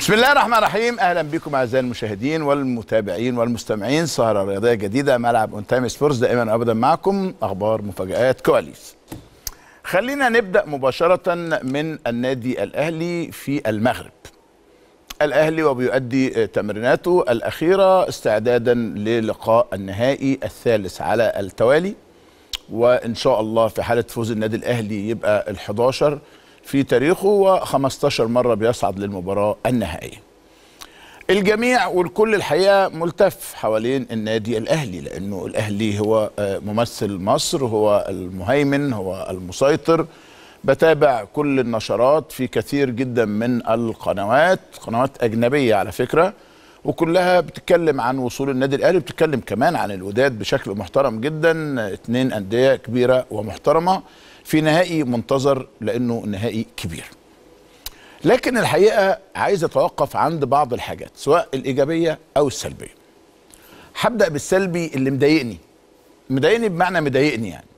بسم الله الرحمن الرحيم. اهلا بكم اعزائي المشاهدين والمتابعين والمستمعين. سهره رياضيه جديده، ملعب اون تايم سبورتس دائما ابدا معكم، اخبار، مفاجآت، كواليس. خلينا نبدا مباشره من النادي الاهلي في المغرب. الاهلي وبيؤدي تمريناته الاخيره استعدادا للقاء النهائي الثالث على التوالي، وان شاء الله في حاله فوز النادي الاهلي يبقى ال11 في تاريخه و15 مرة بيصعد للمباراة النهائية. الجميع والكل الحقيقة ملتف حوالين النادي الأهلي، لأنه الأهلي هو ممثل مصر، هو المهيمن، هو المسيطر. بتابع كل النشرات في كثير جدا من القنوات، قنوات أجنبية على فكرة، وكلها بتتكلم عن وصول النادي الأهلي، بتتكلم كمان عن الوداد بشكل محترم جدا. 2 أندية كبيرة ومحترمة في نهائي منتظر، لأنه نهائي كبير. لكن الحقيقة عايز أتوقف عند بعض الحاجات سواء الإيجابية أو السلبية. هبدأ بالسلبي اللي مضايقني بمعنى مضايقني يعني،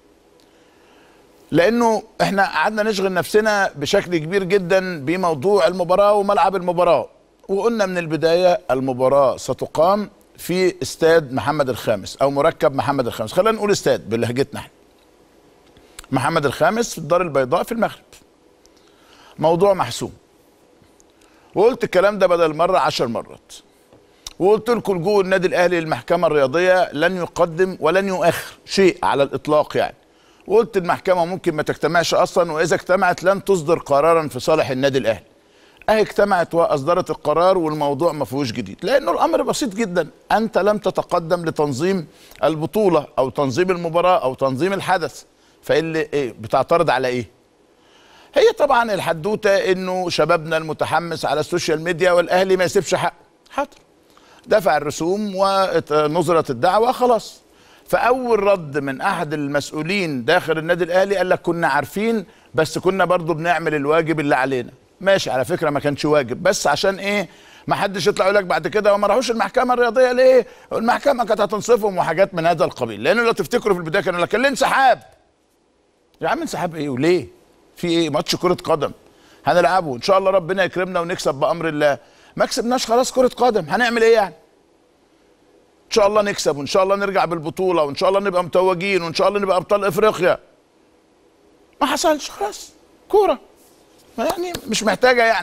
لأنه احنا قعدنا نشغل نفسنا بشكل كبير جدا بموضوع المباراة وملعب المباراة، وقلنا من البداية المباراة ستقام في استاد محمد الخامس أو مركب محمد الخامس، خلينا نقول استاد بلهجتنا احنا، محمد الخامس في الدار البيضاء في المغرب. موضوع محسوم، وقلت الكلام ده بدل مرة 10 مرات، وقلت لكم لجوء النادي الأهلي للمحكمة الرياضية لن يقدم ولن يؤخر شيء على الإطلاق يعني، وقلت المحكمة ممكن ما تجتمعش أصلا، وإذا اجتمعت لن تصدر قرارا في صالح النادي الأهلي. أهي اجتمعت وأصدرت القرار، والموضوع ما فيهوش جديد، لأنه الأمر بسيط جدا. أنت لم تتقدم لتنظيم البطولة أو تنظيم المباراة أو تنظيم الحدث، فاللي إيه بتعترض على إيه؟ هي طبعا الحدوته انه شبابنا المتحمس على السوشيال ميديا والاهلي ما يسيبش حقه. حاضر، دفع الرسوم ونظرت الدعوه خلاص. فاول رد من احد المسؤولين داخل النادي الاهلي قال لك كنا عارفين بس كنا برضو بنعمل الواجب اللي علينا. ماشي، على فكره ما كانش واجب، بس عشان ايه ما حدش يطلع يقول لك بعد كده وما راحوش المحكمه الرياضيه ليه؟ المحكمه كانت هتنصفهم وحاجات من هذا القبيل. لانه لو تفتكروا في البدايه كانوا لك الانسحاب. يا عم انسحاب ايه وليه؟ في ايه؟ ماتش كرة قدم هنلعبه ان شاء الله، ربنا يكرمنا ونكسب بامر الله. ما كسبناش خلاص كرة قدم، هنعمل ايه يعني؟ ان شاء الله نكسب، وان شاء الله نرجع بالبطولة، وان شاء الله نبقى متوجين، وان شاء الله نبقى ابطال افريقيا. ما حصلش، خلاص كورة يعني مش محتاجة يعني.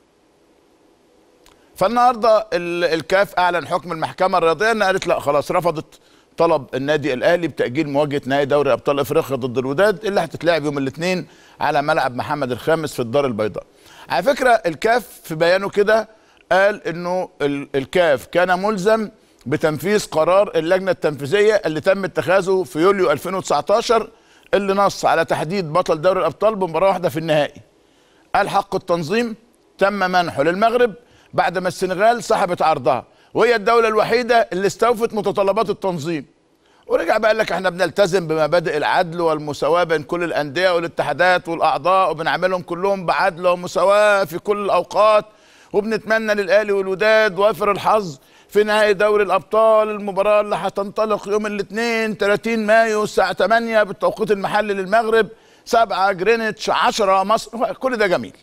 فالنهارده الكاف اعلن حكم المحكمة الرياضية انها قالت لا خلاص، رفضت طلب النادي الاهلي بتاجيل مواجهه نهائي دوري ابطال افريقيا ضد الوداد اللي هتتلعب يوم الاثنين على ملعب محمد الخامس في الدار البيضاء. على فكره الكاف في بيانه كده قال انه الكاف كان ملزم بتنفيذ قرار اللجنه التنفيذيه اللي تم اتخاذه في يوليو 2019 اللي نص على تحديد بطل دوري الابطال بمباراه واحده في النهائي. قال حق التنظيم تم منحه للمغرب بعد ما السنغال سحبت عرضها، وهي الدولة الوحيدة اللي استوفت متطلبات التنظيم. ورجع بقى قال لك احنا بنلتزم بمبادئ العدل والمساواة بين كل الأندية والاتحادات والأعضاء، وبنعملهم كلهم بعدل ومساواة في كل الأوقات، وبنتمنى للأهلي والوداد وافر الحظ في نهائي دوري الأبطال، المباراة اللي هتنطلق يوم الاثنين 30 مايو الساعة 8 بالتوقيت المحلي للمغرب، 7 جرينتش، 10 مصر. كل ده جميل.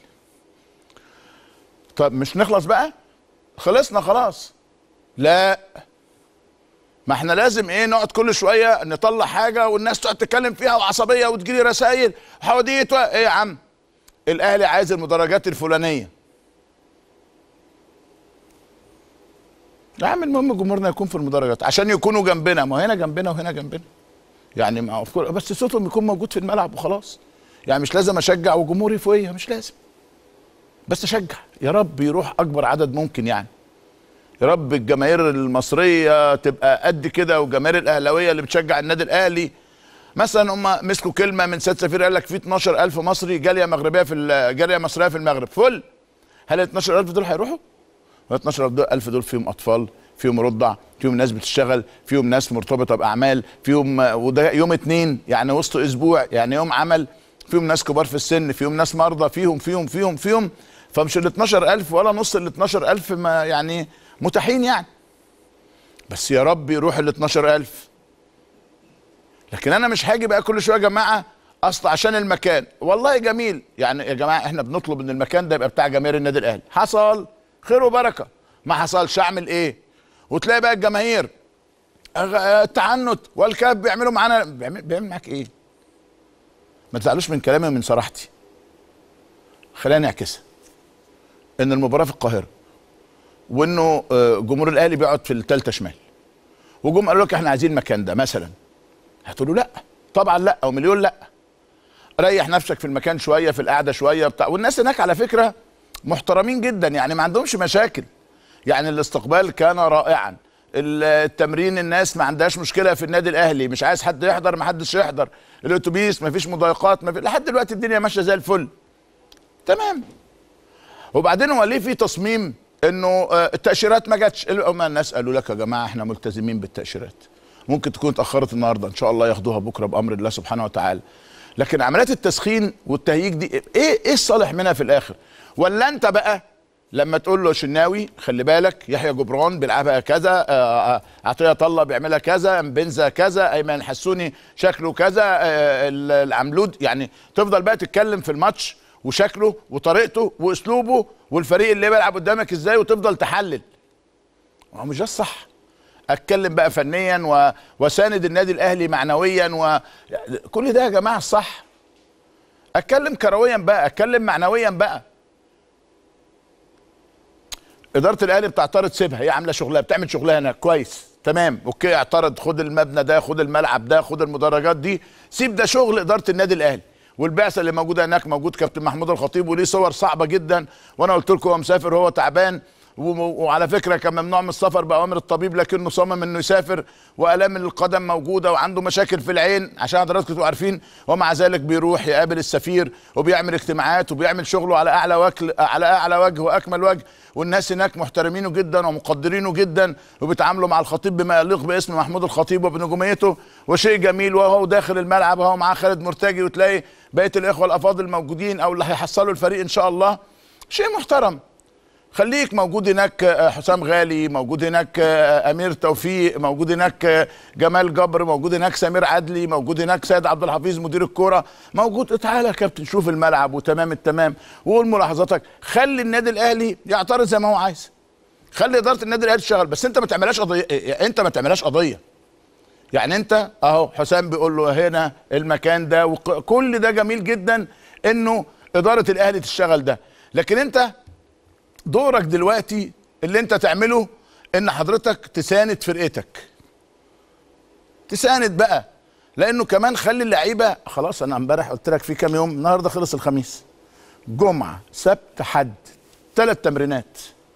طب مش نخلص بقى؟ خلصنا خلاص. لا، ما احنا لازم ايه نقعد كل شويه نطلع حاجه والناس تقعد تتكلم فيها وعصبيه وتجيلي رسائل حواديت ايه يا عم؟ الاهلي عايز المدرجات الفلانيه. يا عم المهم جمهورنا يكون في المدرجات عشان يكونوا جنبنا، ما هنا جنبنا وهنا جنبنا. يعني ما بس صوتهم يكون موجود في الملعب وخلاص. يعني مش لازم اشجع وجمهوري فوقيا، مش لازم. بس اشجع، يا رب يروح اكبر عدد ممكن يعني. يا رب الجماهير المصريه تبقى قد كده، والجماهير الاهلاويه اللي بتشجع النادي الاهلي مثلا هم مسكوا كلمه من سيد سفير قال لك في 12000 مصري جاليه مغربيه جاليه مصريه في المغرب فل. هل ال 12000 دول هيروحوا؟ ال 12000 دول فيهم اطفال، فيهم رضع، فيهم ناس بتشتغل، فيهم ناس مرتبطه باعمال، فيهم وده يوم اثنين يعني وسط اسبوع يعني يوم عمل، فيهم ناس كبار في السن، فيهم ناس مرضى، فيهم فمش ال 12000 ولا نص ال 12000 ما يعني متاحين يعني. بس يا رب يروح ال 12000. لكن انا مش هاجي بقى كل شويه يا جماعه اصل عشان المكان. والله جميل يعني يا جماعه، احنا بنطلب ان المكان ده يبقى بتاع جماهير النادي الاهلي. حصل خير وبركه. ما حصلش، اعمل ايه؟ وتلاقي بقى الجماهير التعنت والكاف بيعملوا معانا. بيعمل معاك ايه؟ ما تزعلوش من كلامي ومن صراحتي، خلينا نعكسها. ان المباراه في القاهره، وانه جمهور الاهلي بيقعد في الثالثه شمال، وجم قالوا لك احنا عايزين المكان ده مثلا، هتقولوا لا طبعا، لا او مليون لا. ريح نفسك في المكان شويه، في القعده شويه بتاع. والناس هناك على فكره محترمين جدا، يعني ما عندهمش مشاكل. يعني الاستقبال كان رائعا، التمرين الناس ما عندهاش مشكله في النادي الاهلي، مش عايز حد يحضر ما حدش يحضر، الاتوبيس ما فيش مضايقات، ما في لحد دلوقتي الدنيا ماشيه زي الفل تمام. وبعدين هو ليه في تصميم انه التاشيرات ما جاتش؟ الناس قالوا لك يا جماعه احنا ملتزمين بالتاشيرات، ممكن تكون اتاخرت النهارده، ان شاء الله ياخدوها بكره بامر الله سبحانه وتعالى. لكن عمليات التسخين والتهييج دي ايه الصالح منها في الاخر؟ ولا انت بقى لما تقول له شناوي خلي بالك، يحيى جبران بيلعبها كذا، عطيه طله بيعملها كذا، مبنزا كذا، ايمن حسوني شكله كذا، العملود، يعني تفضل بقى تتكلم في الماتش وشكله وطريقته واسلوبه والفريق اللي بيلعب قدامك ازاي، وتفضل تحلل. هو مش ده الصح. اتكلم بقى فنيا وساند النادي الاهلي معنويا كل ده يا جماعه الصح. اتكلم كرويا بقى، اتكلم معنويا بقى. اداره الاهلي بتعترض، سيبها، هي عامله شغلها، بتعمل شغلها هناك كويس تمام، اوكي، اعترض، خد المبنى ده، خد الملعب ده، خد المدرجات دي، سيب ده شغل اداره النادي الاهلي. والبعثه اللي موجوده هناك، موجود كابتن محمود الخطيب وليه صور صعبه جدا، وانا قلت لكم هو مسافر، هو تعبان، وعلى فكره كان ممنوع من السفر باوامر الطبيب، لكنه صمم انه يسافر، والام القدم موجوده، وعنده مشاكل في العين عشان حضراتكم تبقوا عارفين، ومع ذلك بيروح يقابل السفير وبيعمل اجتماعات وبيعمل شغله على اعلى وجه واكمل وجه. والناس هناك محترمينه جدا ومقدرينه جدا، وبيتعاملوا مع الخطيب بما يليق باسم محمود الخطيب وبنجوميته، وشيء جميل. وهو داخل الملعب وهو معاه خالد مرتجي، وتلاقي بقيه الاخوه الافاضل موجودين او اللي هيحصلوا الفريق ان شاء الله، شيء محترم. خليك موجود هناك حسام غالي، موجود هناك امير توفيق، موجود هناك جمال جبر، موجود هناك سمير عدلي، موجود هناك سيد عبد الحفيظ مدير الكوره، موجود. تعالى يا كابتن شوف الملعب وتمام التمام، وقول ملاحظاتك. خلي النادي الاهلي يعترض زي ما هو عايز، خلي اداره النادي الاهلي تشتغل، بس انت ما تعملهاش قضيه. انت ما تعملهاش قضيه. يعني انت اهو حسام بيقول له هنا المكان ده، وكل ده جميل جدا انه اداره الاهلي تشتغل ده، لكن انت دورك دلوقتي اللي انت تعمله ان حضرتك تساند فرقتك، تساند بقى. لانه كمان خلي اللعيبه، خلاص انا امبارح قلت لك في كام يوم، النهارده خلص الخميس، جمعه سبت حد، 3 تمرينات،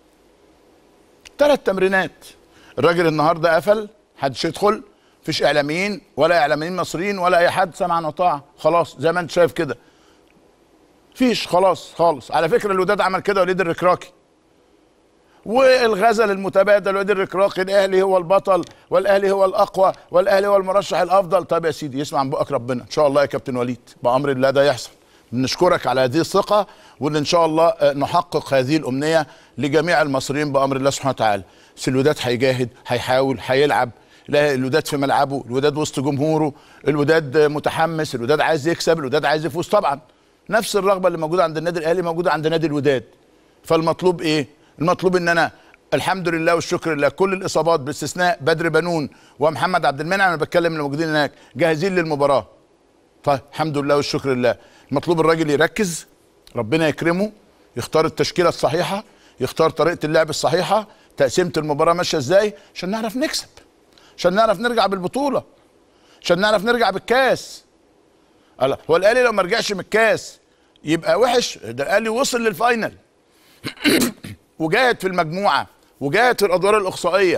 3 تمرينات. الراجل النهارده قفل، محدش يدخل، مفيش اعلاميين ولا اعلاميين مصريين ولا اي حد، سمعا وطاعه، خلاص زي ما انت شايف كده، فيش خلاص خالص. على فكره الوداد عمل كده، وليد الركراكي، والغزل المتبادل، وليد الركراكي، الاهلي هو البطل، والاهلي هو الاقوى، والاهلي هو المرشح الافضل. طيب يا سيدي، يسمع من بقك ربنا ان شاء الله يا كابتن وليد، بامر الله ده يحصل. بنشكرك على هذه الثقه، وان ان شاء الله نحقق هذه الامنيه لجميع المصريين بامر الله سبحانه وتعالى. بس الوداد هيجاهد، هيحاول، هيلعب. لا، الوداد في ملعبه، الوداد وسط جمهوره، الوداد متحمس، الوداد عايز يكسب، الوداد عايز يفوز. طبعا نفس الرغبه اللي موجوده عند النادي الاهلي موجوده عند نادي الوداد. فالمطلوب ايه؟ المطلوب ان انا الحمد لله والشكر لله كل الاصابات باستثناء بدر بنون ومحمد عبد المنعم، انا بتكلم اللي موجودين هناك، جاهزين للمباراه. طيب الحمد لله والشكر لله. المطلوب الراجل يركز، ربنا يكرمه، يختار التشكيله الصحيحه، يختار طريقه اللعب الصحيحه، تقسيمه المباراه ماشيه ازاي، عشان نعرف نكسب، عشان نعرف نرجع بالبطوله، عشان نعرف نرجع بالكاس. هو الاهلي لو ما رجعش من الكاس يبقى وحش؟ ده الاهلي وصل للفاينل وجاهد في المجموعه، وجاهد في الادوار الاقصائيه،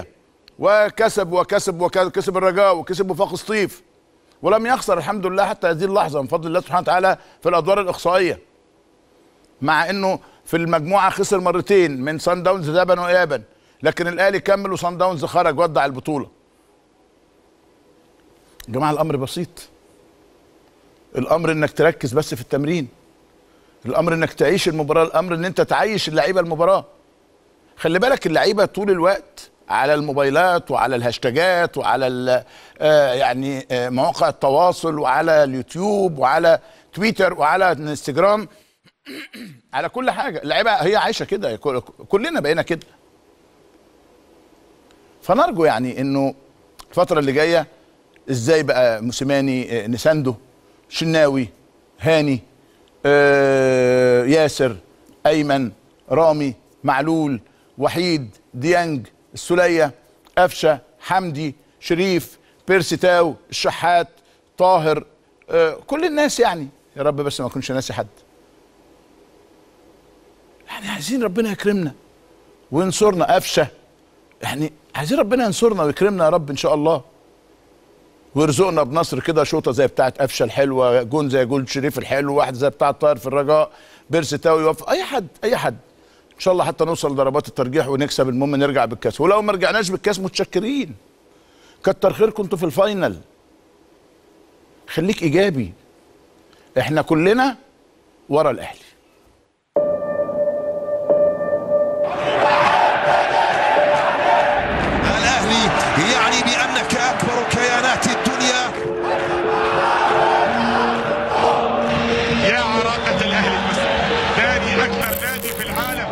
وكسب الرجاء، وكسب وفاق سطيف، ولم يخسر الحمد لله حتى هذه اللحظه من فضل الله سبحانه وتعالى في الادوار الاقصائيه، مع انه في المجموعه خسر مرتين من صن داونز ذهابا وايابا، لكن الاهلي كمل وصن داونز خرج ودع البطوله. يا جماعه الامر بسيط، الامر انك تركز بس في التمرين، الامر انك تعيش المباراه، الامر ان انت تعيش اللعيبه المباراه. خلي بالك اللعيبه طول الوقت على الموبايلات وعلى الهاشتاجات وعلى يعني مواقع التواصل وعلى اليوتيوب وعلى تويتر وعلى انستجرام على كل حاجه. اللعيبه هي عايشه كده، كلنا بقينا كده. فنرجو يعني انه الفتره اللي جايه ازاي بقى موسيماني نسانده، شناوي، هاني، ياسر، ايمن، رامي، معلول، وحيد، ديانج، السوليه، قفشه، حمدي، شريف، بيرسي تاو، الشحات، طاهر، كل الناس يعني. يا رب بس ما اكونش ناسي حد. يعني عايزين ربنا يكرمنا وينصرنا. قفشه، يعني عايزين ربنا ينصرنا ويكرمنا يا رب ان شاء الله، ويرزقنا بنصر كده، شوطه زي بتاعه قفشه الحلوه، جون زي جول شريف الحلو، واحد زي بتاعه طاهر في الرجاء، بيرسي تاو يوفق، اي حد اي حد ان شاء الله، حتى نوصل لضربات الترجيح ونكسب. المهم نرجع بالكاس، ولو ما رجعناش بالكاس متشكرين، كتر خيركم انتوا في الفاينل. خليك ايجابي، احنا كلنا ورا الاهلي. الاهلي يعني بانك اكبر كيانات الدنيا. يا عراقة الاهلي المصري، نادي اكبر نادي في العالم.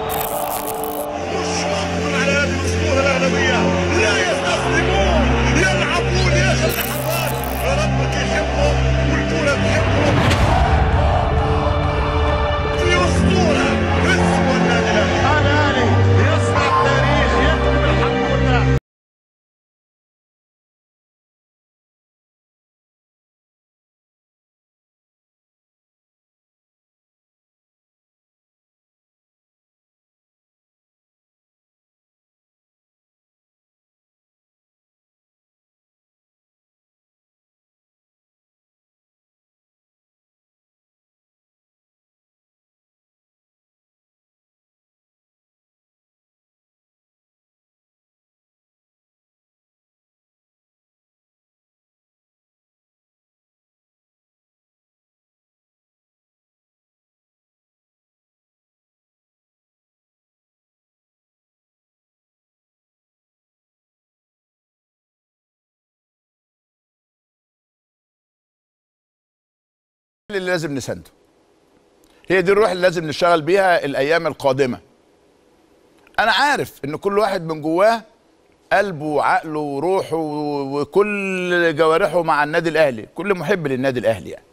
مشرف على هذه الاسطوره الاهلاويه، لا يستسلمون، يلعبون يا اخي الحراس، ربك يحبهم والكره تحبهم. في اسطوره اسمه النادي الاهلي يصنع تاريخ، يكتب الحمد لله. اللي لازم نسنده، هي دي الروح اللي لازم نشتغل بيها الايام القادمه. انا عارف ان كل واحد من جواه قلبه وعقله وروحه وكل جوارحه مع النادي الاهلي، كل محب للنادي الاهلي يعني.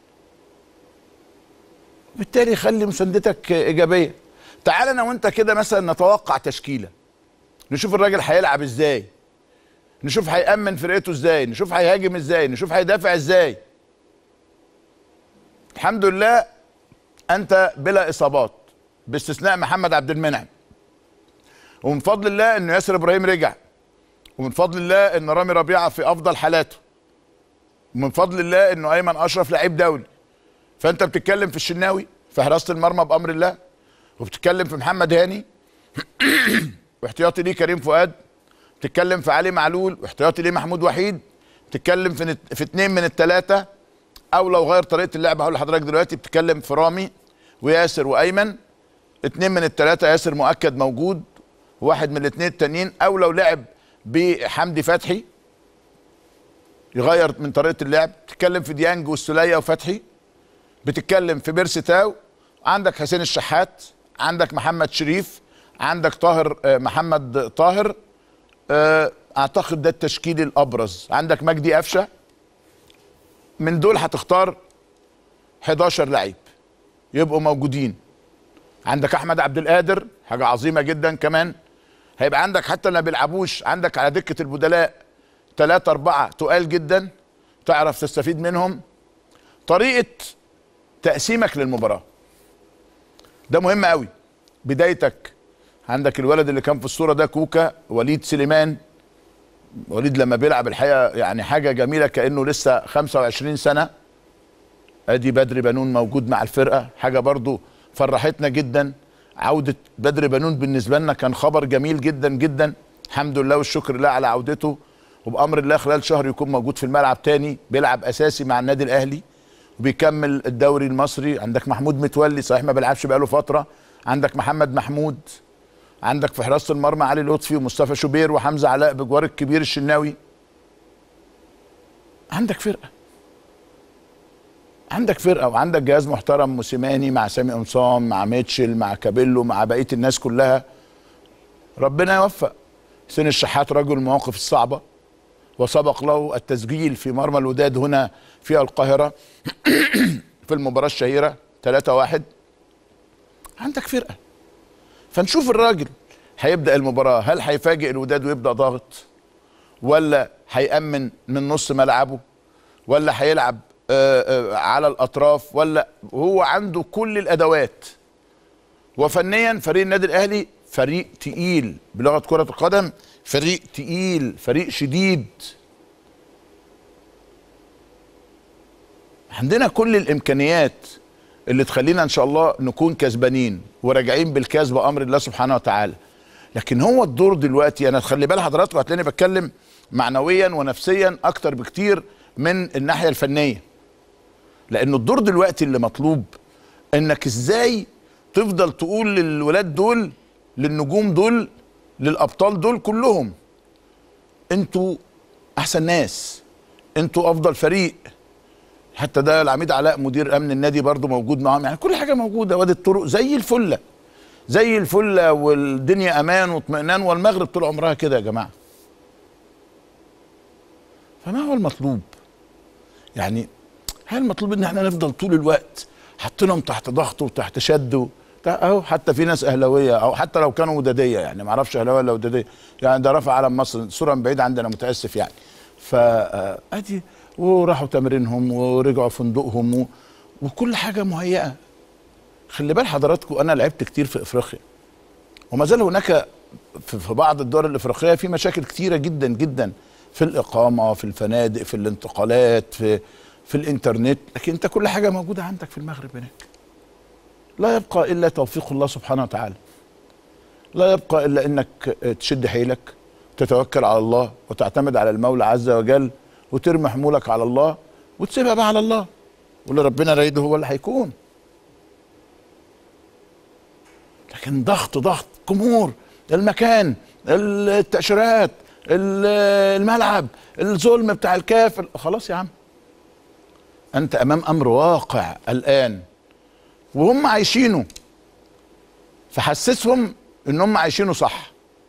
بالتالي خلي مساندتك ايجابيه. تعال انا وانت كده مثلا نتوقع تشكيله، نشوف الراجل هيلعب ازاي، نشوف هيأمن فرقته ازاي، نشوف هيهاجم ازاي، نشوف هيدافع ازاي. الحمد لله انت بلا اصابات باستثناء محمد عبد المنعم، ومن فضل الله ان ياسر ابراهيم رجع، ومن فضل الله ان رامي ربيعه في افضل حالاته، ومن فضل الله انه ايمن اشرف لعيب دولي. فانت بتتكلم في الشناوي في حراسه المرمى بامر الله، وبتتكلم في محمد هاني واحتياطي ليه كريم فؤاد، بتتكلم في علي معلول واحتياطي ليه محمود وحيد، بتتكلم في اتنين من الثلاثه، او لو غير طريقه اللعب هقول لحضرتك دلوقتي، بتتكلم في رامي وياسر وايمن. اتنين من الثلاثه ياسر مؤكد موجود، واحد من الاثنين التانيين، او لو لعب بحمدي فتحي يغير من طريقه اللعب. بتتكلم في ديانج والسوليه وفتحي، بتتكلم في بيرسي تاو، عندك حسين الشحات، عندك محمد شريف، عندك طاهر، محمد طاهر. اعتقد ده التشكيل الابرز. عندك مجدي قفشه. من دول هتختار 11 لعيب يبقوا موجودين. عندك احمد عبد القادر، حاجه عظيمه جدا كمان. هيبقى عندك حتى اللي ما بيلعبوش عندك على دكه البدلاء 3 4 تقال جدا تعرف تستفيد منهم. طريقه تقسيمك للمباراه ده مهم قوي. بدايتك عندك الولد اللي كان في الصوره ده كوكا، وليد سليمان. وليد لما بيلعب الحقيقه يعني حاجه جميله، كانه لسه 25 سنه. ادي بدر بنون موجود مع الفرقه، حاجه برضو فرحتنا جدا. عوده بدر بنون بالنسبه لنا كان خبر جميل جدا جدا. الحمد لله والشكر لله على عودته، وبامر الله خلال شهر يكون موجود في الملعب تاني، بيلعب اساسي مع النادي الاهلي وبيكمل الدوري المصري. عندك محمود متولي، صحيح ما بيلعبش بقاله فتره. عندك محمد محمود، عندك في حراسه المرمى علي لطفي ومصطفى شوبير وحمزه علاء بجوار الكبير الشناوي. عندك فرقه، عندك فرقه وعندك جهاز محترم، موسيماني مع سامي قمصان مع ميتشل مع كابيلو مع بقيه الناس كلها. ربنا يوفق. حسين الشحات رجل المواقف الصعبه، وسبق له التسجيل في مرمى الوداد هنا في القاهره في المباراه الشهيره 3-1. عندك فرقه، فنشوف الراجل هيبدا المباراه، هل هيفاجئ الوداد ويبدا ضاغط، ولا هيأمن من نص ملعبه، ولا هيلعب على الاطراف، ولا هو عنده كل الادوات. وفنيا فريق النادي الاهلي فريق تقيل بلغه كره القدم، فريق تقيل، فريق شديد. عندنا كل الامكانيات اللي تخلينا ان شاء الله نكون كسبانين وراجعين بالكاس بامر الله سبحانه وتعالى. لكن هو الدور دلوقتي، انا خلي بال حضراتكم هتلاقيني بتكلم معنويا ونفسيا اكتر بكتير من الناحيه الفنيه، لان الدور دلوقتي اللي مطلوب انك ازاي تفضل تقول للولاد دول، للنجوم دول، للابطال دول كلهم، انتوا احسن ناس، انتوا افضل فريق. حتى ده العميد علاء مدير امن النادي برضو موجود معاهم، يعني كل حاجه موجوده، وادي الطرق زي الفله زي الفله، والدنيا امان واطمئنان، والمغرب طول عمرها كده يا جماعه. فما هو المطلوب؟ يعني هل المطلوب ان احنا نفضل طول الوقت حاطينهم تحت ضغط وتحت شد اهو؟ حتى في ناس اهلاويه، او حتى لو كانوا وداديه، يعني ما اعرفش اهلاويه ولا وداديه، يعني ده رفع علم مصر صوره من بعيد عندنا، متاسف يعني. فادي وراحوا تمرينهم ورجعوا فندقهم وكل حاجه مهيئه. خلي بال حضراتكم، انا لعبت كتير في افريقيا، وما زال هناك في بعض الدول الافريقيه في مشاكل كتيره جدا جدا، في الاقامه، في الفنادق، في الانتقالات، في الانترنت، لكن انت كل حاجه موجوده عندك في المغرب هناك. لا يبقى الا توفيق الله سبحانه وتعالى، لا يبقى الا انك تشد حيلك، تتوكل على الله، وتعتمد على المولى عز وجل، وترمي حمولك على الله، وتسيبها بقى على الله، واللي ربنا رايده هو اللي هيكون. لكن ضغط جمهور، المكان، التأشيرات، الملعب، الظلم بتاع الكاف، خلاص يا عم، انت امام امر واقع الان وهم عايشينه، فحسسهم ان هم عايشينه صح،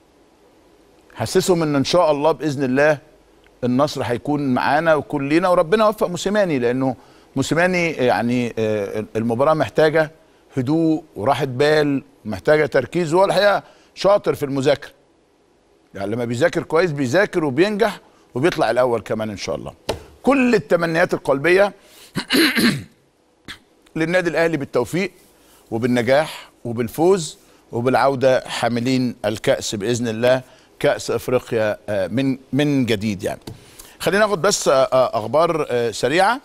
حسسهم ان شاء الله باذن الله النصر هيكون معانا وكلنا، وربنا وفق موسيماني، لانه موسيماني يعني المباراه محتاجه هدوء وراحه بال، محتاجه تركيز، وهو الحقيقه شاطر في المذاكره، يعني لما بيذاكر كويس بيذاكر وبينجح وبيطلع الاول كمان ان شاء الله. كل التمنيات القلبيه للنادي الاهلي بالتوفيق وبالنجاح وبالفوز وبالعوده حاملين الكاس باذن الله، كاس افريقيا من جديد. يعني خلينا ناخد بس اخبار سريعه.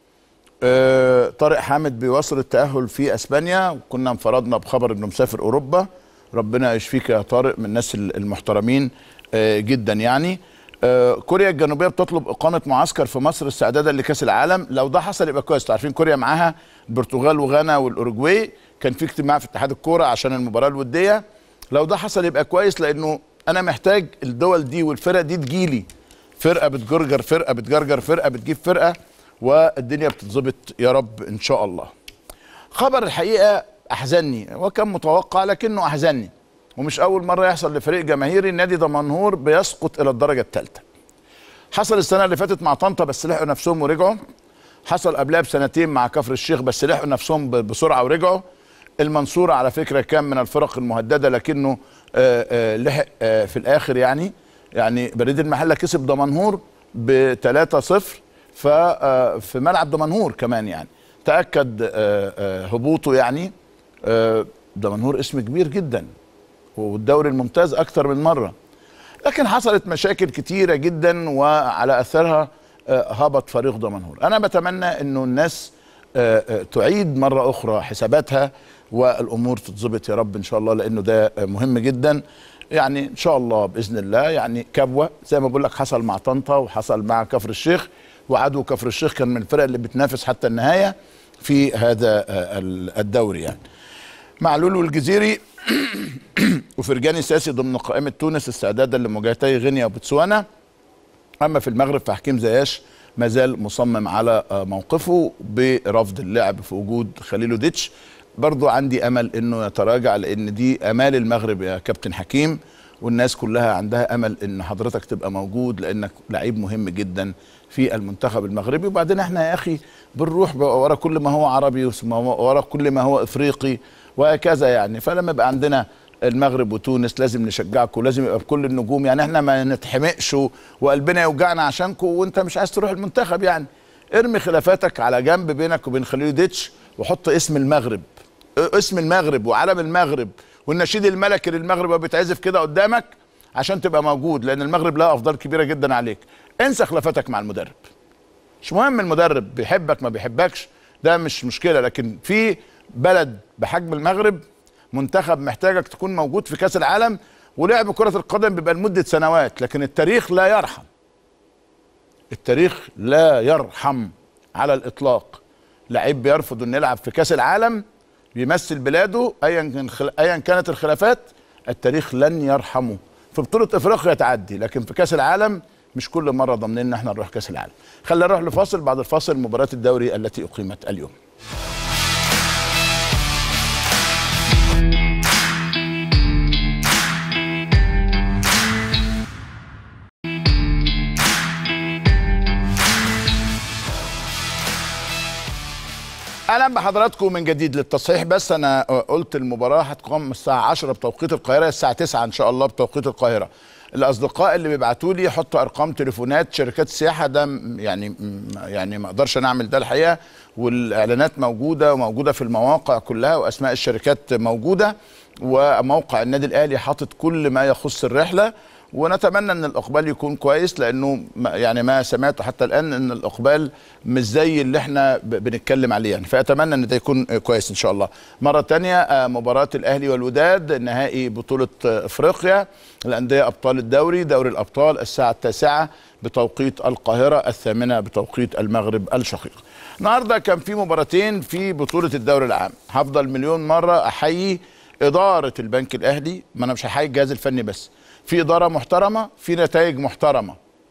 طارق حامد بيواصل التاهل في اسبانيا، وكنا انفردنا بخبر انه مسافر اوروبا. ربنا يشفيك يا طارق، من الناس المحترمين جدا يعني. كوريا الجنوبيه بتطلب اقامه معسكر في مصر استعدادا لكاس العالم. لو ده حصل يبقى كويس. عارفين كوريا معاها البرتغال وغانا والاوروجواي، كان في اجتماع في اتحاد الكوره عشان المباراه الوديه. لو ده حصل يبقى كويس، لانه انا محتاج الدول دي والفرق دي تجيلي، فرقه بتجرجر فرقه، بتجرجر فرقه، بتجيب فرقه، والدنيا بتتظبط يا رب ان شاء الله. خبر الحقيقه احزنني، وكان متوقع لكنه احزنني، ومش اول مره يحصل لفريق جماهيري. نادي دمنهور بيسقط الى الدرجه الثالثه. حصل السنه اللي فاتت مع طنطا بس لحقوا نفسهم ورجعوا. حصل قبلها بسنتين مع كفر الشيخ بس لحقوا نفسهم بسرعه ورجعوا. المنصوره على فكره كان من الفرق المهدده لكنه لحق في الاخر. يعني بريد المحله كسب دمنهور ب3-0 في ملعب دمنهور كمان، يعني تاكد هبوطه. يعني دمنهور اسم كبير جدا والدوري الممتاز اكثر من مره، لكن حصلت مشاكل كتيره جدا وعلى اثرها هبط فريق دمنهور. انا بتمنى انه الناس تعيد مره اخرى حساباتها والامور تتظبط يا رب ان شاء الله، لانه ده مهم جدا. يعني ان شاء الله باذن الله، يعني كبوه زي ما بقول لك حصل مع طنطا وحصل مع كفر الشيخ، وعدو كفر الشيخ كان من الفرق اللي بتنافس حتى النهايه في هذا الدوري. يعني معلول والجزيري وفرجاني ساسي ضمن قائمه تونس استعدادا لمواجهتي غينيا وبوتسوانا. اما في المغرب فحكيم زياش ما زال مصمم على موقفه برفض اللعب في وجود خليلوديتش. برضو عندي امل انه يتراجع، لان دي امال المغرب يا كابتن حكيم، والناس كلها عندها امل ان حضرتك تبقى موجود، لانك لعيب مهم جدا في المنتخب المغربي. وبعدين احنا يا اخي بنروح ورا كل ما هو عربي ورا كل ما هو افريقي وهكذا يعني. فلما يبقى عندنا المغرب وتونس لازم نشجعكم، ولازم يبقى بكل النجوم يعني. احنا ما نتحمقش وقلبنا يوجعنا عشانكم وانت مش عايز تروح المنتخب يعني. ارمي خلافاتك على جنب بينك وبين خليلوديتش، وحط اسم المغرب، اسم المغرب وعلم المغرب والنشيد الملكي للمغرب وبيتعزف كده قدامك عشان تبقى موجود، لان المغرب لها افضال كبيره جدا عليك. انسى خلافاتك مع المدرب، مش مهم المدرب بيحبك ما بيحبكش، ده مش مشكله. لكن في بلد بحجم المغرب منتخب محتاجك تكون موجود في كاس العالم. ولعب كره القدم بيبقى لمده سنوات، لكن التاريخ لا يرحم، التاريخ لا يرحم على الاطلاق. لعيب بيرفض انه يلعب في كاس العالم بيمثل بلاده ايا كانت الخلافات، التاريخ لن يرحمه. في بطوله افريقيا تعدي، لكن في كاس العالم مش كل مره ضامنين ان احنا نروح كاس العالم. خلينا نروح لفاصل، بعد الفاصل مباراه الدوري التي اقيمت اليوم. اهلا بحضراتكم من جديد. للتصحيح بس، انا قلت المباراه هتقام الساعه 10 بتوقيت القاهره، الساعه 9 ان شاء الله بتوقيت القاهره. الاصدقاء اللي بيبعتوا لي يحطوا ارقام تليفونات شركات السياحه، ده يعني ما اقدرش انا اعمل ده الحقيقه. والاعلانات موجوده وموجوده في المواقع كلها، واسماء الشركات موجوده، وموقع النادي الاهلي حاطط كل ما يخص الرحله. ونتمنى ان الاقبال يكون كويس، لانه يعني ما سمعته حتى الان ان الاقبال مش زي اللي احنا بنتكلم عليه يعني. فاتمنى ان ده يكون كويس ان شاء الله. مره تانية مباراه الاهلي والوداد نهائي بطوله افريقيا الانديه ابطال الدوري، دوري الابطال، الساعه 9 بتوقيت القاهره، 8 بتوقيت المغرب الشقيق. النهارده كان في مباراتين في بطوله الدوري العام. هفضل مليون مره احيي اداره البنك الاهلي، ما انا مش هحيي الجهاز الفني بس، في إدارة محترمة، في نتائج محترمة،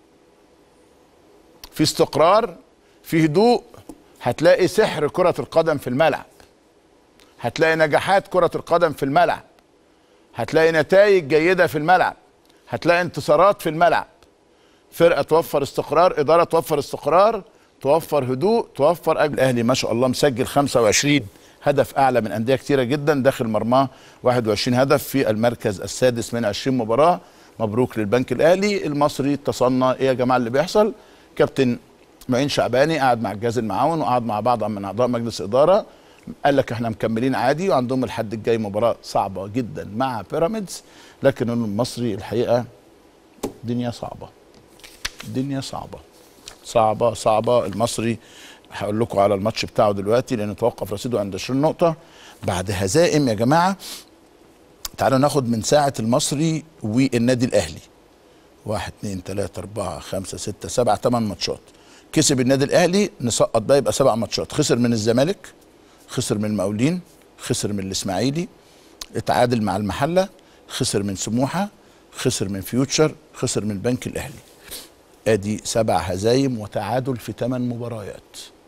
في استقرار، في هدوء. هتلاقي سحر كرة القدم في الملعب، هتلاقي نجاحات كرة القدم في الملعب، هتلاقي نتائج جيدة في الملعب، هتلاقي انتصارات في الملعب. فرقة توفر استقرار، إدارة توفر استقرار، توفر هدوء، توفر أجل. الأهلي ما شاء الله مسجل 25 هدف، اعلى من انديه كتيره جدا، داخل مرماه 21 هدف في المركز السادس من 20 مباراه. مبروك للبنك الاهلي المصري. تصنع ايه يا جماعه اللي بيحصل؟ كابتن معين شعباني قعد مع الجهاز المعاون وقعد مع بعض من اعضاء مجلس اداره، قال لك احنا مكملين عادي، وعندهم الحد الجاي مباراه صعبه جدا مع بيراميدز. لكن المصري الحقيقه دنيا صعبه، دنيا صعبه صعبه صعبه. المصري هقول لكم على الماتش بتاعه دلوقتي، لانه توقف رصيده عند 20 نقطه بعد هزائم. يا جماعه تعالوا ناخد من ساعه المصري والنادي الاهلي 1 2 3 4 5 6 7 8 ماتشات. كسب النادي الاهلي، نسقط بقى يبقى 7 ماتشات. خسر من الزمالك، خسر من المقاولين، خسر من الاسماعيلي، اتعادل مع المحله، خسر من سموحه، خسر من فيوتشر، خسر من البنك الاهلي. ادي 7 هزايم وتعادل في 8 مباريات.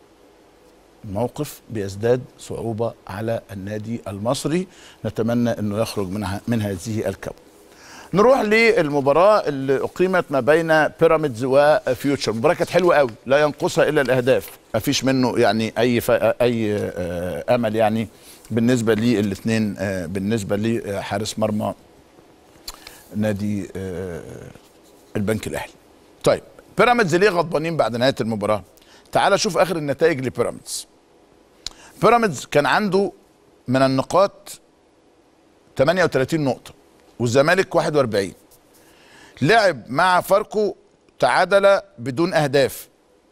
الموقف بيزداد صعوبة على النادي المصري، نتمنى انه يخرج من هذه الكبوة. نروح للمباراة اللي اقيمت ما بين بيراميدز وفيوتشر. المباراة كانت حلوة قوي، لا ينقصها الا الاهداف، ما فيش منه يعني اي امل يعني بالنسبة للاثنين، بالنسبة لحارس مرمى نادي البنك الاهلي. طيب بيراميدز ليه غضبانين بعد نهاية المباراة؟ تعال شوف اخر النتائج لبيراميدز. بيراميدز كان عنده من النقاط 38 نقطة، والزمالك 41. لعب مع فاركو تعادل بدون اهداف.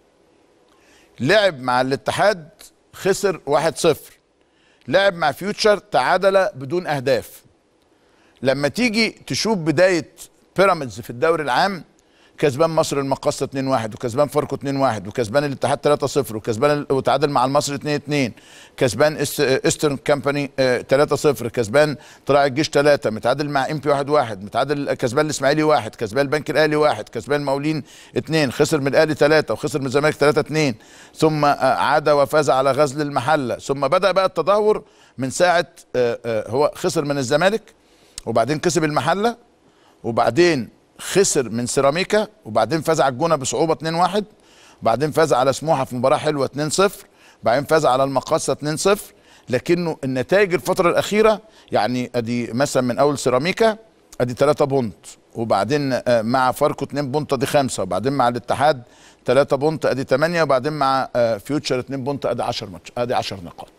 لعب مع الاتحاد خسر 1-0. لعب مع فيوتشر تعادل بدون اهداف. لما تيجي تشوف بداية بيراميدز في الدوري العام، كسبان مصر المقاصة 2-1 وكسبان فاركو 2-1 وكسبان الاتحاد 3-0 وكسبان وتعادل مع المصري 2-2 كسبان ايسترن كامباني 3-0 كسبان طلائع الجيش 3 متعادل مع ام بي 1-1 متعادل كسبان الاسماعيلي 1 كسبان البنك الاهلي 1 كسبان المقاولين 2 خسر من الاهلي 3 وخسر من الزمالك 3-2 ثم عاد وفاز على غزل المحله ثم بدأ بقى التدهور من ساعة هو خسر من الزمالك وبعدين كسب المحله وبعدين خسر من سيراميكا وبعدين فاز على الجونه بصعوبه 2-1 وبعدين فاز على سموحه في مباراه حلوه 2-0 وبعدين فاز على المقاصه 2-0 لكنه النتائج الفتره الاخيره يعني ادي مثلا من اول سيراميكا ادي 3 بونت وبعدين مع فاركو 2 بونت ادي 5 وبعدين مع الاتحاد 3 بونت ادي 8 وبعدين مع فيوتشر 2 بونت ادي 10 ماتش ادي 10 نقاط.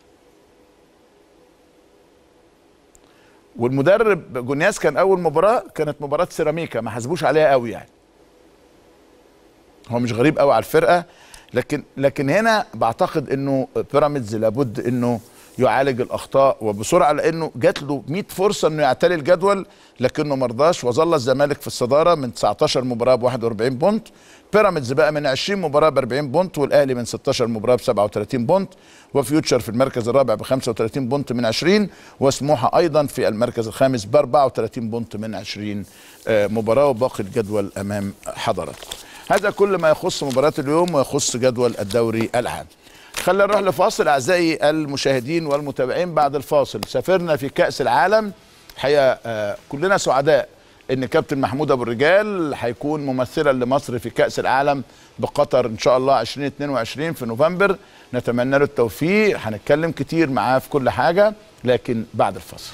والمدرب جونياس كان اول مباراه كانت مباراه سيراميكا ما حسبوش عليها قوي يعني. هو مش غريب قوي على الفرقه لكن هنا بعتقد انه بيراميدز لابد انه يعالج الاخطاء وبسرعه لانه جات له 100 فرصه انه يعتلي الجدول لكنه ما رضاش وظل الزمالك في الصداره من 19 مباراه ب 41 بونت. بيراميدز بقى من 20 مباراه ب 40 بونت والاهلي من 16 مباراه ب 37 بونت وفيوتشر في المركز الرابع ب 35 بونت من 20 وسموحه ايضا في المركز الخامس ب 34 بونت من 20 مباراه وباقي الجدول امام حضراتكم. هذا كل ما يخص مباراه اليوم ويخص جدول الدوري العام. خلينا نروح لفاصل اعزائي المشاهدين والمتابعين. بعد الفاصل سافرنا في كأس العالم حقيقة كلنا سعداء ان كابتن محمود ابو الرجال هيكون ممثلا لمصر في كأس العالم بقطر ان شاء الله 2022 في نوفمبر. نتمنى له التوفيق هنتكلم كتير معاه في كل حاجة لكن بعد الفاصل.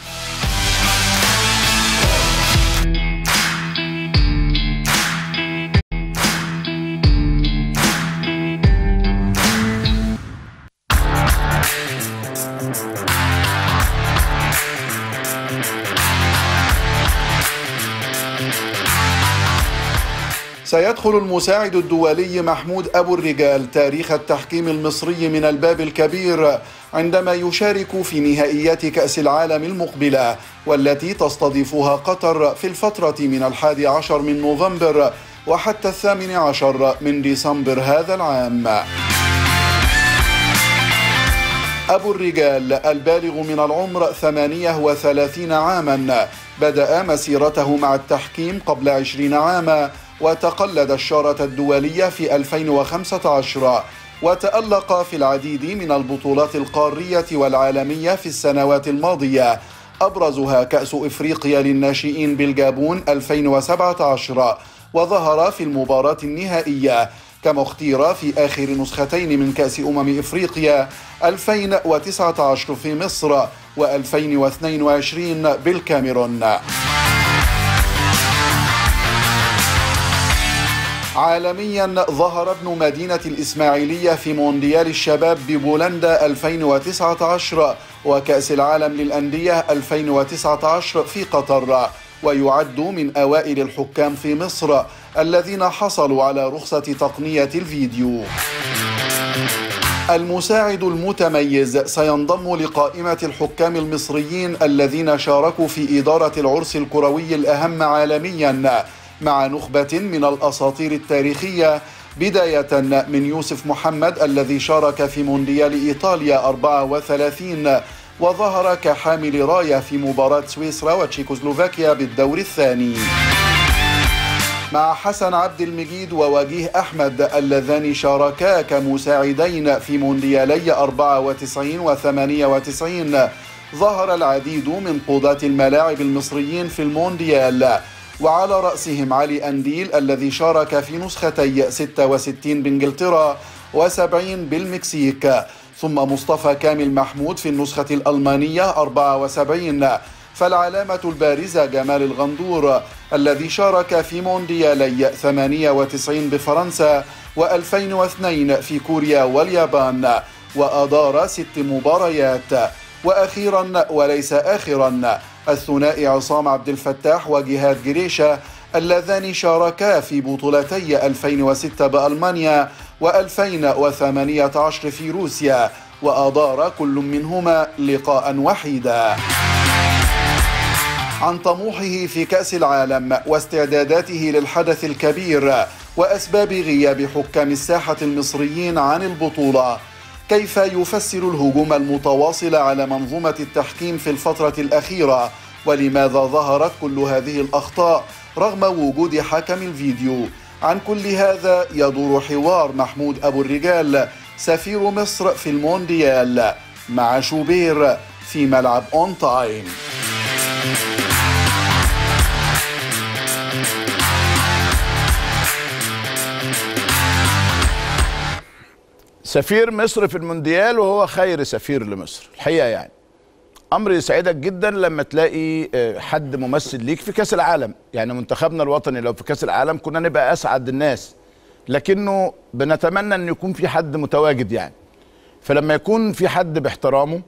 سيدخل المساعد الدولي محمود أبو الرجال تاريخ التحكيم المصري من الباب الكبير عندما يشارك في نهائيات كأس العالم المقبلة والتي تستضيفها قطر في الفترة من 11 من نوفمبر وحتى 18 من ديسمبر هذا العام. أبو الرجال البالغ من العمر 38 عاما بدأ مسيرته مع التحكيم قبل 20 عاما وتقلد الشارة الدولية في 2015 وتألق في العديد من البطولات القارية والعالمية في السنوات الماضية أبرزها كأس إفريقيا للناشئين بالجابون 2017 وظهر في المباراة النهائية كما اختير في آخر نسختين من كأس إفريقيا 2019 في مصر و2022 بالكاميرون. عالميا ظهر ابن مدينة الإسماعيلية في مونديال الشباب ببولندا 2019 وكأس العالم للأندية 2019 في قطر ويعد من أوائل الحكام في مصر الذين حصلوا على رخصة تقنية الفيديو. المساعد المتميز سينضم لقائمة الحكام المصريين الذين شاركوا في إدارة العرس الكروي الأهم عالميا مع نخبة من الأساطير التاريخية بداية من يوسف محمد الذي شارك في مونديال إيطاليا 34 وظهر كحامل راية في مباراة سويسرا وتشيكوسلوفاكيا بالدور الثاني، مع حسن عبد المجيد ووجيه أحمد اللذان شاركا كمساعدين في مونديالي 94 و 98. ظهر العديد من قضاة الملاعب المصريين في المونديال وعلى رأسهم علي أنديل الذي شارك في نسختي 66 بإنجلترا و70 بالمكسيك، ثم مصطفى كامل محمود في النسخة الألمانية 74. فالعلامة البارزة جمال الغندور الذي شارك في مونديالي 98 بفرنسا و2002 في كوريا واليابان وأدار 6 مباريات. وأخيرا وليس آخرا الثنائي عصام عبد الفتاح وجهاد جريشة اللذان شاركا في بطولتي 2006 بألمانيا و2018 في روسيا وأدار كل منهما لقاء وحيدا. عن طموحه في كأس العالم واستعداداته للحدث الكبير وأسباب غياب حكام الساحة المصريين عن البطولة. كيف يفسر الهجوم المتواصل على منظومة التحكيم في الفترة الأخيرة؟ ولماذا ظهرت كل هذه الأخطاء رغم وجود حكم الفيديو؟ عن كل هذا يدور حوار محمود أبو الرجال سفير مصر في المونديال مع شوبير في ملعب اون تايم. سفير مصر في المونديال وهو خير سفير لمصر الحقيقة. يعني امر يسعدك جدا لما تلاقي حد ممثل ليك في كاس العالم. يعني منتخبنا الوطني لو في كاس العالم كنا نبقى اسعد الناس، لكنه بنتمنى ان يكون في حد متواجد. يعني فلما يكون في حد باحترامه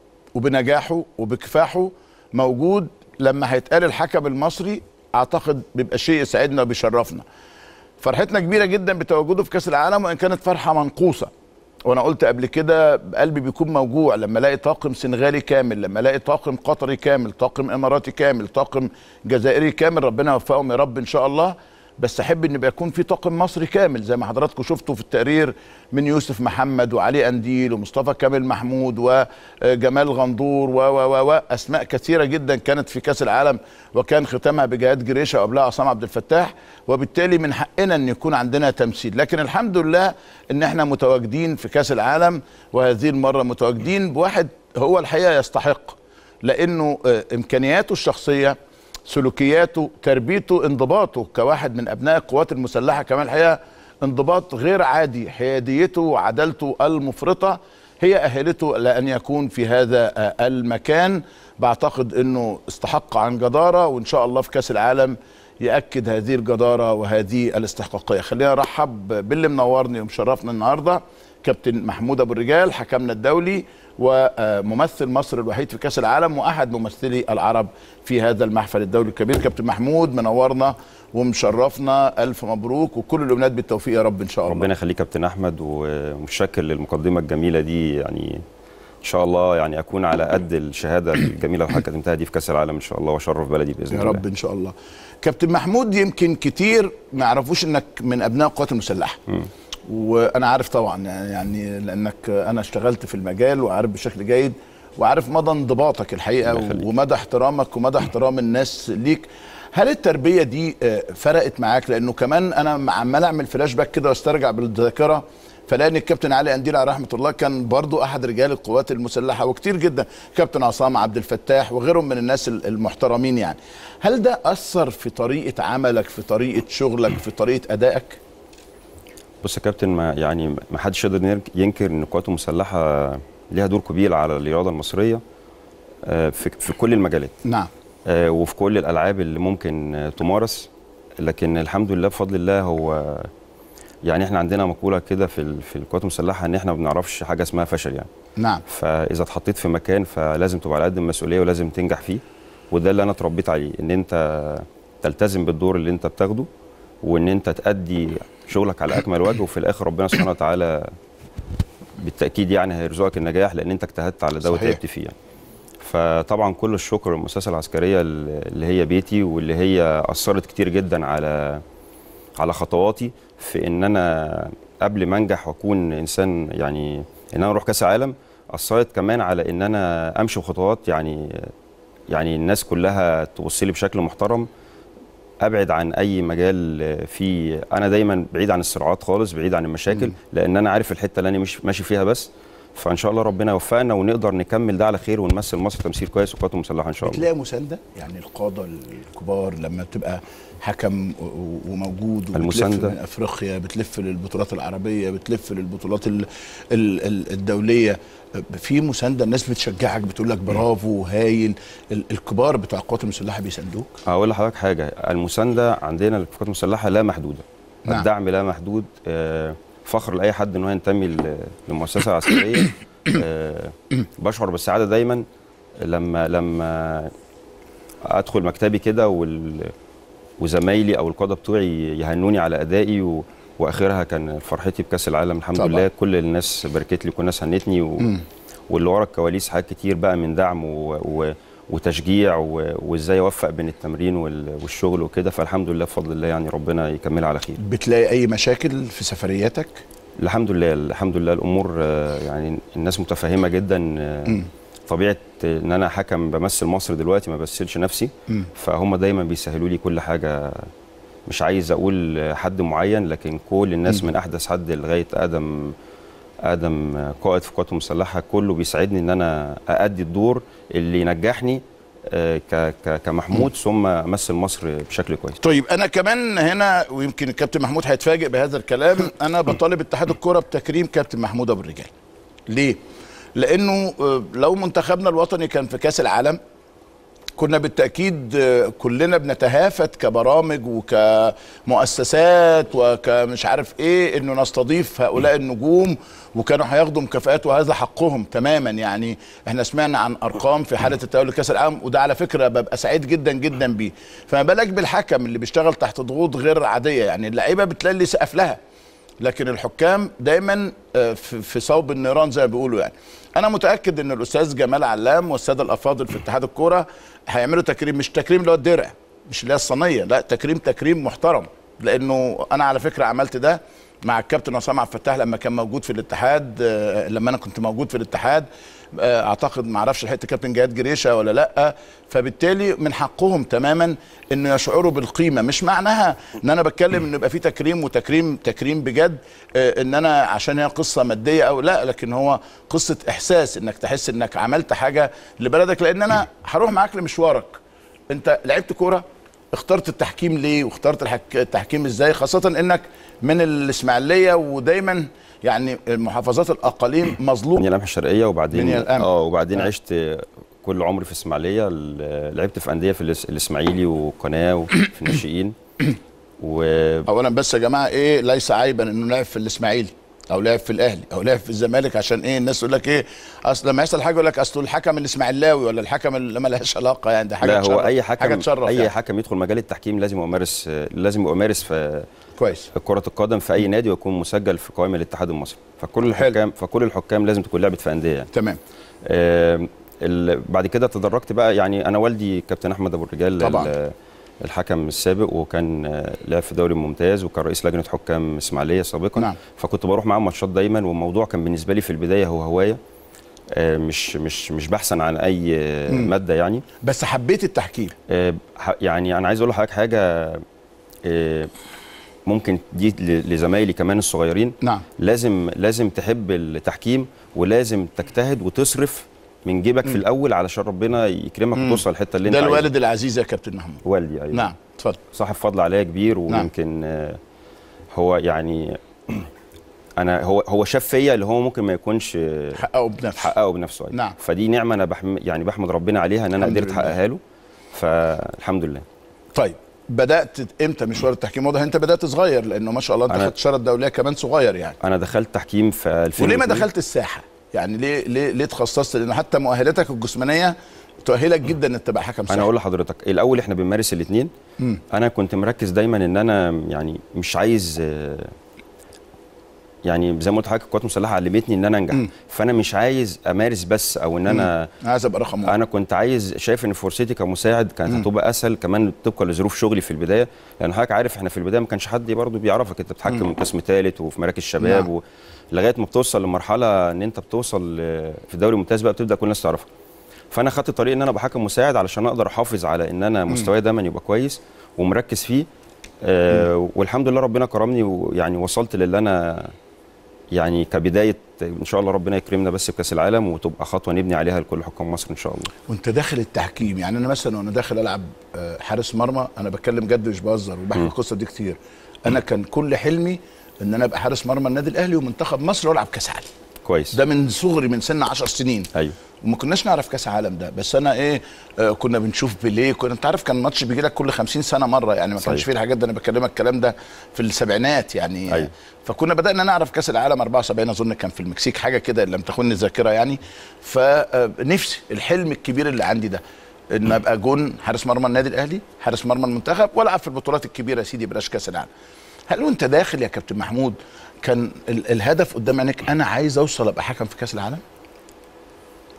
وبنجاحه وبكفاحه موجود لما هيتقال الحكم المصري، اعتقد بيبقى شيء يسعدنا وبيشرفنا. فرحتنا كبيره جدا بتواجده في كاس العالم، وان كانت فرحه منقوصه. وانا قلت قبل كده قلبي بيكون موجوع لما الاقي طاقم سنغالي كامل، لما الاقي طاقم قطري كامل، طاقم اماراتي كامل، طاقم جزائري كامل، ربنا يوفقهم يا رب ان شاء الله. بس احب ان يكون في طاقم مصري كامل زي ما حضراتكم شفتوا في التقرير، من يوسف محمد وعلي انديل ومصطفى كامل محمود وجمال غندور واسماء كثيره جدا كانت في كاس العالم، وكان ختامها بجهاد جريشه وقبلها عصام عبد الفتاح. وبالتالي من حقنا ان يكون عندنا تمثيل، لكن الحمد لله ان احنا متواجدين في كاس العالم، وهذه المره متواجدين بواحد هو الحقيقه يستحق، لانه امكانياته الشخصيه، سلوكياته، تربيته، انضباطه كواحد من ابناء القوات المسلحه، كمان الحقيقه انضباط غير عادي، حياديته وعدالته المفرطه هي اهلته لان يكون في هذا المكان. بعتقد انه استحق عن جداره، وان شاء الله في كاس العالم ياكد هذه الجداره وهذه الاستحقاقيه. خلينا نرحب باللي منورني ومشرفنا النهارده، كابتن محمود ابو الرجال، حكمنا الدولي وممثل مصر الوحيد في كاس العالم واحد ممثلي العرب في هذا المحفل الدولي الكبير. كابتن محمود منورنا ومشرفنا، الف مبروك وكل الامنيات بالتوفيق يا رب ان شاء الله. ربنا يخليك كابتن احمد، ومتشكر للمقدمه الجميله دي. يعني ان شاء الله يعني اكون على قد الشهاده الجميله اللي قدمتها دي في كاس العالم ان شاء الله، واشرف بلدي باذن الله يا رب ان شاء الله. كابتن محمود، يمكن كتير ما يعرفوش انك من ابناء القوات المسلحه، وانا عارف طبعا يعني لانك انا اشتغلت في المجال وعارف بشكل جيد، وعارف مدى انضباطك الحقيقه ومدى احترامك ومدى احترام الناس ليك. هل التربيه دي فرقت معاك؟ لانه كمان انا عمال اعمل فلاش باك كده واسترجع بالذاكره، فلان الكابتن علي انديل على رحمه الله كان برضو احد رجال القوات المسلحه، وكتير جدا كابتن عصام عبد الفتاح وغيرهم من الناس المحترمين. يعني هل ده اثر في طريقه عملك، في طريقه شغلك، في طريقه ادائك؟ بص يا كابتن، ما حدش يقدر ينكر ان القوات المسلحه ليها دور كبير على الرياضه المصريه في كل المجالات. نعم. وفي كل الالعاب اللي ممكن تمارس، لكن الحمد لله بفضل الله هو يعني احنا عندنا مقوله كده في القوات المسلحه ان احنا ما بنعرفش حاجه اسمها فشل يعني. نعم. فاذا اتحطيت في مكان فلازم تبقى على قد المسؤوليه ولازم تنجح فيه، وده اللي انا اتربيت عليه، ان انت تلتزم بالدور اللي انت بتاخده، وان انت تأدي شغلك على اكمل وجه، وفي الاخر ربنا سبحانه وتعالى بالتاكيد يعني هيرزقك النجاح لان انت اجتهدت على ده وتعبت فيه يعني. فطبعا كل الشكر للمؤسسه العسكريه اللي هي بيتي، واللي هي اثرت كتير جدا على خطواتي في ان انا قبل ما انجح واكون انسان، يعني ان انا اروح كاس العالم، اثرت كمان على ان انا امشي بخطوات يعني الناس كلها تبص لي بشكل محترم، ابعد عن اي مجال فيه، انا دايما بعيد عن الصراعات خالص، بعيد عن المشاكل، لان انا عارف الحته اللي انا مش ماشي فيها بس. فان شاء الله ربنا يوفقنا ونقدر نكمل ده على خير ونمثل مصر تمثيل كويس وقوات مسلحه ان شاء الله. بتلاقي مسانده؟ يعني القاده الكبار لما بتبقى حكم وموجود وبتلف من افريقيا، بتلف للبطولات العربيه، بتلف للبطولات الدوليه، في مسانده؟ الناس بتشجعك، بتقول لك برافو هايل، الكبار بتوع القوات المسلحه بيساندوك؟ اقول لحضرتك حاجه، المسانده عندنا في القوات المسلحه لا محدوده. نعم. الدعم لا محدود، فخر لاي حد ان هو ينتمي للمؤسسه العسكريه. بشعر بالسعاده دايما لما ادخل مكتبي كده وزمايلي او القاده بتوعي يهنوني على ادائي، واخرها كان فرحتي بكاس العالم الحمد طبعا. لله كل الناس باركت لي، كل الناس هنتني واللي ورا الكواليس حاجات كتير بقى من دعم وتشجيع وازاي اوفق بين التمرين والشغل وكده. فالحمد لله بفضل الله يعني ربنا يكملها على خير. بتلاقي اي مشاكل في سفرياتك؟ الحمد لله الحمد لله الامور يعني الناس متفهمه جدا. طبيعه ان انا حكم بمثل مصر دلوقتي ما بمثلش نفسي، فهم دايما بيسهلوا لي كل حاجه. مش عايز اقول حد معين، لكن كل الناس من احدث حد لغايه ادم قائد في القوات المسلحه كله بيساعدني ان انا اادي الدور اللي ينجحني كمحمود ثم امثل مصر بشكل كويس. طيب انا كمان هنا، ويمكن الكابتن محمود هيتفاجئ بهذا الكلام، انا بطالب اتحاد الكره بتكريم كابتن محمود ابو الرجال. ليه؟ لانه لو منتخبنا الوطني كان في كاس العالم كنا بالتأكيد كلنا بنتهافت كبرامج وكمؤسسات وكمش عارف ايه انه نستضيف هؤلاء النجوم، وكانوا هياخدوا مكافآت وهذا حقهم تماما. يعني احنا سمعنا عن ارقام في حالة التأهل لكأس العالم، وده على فكرة ببقى سعيد جدا جدا بيه. فما بالك بالحكم اللي بيشتغل تحت ضغوط غير عادية، يعني اللعيبة بتلاقي اللي سقف لها، لكن الحكام دايما في صوب النيران زي ما بيقولوا. يعني انا متاكد ان الاستاذ جمال علام والساده الافاضل في اتحاد الكوره هيعملوا تكريم، مش تكريم اللي هو الدرع، مش اللي هي الصينيه، لا تكريم محترم. لانه انا على فكره عملت ده مع الكابتن عصام عبد الفتاح لما كان موجود في الاتحاد، لما انا كنت موجود في الاتحاد. اعتقد ما اعرفش لحقت كابتن جهاد جريشه ولا لا. فبالتالي من حقهم تماما ان يشعروا بالقيمه. مش معناها ان انا بتكلم ان يبقى في تكريم تكريم بجد ان انا عشان هي قصه ماديه او لا، لكن هو قصه احساس انك تحس انك عملت حاجه لبلدك. لان انا هروح معاك لمشوارك، انت لعبت كوره، اخترت التحكيم ليه واخترت التحكيم ازاي، خاصه انك من الاسماعيليه ودايما يعني محافظات الاقاليم مظلوم. من لمح الشرقيه وبعدين وبعدين عشت كل عمري في اسماعيليه. لعبت في انديه في الاسماعيلي وقناه وفي الناشئين. اولا بس يا جماعه ايه، ليس عيبا انه لعب في الاسماعيلي او لعب في الاهلي او لعب في الزمالك، عشان ايه الناس تقول لك ايه، اصل لما يحصل حاجه يقول لك اصل الحكم الاسماعيلاوي ولا الحكم اللي ما لهاش علاقه. يعني ده حاجه لا، هو اي حكم يعني. حكم يدخل مجال التحكيم لازم يبقى مارس في كويس في كره القدم في اي نادي ويكون مسجل في قوائم الاتحاد المصري. فكل الحكام لازم تكون لعبت في انديه يعني. تمام. بعد كده تدرجت بقى، يعني انا والدي كابتن احمد ابو الرجال طبعا الحكم السابق، وكان لعب في دوري ممتاز وكان رئيس لجنه حكام اسماعيليه سابقا. نعم. فكنت بروح معاه ماتشات دايما، والموضوع كان بالنسبه لي في البدايه هو هوايه، مش بحثا عن اي ماده يعني. بس حبيت التحكيم. يعني انا عايز اقول لحضرتك حاجه، ممكن دي لزمايلي كمان الصغيرين. نعم. لازم تحب التحكيم، ولازم تجتهد وتصرف من جيبك في الاول علشان ربنا يكرمك وتوصل الحته اللي انت ده عايزها. الوالد العزيز يا كابتن محمود. والدي ايوه. نعم اتفضل. صاحب فضل عليا كبير، ويمكن هو يعني هو شاف فيا اللي هو ممكن ما يكونش حققه بنفسه أيوة. نعم. فدي نعمه انا بحمد ربنا عليها ان انا قدرت احققها له، فالحمد لله. طيب بدات امتى مشوار التحكيم؟ واضح انت بدات صغير، لانه ما شاء الله انت خدت شاره دوليه كمان صغير يعني. انا دخلت تحكيم في 2000. وليه ما دخلت الساحه؟ يعني ليه تخصصت؟ لانه حتى مؤهلاتك الجسمانيه تؤهلك جدا انك تبقى حكم ساحه. انا اقول لحضرتك الاول احنا بنمارس الاثنين. انا كنت مركز دايما ان انا يعني مش عايز، يعني زي ما قلت لحضرتك القوات المسلحه علمتني ان انا انجح. فانا مش عايز امارس بس، او ان انا عايز ابقى رقم واحد. انا كنت عايز، شايف ان فرصتي كمساعد كانت هتبقى اسهل كمان طبقا لظروف شغلي في البدايه، لان حضرتك عارف احنا في البدايه ما كانش حد برضه بيعرفك، انت بتتحكم من قسم ثالث وفي مراكز شباب لغايه ما بتوصل لمرحله ان انت بتوصل في الدوري الممتاز بقى بتبدا كل الناس تعرفك. فانا خدت الطريق ان انا ابقى حكم مساعد علشان اقدر احافظ على ان انا مستواي دايما يبقى كويس ومركز فيه. والحمد لله ربنا كرمني، ويعني وصلت للي انا يعني كبدايه ان شاء الله ربنا يكرمنا بس بكاس العالم، وتبقى خطوه نبني عليها لكل حكام مصر ان شاء الله. وانت داخل التحكيم، يعني انا مثلا وانا داخل العب حارس مرمى، انا بتكلم جد مش بهزر وبحكي القصه دي كتير. انا كان كل حلمي ان انا ابقى حارس مرمى النادي الاهلي ومنتخب مصر والعب كاس عالم. كويس. ده من صغري، من سن 10 سنين. ايوه. وما كناش نعرف كاس عالم ده، بس انا كنا بنشوف بيليه، انت عارف كان ماتش بيجي لك كل 50 سنه مره، يعني ما كانش فيه الحاجات ده. انا بكلمك الكلام ده في السبعينات يعني. أيوة. فكنا بدانا نعرف كاس العالم 74 اظن كان في المكسيك، حاجه كده لم تخن الذاكره يعني. فنفسي الحلم الكبير اللي عندي ده ان ابقى جون حارس مرمى النادي الاهلي، حارس مرمى المنتخب، والعب في البطولات الكبيره يا سيدي بلاش كاس العالم. هل وانت داخل يا كابتن محمود كان الهدف قدام عينيك انا عايز اوصل ابقى حكم في كاس العالم؟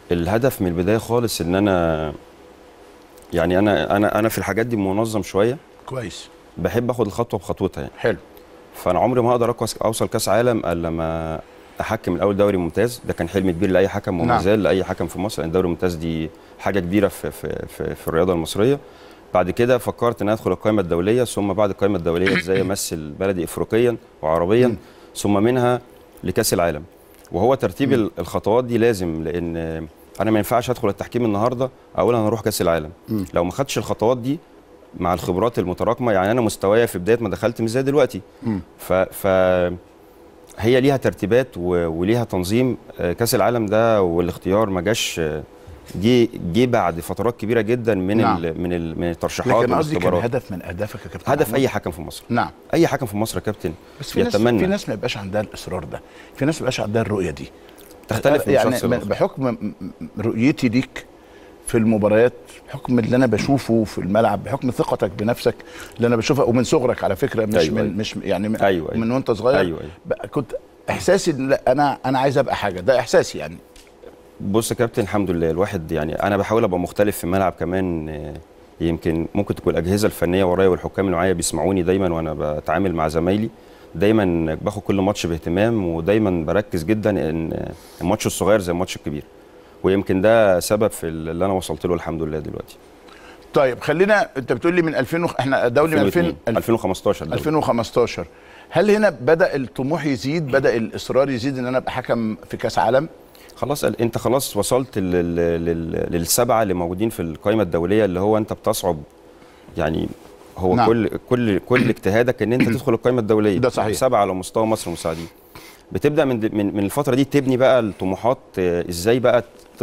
الهدف من البدايه خالص ان انا يعني انا في الحاجات دي منظم شويه، كويس. بحب اخد الخطوه بخطوتها يعني. حلو. فانا عمري ما هقدر اوصل كاس عالم الا لما احكم الاول دوري ممتاز. ده كان حلم كبير لاي حكم وما زال لاي حكم في مصر، لان الدوري الممتاز دي حاجه كبيره في الرياضه المصريه. بعد كده فكرت ان ادخل القائمه الدوليه، ثم بعد القائمه الدوليه ازاي امثل بلدي افريقيا وعربيا، ثم منها لكاس العالم. وهو ترتيب الخطوات دي لازم، لان انا ما ينفعش ادخل التحكيم النهارده اقول انا هروح كاس العالم لو ما خدتش الخطوات دي مع الخبرات المتراكمه. يعني انا مستوايا في بدايه ما دخلت مش زي دلوقتي. ف هي ليها ترتيبات وليها تنظيم. كاس العالم ده والاختيار ما جاش، جه بعد فترات كبيره جدا من من الترشيحات لكن قصدي والاختبارات. كان هدف من اهدافك يا كابتن هدف محمود. اي حكم في مصر. نعم. اي حكم في مصر يا كابتن بس في يتمنى. ناس ما يبقاش عندها الاصرار ده، في ناس ما يبقاش عندها الرؤيه دي. تختلف من يعني شخص لآخر. بحكم رؤيتي ليك في المباريات، بحكم اللي انا بشوفه في الملعب، بحكم ثقتك بنفسك اللي انا بشوفها، ومن صغرك على فكره، مش أيوة. مش يعني أيوة. من وانت صغير. أيوة. كنت احساسي لا انا عايز ابقى حاجه، ده احساسي يعني. بص يا كابتن، الحمد لله الواحد يعني انا بحاول ابقى مختلف في الملعب كمان. يمكن ممكن تكون الاجهزه الفنيه ورايا والحكام اللي معايا بيسمعوني دايما وانا بتعامل مع زمايلي. دايما باخد كل ماتش باهتمام، ودايما بركز جدا ان الماتش الصغير زي الماتش الكبير، ويمكن ده سبب في اللي انا وصلت له الحمد لله دلوقتي. طيب خلينا، انت بتقول لي من 2000 احنا دولي من 2015 دولي. 2015. هل هنا بدا الطموح يزيد، بدا الاصرار يزيد ان انا ابقى حكم في كاس عالم؟ خلاص انت خلاص وصلت للسبعه اللي موجودين في القائمه الدوليه، اللي هو انت بتصعب يعني. هو نعم. كل اجتهادك ان انت تدخل القائمه الدوليه. ده صحيح. 7 على مستوى مصر مساعدين. بتبدا من الفتره دي تبني بقى الطموحات، ازاي بقى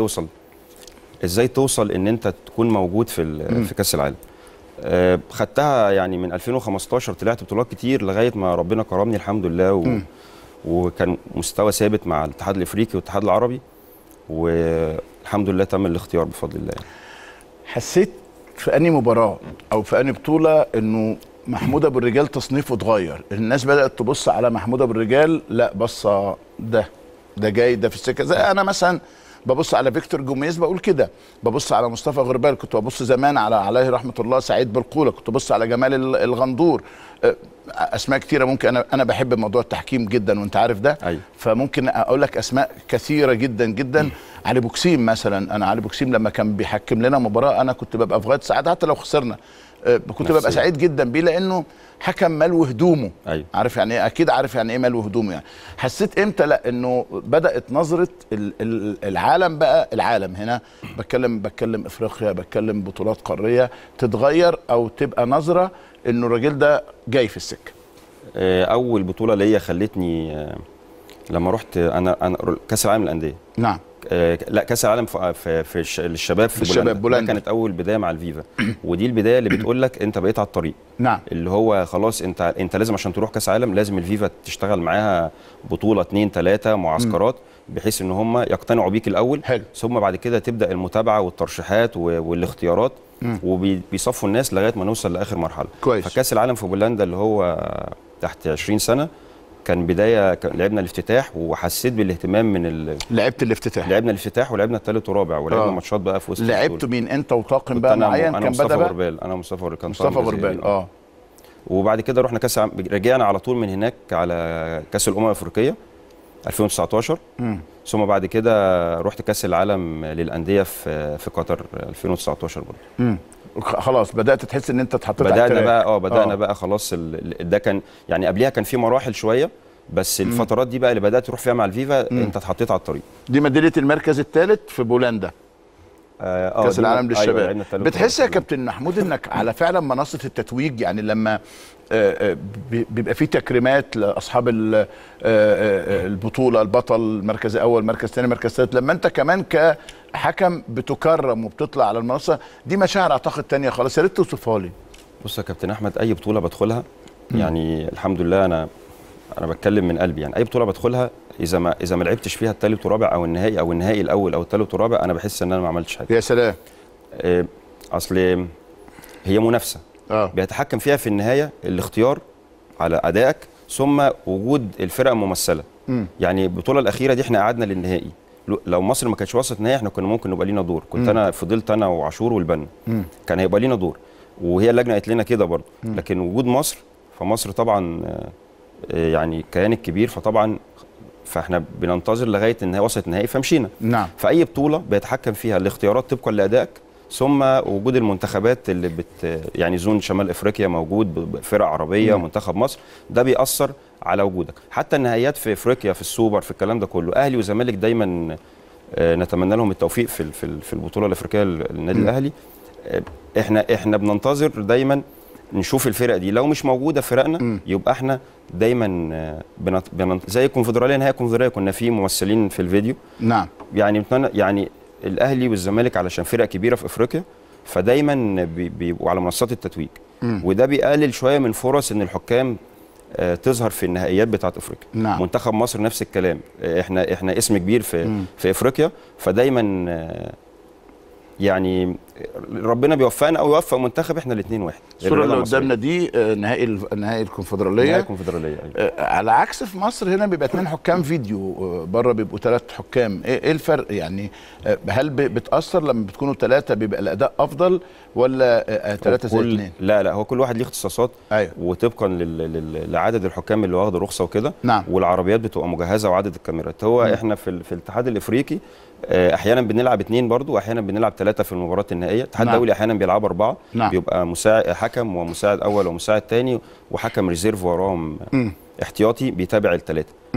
توصل ان انت تكون موجود في كاس العالم. خدتها يعني من 2015، طلعت بطولات كتير لغايه ما ربنا كرمني الحمد لله. وكان مستوى ثابت مع الاتحاد الافريقي والاتحاد العربي، والحمد لله تم الاختيار بفضل الله. حسيت في انهي مباراه او في انهي بطوله انه محمود ابو الرجال تصنيفه اتغير؟ الناس بدات تبص على محمود ابو الرجال، لا بصه ده جاي ده في السكه. زي انا مثلا ببص على فيكتور جوميز بقول كده، ببص على مصطفى غربال، كنت ببص زمان عليه رحمه الله سعيد بالقوله، كنت ببص على جمال الغندور، اسماء كتيره. ممكن انا بحب موضوع التحكيم جدا وانت عارف ده. أيوة. فممكن اقول لك اسماء كثيره جدا جدا. علي بوكسيم مثلا، انا علي بوكسيم لما كان بيحكم لنا مباراه انا كنت ببقى في غايه سعاده، حتى لو خسرنا كنت ببقى سعيد جدا بيه، لانه حكم ملو هدومه. أيوة. عارف يعني ايه، اكيد عارف يعني ايه ملو هدومه. يعني حسيت امتى لا انه بدات نظره العالم، بقى العالم هنا بتكلم افريقيا، بتكلم بطولات قاريه، تتغير او تبقى نظره انه الراجل ده جاي في السكه؟ اول بطوله ليا خلتني لما رحت انا كاس العالم للانديه. نعم. لا، كاس العالم في الشباب في بولندا. ده كانت اول بدايه مع الفيفا. ودي البدايه اللي بتقول لك انت بقيت على الطريق. نعم. اللي هو خلاص انت لازم عشان تروح كاس عالم لازم الفيفا تشتغل معاها بطوله 2 3 معسكرات، بحيث ان هم يقتنعوا بيك الاول. حلو. ثم بعد كده تبدا المتابعه والترشيحات والاختيارات، وبيصفوا الناس لغايه ما نوصل لاخر مرحله. كويس. فكاس العالم في بولندا اللي هو تحت 20 سنه كان بدايه، لعبنا الافتتاح وحسيت بالاهتمام من لعبت الافتتاح. لعبنا الافتتاح ولعبنا الثالث ورابع، ولعبنا ماتشات بقى في وسط. لعبت مين انت وطاقم بقى معين كان مصطفى غربال؟ انا مصطفى غربال. مصطفى غربال. وبعد كده رحنا كاس رجعنا على طول من هناك على كاس الامم الافريقيه 2019. ثم بعد كده رحت كاس العالم للانديه في قطر 2019 برضه. خلاص بدات تحس ان انت اتحطيت على بدانا بقى بدانا بقى خلاص. ده كان يعني قبلها كان في مراحل شويه، بس الفترات دي بقى اللي بدات تروح فيها مع الفيفا انت اتحطيت على الطريق. دي ميداليه المركز الثالث في بولندا. كاس العالم للشباب. أيوة. بتحس يا كابتن محمود انك على فعلا منصه التتويج؟ يعني لما بيبقى في تكريمات لاصحاب البطوله، البطل، مركز اول، مركز ثاني، مركز ثالث، لما انت كمان كحكم بتكرم وبتطلع على المنصه دي، مشاعر اعتقد ثانيه خالص. يا ريت توصفها لي. بص يا كابتن احمد، اي بطوله بدخلها يعني الحمد لله انا بتكلم من قلبي. يعني اي بطوله بدخلها اذا ما لعبتش فيها الثالث ورابع او النهائي الاول او الثالث ورابع، انا بحس ان انا ما عملتش حاجه. يا سلام. اصل هي منافسه بيتحكم فيها في النهايه الاختيار على ادائك، ثم وجود الفرق الممثله. يعني البطوله الاخيره دي احنا قعدنا للنهائي، لو مصر ما كانتش وصلت نهائي احنا كنا ممكن نبقى لينا دور. كنت انا فضلت انا وعاشور والبنا كان هيبقى لينا دور، وهي اللجنه قالت لنا كده برضه. لكن وجود مصر، فمصر طبعا يعني كيان الكبير، فاحنا بننتظر لغايه ان هي وصلت نهائي فمشينا. نعم. فاي بطوله بيتحكم فيها الاختيارات طبقا لادائك، ثم وجود المنتخبات اللي يعني زون شمال افريقيا موجود، فرق عربيه، منتخب مصر، ده بيأثر على وجودك. حتى النهائيات في افريقيا، في السوبر، في الكلام ده كله، اهلي وزمالك دايما نتمنى لهم التوفيق في البطوله الافريقيه للنادي الاهلي. احنا بننتظر دايما نشوف الفرق دي، لو مش موجوده فرقنا يبقى احنا دايما زي الكونفدراليه، نهائي الكونفدراليه كنا فيه ممثلين في الفيديو. نعم. يعني الاهلي والزمالك علشان فرق كبيره في افريقيا، فدايما بيبقوا على منصات التتويج، وده بيقلل شويه من فرص ان الحكام تظهر في النهائيات بتاعه افريقيا. نعم. منتخب مصر نفس الكلام، احنا اسم كبير في افريقيا، فدايما يعني ربنا بيوفقنا او يوفق منتخب، احنا الاثنين واحد. الصوره اللي قدامنا دي نهائي الكونفدراليه. نهائي الكونفدراليه، أيوة. على عكس في مصر هنا بيبقى 2 حكام فيديو، بره بيبقوا 3 حكام. ايه الفرق يعني؟ هل بتاثر لما بتكونوا 3 بيبقى الاداء افضل، ولا 3 زي 2؟ لا هو كل واحد ليه اختصاصات. أيوة. وطبقا لعدد الحكام اللي واخد رخصه وكده. نعم. والعربيات بتبقى مجهزه وعدد الكاميرات. هو احنا في الاتحاد الافريقي احيانا بنلعب 2 برضو، واحيانا بنلعب 3 في المباراه النهائيه. الاتحاد الدولي احيانا بيلعبوا 4. نعم. بيبقى مساعد حكم ومساعد اول ومساعد ثاني وحكم ريزيرف وراهم احتياطي بيتابع ال3.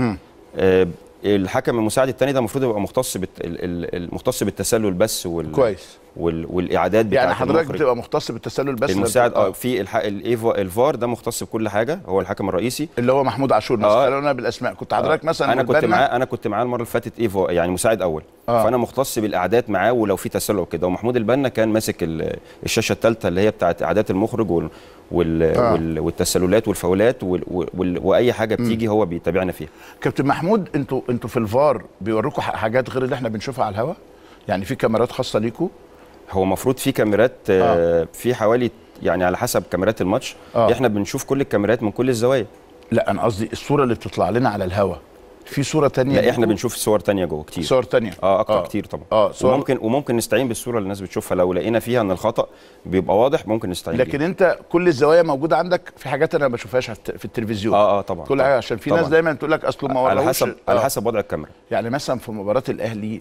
الحكم المساعد الثاني ده المفروض يبقى مختص بالتسلل بس كويس. والاعداد بتاعه. يعني حضرتك بتبقى مختص بالتسلل بس؟ المساعد في الفار ده مختص بكل حاجه، هو الحكم الرئيسي اللي هو محمود عاشور مثلا. خلونا بالاسماء. كنت حضرتك مثلا انا كنت معاه المره اللي فاتت يعني مساعد اول. فانا مختص بالاعداد معاه، ولو في تسلل وكده. ومحمود البنا كان ماسك الشاشه الثالثه اللي هي بتاعه اعداد المخرج والتسللات والفاولات واي حاجه بتيجي هو بيتابعنا فيها. كابتن محمود، انتوا في الفار بيوروكوا حاجات غير اللي احنا بنشوفها على الهواء؟ يعني في كاميرات خاصه ليكوا؟ هو المفروض في كاميرات في حوالي، يعني على حسب كاميرات الماتش. احنا بنشوف كل الكاميرات من كل الزوايا. لا انا قصدي الصوره اللي بتطلع لنا على الهواء، في صوره تانية؟ لا احنا بنشوف صور تانية جوه كتير. صور تانية اكتر كتير طبعا. وممكن نستعين بالصوره اللي الناس بتشوفها، لو لقينا فيها ان الخطا بيبقى واضح ممكن نستعين لكن بيها. انت كل الزوايا موجوده عندك؟ في حاجات انا ما بشوفهاش في التلفزيون. طبعا كل حاجه، عشان في ناس دايما تقول لك اصله ما وراهوش. على حسب وضع الكاميرا. يعني مثلا في مباراه الاهلي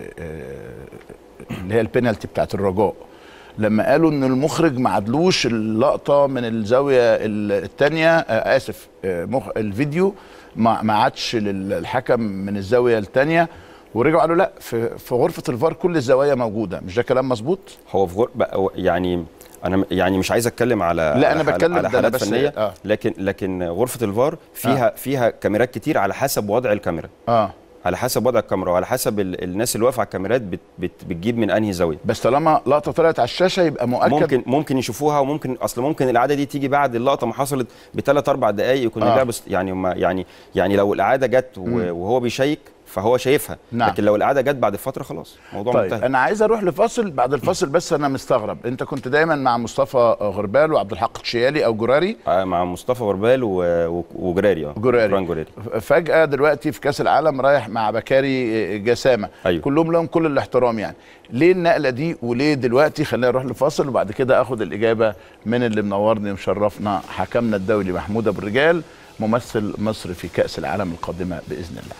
اللي هي البينالتي بتاعت الرجاء، لما قالوا ان المخرج ما عدلوش اللقطه من الزاويه الثانيه، الفيديو ما عادش للحكم من الزاويه الثانيه، ورجعوا قالوا لا، في غرفه الفار كل الزوايا موجوده. مش ده كلام مظبوط؟ هو في يعني انا يعني مش عايز اتكلم على لا انا بتكلم على حالات فنيه. لكن غرفه الفار فيها كاميرات كتير على حسب وضع الكاميرا. على حسب وضع الكاميرا وعلى حسب الناس اللي واقفه على الكاميرات بتجيب من انهي زاويه. بس طالما لقطه طلعت على الشاشه يبقى مؤكد ممكن يشوفوها، وممكن ممكن الاعاده دي تيجي بعد اللقطه ما حصلت ب3 4 دقائق يكون اللعب يعني لو الاعاده جت وهو بيشيك فهو شايفها. نعم. لكن لو الاعاده جت بعد فتره خلاص الموضوع طيب منتهي. انا عايز اروح لفاصل. بعد الفاصل بس انا مستغرب، انت كنت دايما مع مصطفى غربال وعبد الحق الشيالي او جراري؟ مع مصطفى غربال وجراري. جراري. فجاه دلوقتي في كاس العالم رايح مع بكاري جسامه. أيوه. كلهم لهم كل الاحترام. يعني ليه النقله دي وليه دلوقتي؟ خلينا نروح لفاصل وبعد كده اخد الاجابه من اللي منورني ومشرفنا، حكمنا الدولي محمود ابو الرجال، ممثل مصر في كاس العالم القادمه باذن الله.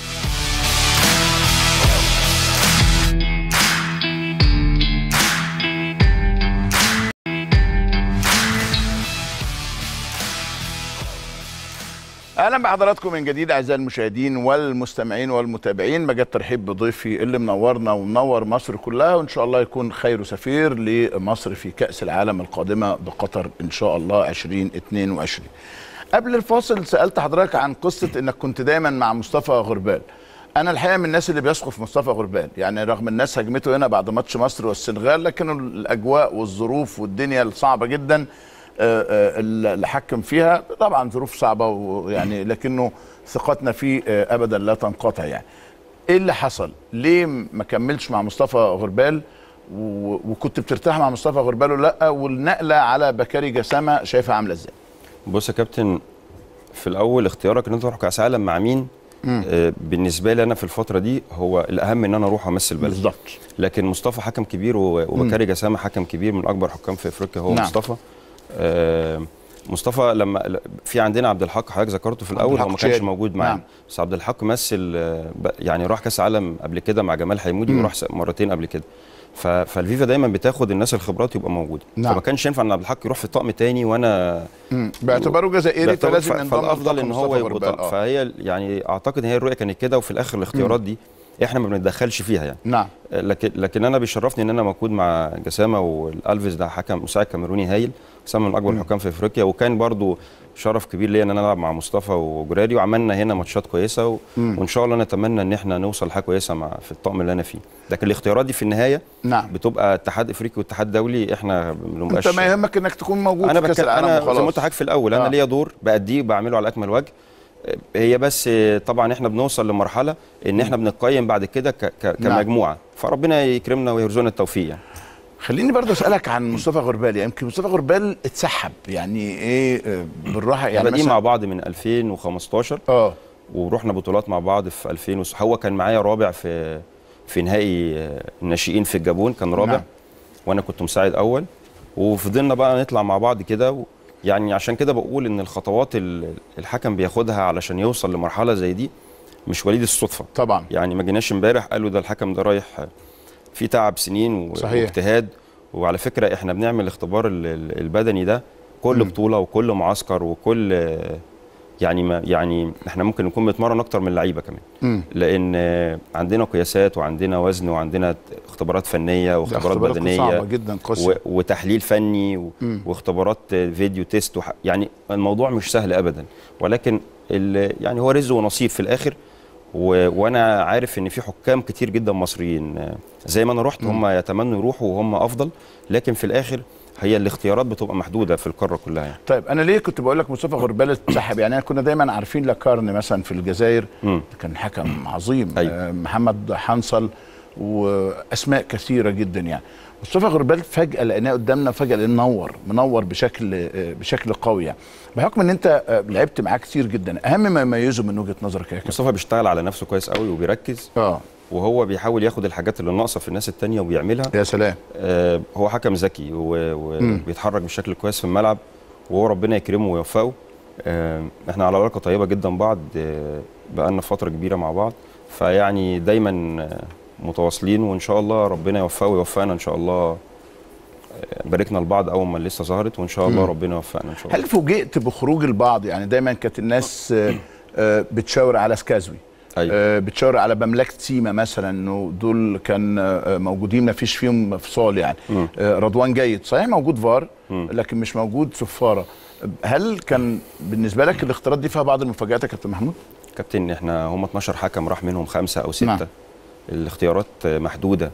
اهلا بحضراتكم من جديد اعزائي المشاهدين والمستمعين والمتابعين. بجد ترحيب بضيفي اللي منورنا ومنور مصر كلها، وان شاء الله يكون خير سفير لمصر في كأس العالم القادمه بقطر ان شاء الله 2022. قبل الفاصل سالت حضرتك عن قصه انك كنت دايما مع مصطفى غربال. انا الحقيقه من الناس اللي بيثقوا في مصطفى غربال، يعني رغم الناس هجمته هنا بعد ماتش مصر والسنغال، لكن الاجواء والظروف والدنيا الصعبه جدا اللي حكم فيها، طبعا ظروف صعبه ويعني لكنه ثقتنا فيه ابدا لا تنقطع. يعني ايه اللي حصل؟ ليه ما كملتش مع مصطفى غربال؟ وكنت بترتاح مع مصطفى غربال ولا لا؟ والنقله على بكاري جسامه شايفها عامله ازاي؟ بص يا كابتن، في الاول اختيارك ان انت تروح كاس عالم مع مين بالنسبه لي انا في الفتره دي هو الاهم ان انا اروح امثل بلدي بالظبط. لكن مصطفى حكم كبير وبكاري جسامه حكم كبير من اكبر حكام في افريقيا هو نعم. مصطفى. مصطفى لما في عندنا عبد الحق حضرتك ذكرته في الاول هو ما كانش موجود معانا. نعم. بس عبد الحق مثل يعني راح كاس عالم قبل كده مع جمال حيمودي وراح مرتين قبل كده. فالفيفا دايما بتاخد الناس الخبرات يبقى موجوده. نعم. فما كانش ينفع ان عبد الحق يروح في طقم تاني وانا باعتباره جزائري فلازم ينضم فالافضل ان هو يبقى غربال. فهي يعني اعتقد ان هي الرؤيه كانت كده وفي الاخر الاختيارات دي احنا ما بنتدخلش فيها يعني. نعم. لكن انا بيشرفني ان انا موجود مع جسامه والالفيس ده حكم مساعد كاميروني هايل. جسامه من اكبر الحكام في افريقيا وكان برضو شرف كبير ليا ان انا العب مع مصطفى وجراري وعملنا هنا ماتشات كويسه وان شاء الله نتمنى ان احنا نوصل لحاجه كويسه في الطقم اللي انا فيه. لكن الاختيارات دي في النهايه نعم بتبقى اتحاد افريقي واتحاد دولي. احنا انت ما يهمك انك تكون موجود في كاس العالم انا وخلاص. زي ما قلت لحضرتك في الاول انا ليا دور بأديه بعمله على اكمل وجه. هي بس طبعا احنا بنوصل لمرحله ان احنا بنقيم بعد كده كمجموعه. فربنا يكرمنا ويرزقنا التوفيق يعني. خليني برضه اسالك عن مصطفى غربال. يمكن مصطفى غربال اتسحب يعني ايه بالراحه يعني بادئين مع بعض من 2015 ورحنا بطولات مع بعض في 2000 هو كان معايا رابع في نهائي الناشئين في الجابون كان رابع. نعم. وانا كنت مساعد اول وفضلنا بقى نطلع مع بعض كده يعني عشان كده بقول ان الخطوات الحكم بياخدها علشان يوصل لمرحله زي دي مش وليد الصدفه طبعا. يعني ما جيناش امبارح قالوا ده الحكم ده رايح في تعب سنين واجتهاد. وعلى فكره احنا بنعمل الاختبار البدني ده كل بطوله وكل معسكر وكل يعني احنا ممكن نكون بنتمرن اكتر من اللعيبه كمان. لان عندنا قياسات وعندنا وزن وعندنا اختبارات فنيه واختبارات بدنيه صعبه جدا وتحليل فني واختبارات فيديو تيست يعني الموضوع مش سهل ابدا ولكن يعني هو رزق ونصيب في الاخر. وانا عارف ان في حكام كتير جدا مصريين زي ما انا رحت هم يتمنوا يروحوا وهم افضل لكن في الاخر هي الاختيارات بتبقى محدوده في القاره كلها يعني. طيب انا ليه كنت بقول لك مصطفى غربال اتسحب يعني كنا دايما عارفين لاكارن مثلا في الجزائر كان حكم عظيم. أيوة. محمد حنصل واسماء كثيره جدا يعني. مصطفى غربال فجاه لقيناه قدامنا فجاه لقيناه منور بشكل قوي يعني. بحكم ان انت لعبت معاه كتير جدا اهم ما يميزه من وجهه نظرك يا كابتن؟ مصطفى بيشتغل على نفسه كويس قوي وبيركز وهو بيحاول ياخد الحاجات اللي ناقصه في الناس التانية وبيعملها. يا سلام. هو حكم ذكي وبيتحرك بشكل كويس في الملعب وهو ربنا يكرمه ويوفقه. احنا على علاقه طيبه جدا بعض بقالنا فتره كبيره مع بعض فيعني دايما متواصلين وان شاء الله ربنا يوفقه ويوفقنا ان شاء الله. باركنا لبعض اول ما لسه ظهرت وان شاء الله ربنا يوفقنا ان شاء الله. هل فوجئت بخروج البعض يعني دايما كانت الناس بتشاور على سكازوي. أيوة. بتشاور على بملكة سيما مثلا انه دول كان موجودين ما فيش فيهم انفصال يعني. رضوان جيد صحيح موجود فار لكن مش موجود صفاره. هل كان بالنسبه لك الاختيارات دي فيها بعض المفاجآت يا كابتن محمود؟ كابتن احنا هم 12 حكم راح منهم 5 أو 6. نعم. الاختيارات محدوده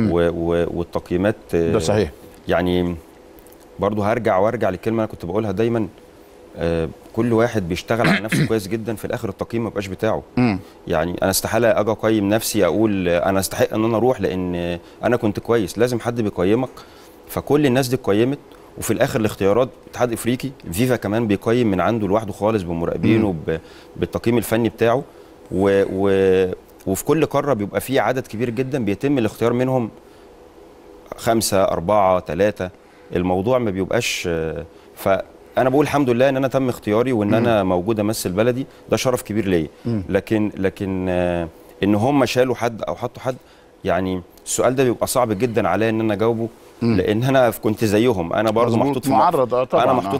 والتقييمات ده صحيح. يعني برضو وارجع للكلمه انا كنت بقولها دايما كل واحد بيشتغل على نفسه كويس جدا في الاخر التقييم ما بقاش بتاعه. يعني انا استحاله اجي اقيم نفسي اقول انا استحق ان انا اروح لان انا كنت كويس. لازم حد بيقيمك. فكل الناس دي اتقيمت وفي الاخر الاختيارات اتحاد افريقي فيفا كمان بيقيم من عنده لوحده خالص بمراقبينه بالتقييم الفني بتاعه وفي كل قاره بيبقى فيه عدد كبير جدا بيتم الاختيار منهم 5 4 3. الموضوع ما بيبقاش فانا بقول الحمد لله ان انا تم اختياري وان انا موجود امثل بلدي ده شرف كبير ليا. لكن ان هم شالوا حد او حطوا حد يعني السؤال ده بيبقى صعب جدا عليا ان انا اجاوبه لان انا كنت زيهم. انا برضه محطوط في معرض طبعا. انا محطوط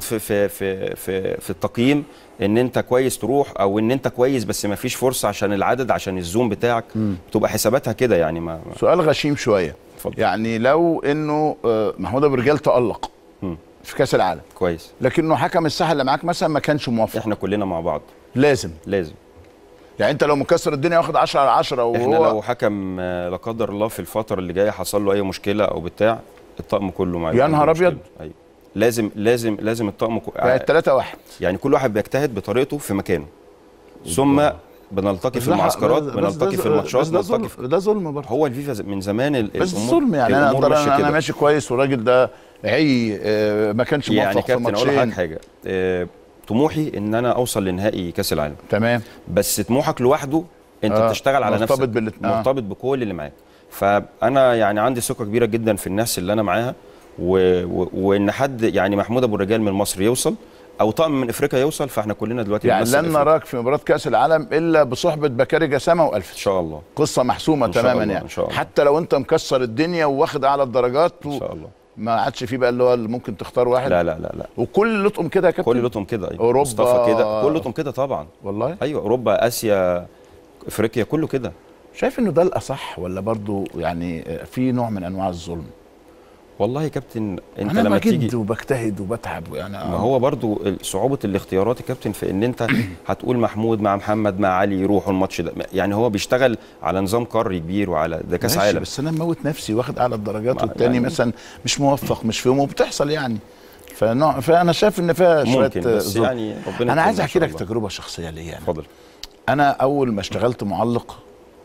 في التقييم ان انت كويس تروح او ان انت كويس بس ما فيش فرصه عشان العدد عشان الزوم بتاعك بتبقى حساباتها كده يعني. سؤال غشيم شويه. فضل. يعني لو انه محمود ابو رجال تألق في كاس العالم كويس لكنه حكم الساحه اللي معاك مثلا ما كانش موافق احنا كلنا مع بعض لازم يعني انت لو مكسر الدنيا واخد 10 على 10 وهو احنا لو حكم لا قدر الله في الفتره اللي جايه حصل له اي مشكله او بتاع الطقم كله معايا. يا نهار ابيض. ايوه لازم الطقم يعني 3-1 يعني كل واحد بيجتهد بطريقته في مكانه ثم بنلتقي في المعسكرات بنلتقي في الماتشات ده ظلم برضه. هو الفيفا من زمان بس ظلم يعني انا ماشي كويس والراجل ده ما كانش موفق يعني في ماتشين. يعني كابتن اقول لك حاجه طموحي ان انا اوصل لنهائي كاس العالم. تمام. بس طموحك لوحده انت بتشتغل على نفسك، مرتبط بكل اللي معاك. فانا يعني عندي ثقه كبيره جدا في الناس اللي انا معاها، وان حد يعني محمود ابو الرجال من مصر يوصل او طقم من افريقيا يوصل، فاحنا كلنا دلوقتي يعني لن نراك في مباراه كاس العالم الا بصحبه بكاري جسامه والفت ان شاء الله. قصه محسومه تماما يعني إن شاء الله. حتى لو انت مكسر الدنيا واخد اعلى الدرجات ان شاء الله ما عادش فيه بقى اللي هو اللي ممكن تختار واحد. لا لا لا لا. وكل لطم كده يا كابتن، كل لطم كده. أيوة. اوروبا مصطفى كده، كل لطم كده طبعا والله. ايوه اوروبا اسيا افريقيا كله كده. شايف انه ده الاصح ولا برضو يعني في نوع من انواع الظلم؟ والله يا كابتن انت أنا لما تيجي بجد وبجتهد وبتعب يعني ما هو برضو صعوبه الاختيارات يا كابتن في ان انت هتقول محمود مع محمد مع علي يروحوا الماتش ده، يعني هو بيشتغل على نظام قاري كبير وعلى ده كاس عالم. بس انا موت نفسي واخد اعلى الدرجات والتاني يعني مثلا مش موفق مش في يومه وبتحصل يعني. فانا شايف ان فيها شويه بس يعني ربنا. انا عايز احكي لك تجربه شخصيه ليا يعني. اتفضل. انا اول ما اشتغلت معلق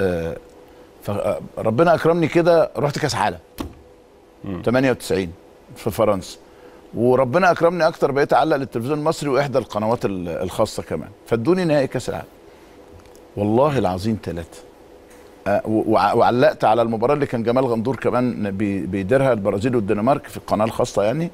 فربنا اكرمني كده رحت كاس عالم 98 في فرنسا، وربنا اكرمني اكتر بقيت اعلق للتلفزيون المصري واحدى القنوات الخاصه كمان، فادوني نهائي كاس العالم والله العظيم 3. وعلقت على المباراه اللي كان جمال غندور كمان بيديرها البرازيل والدنمارك في القناه الخاصه يعني.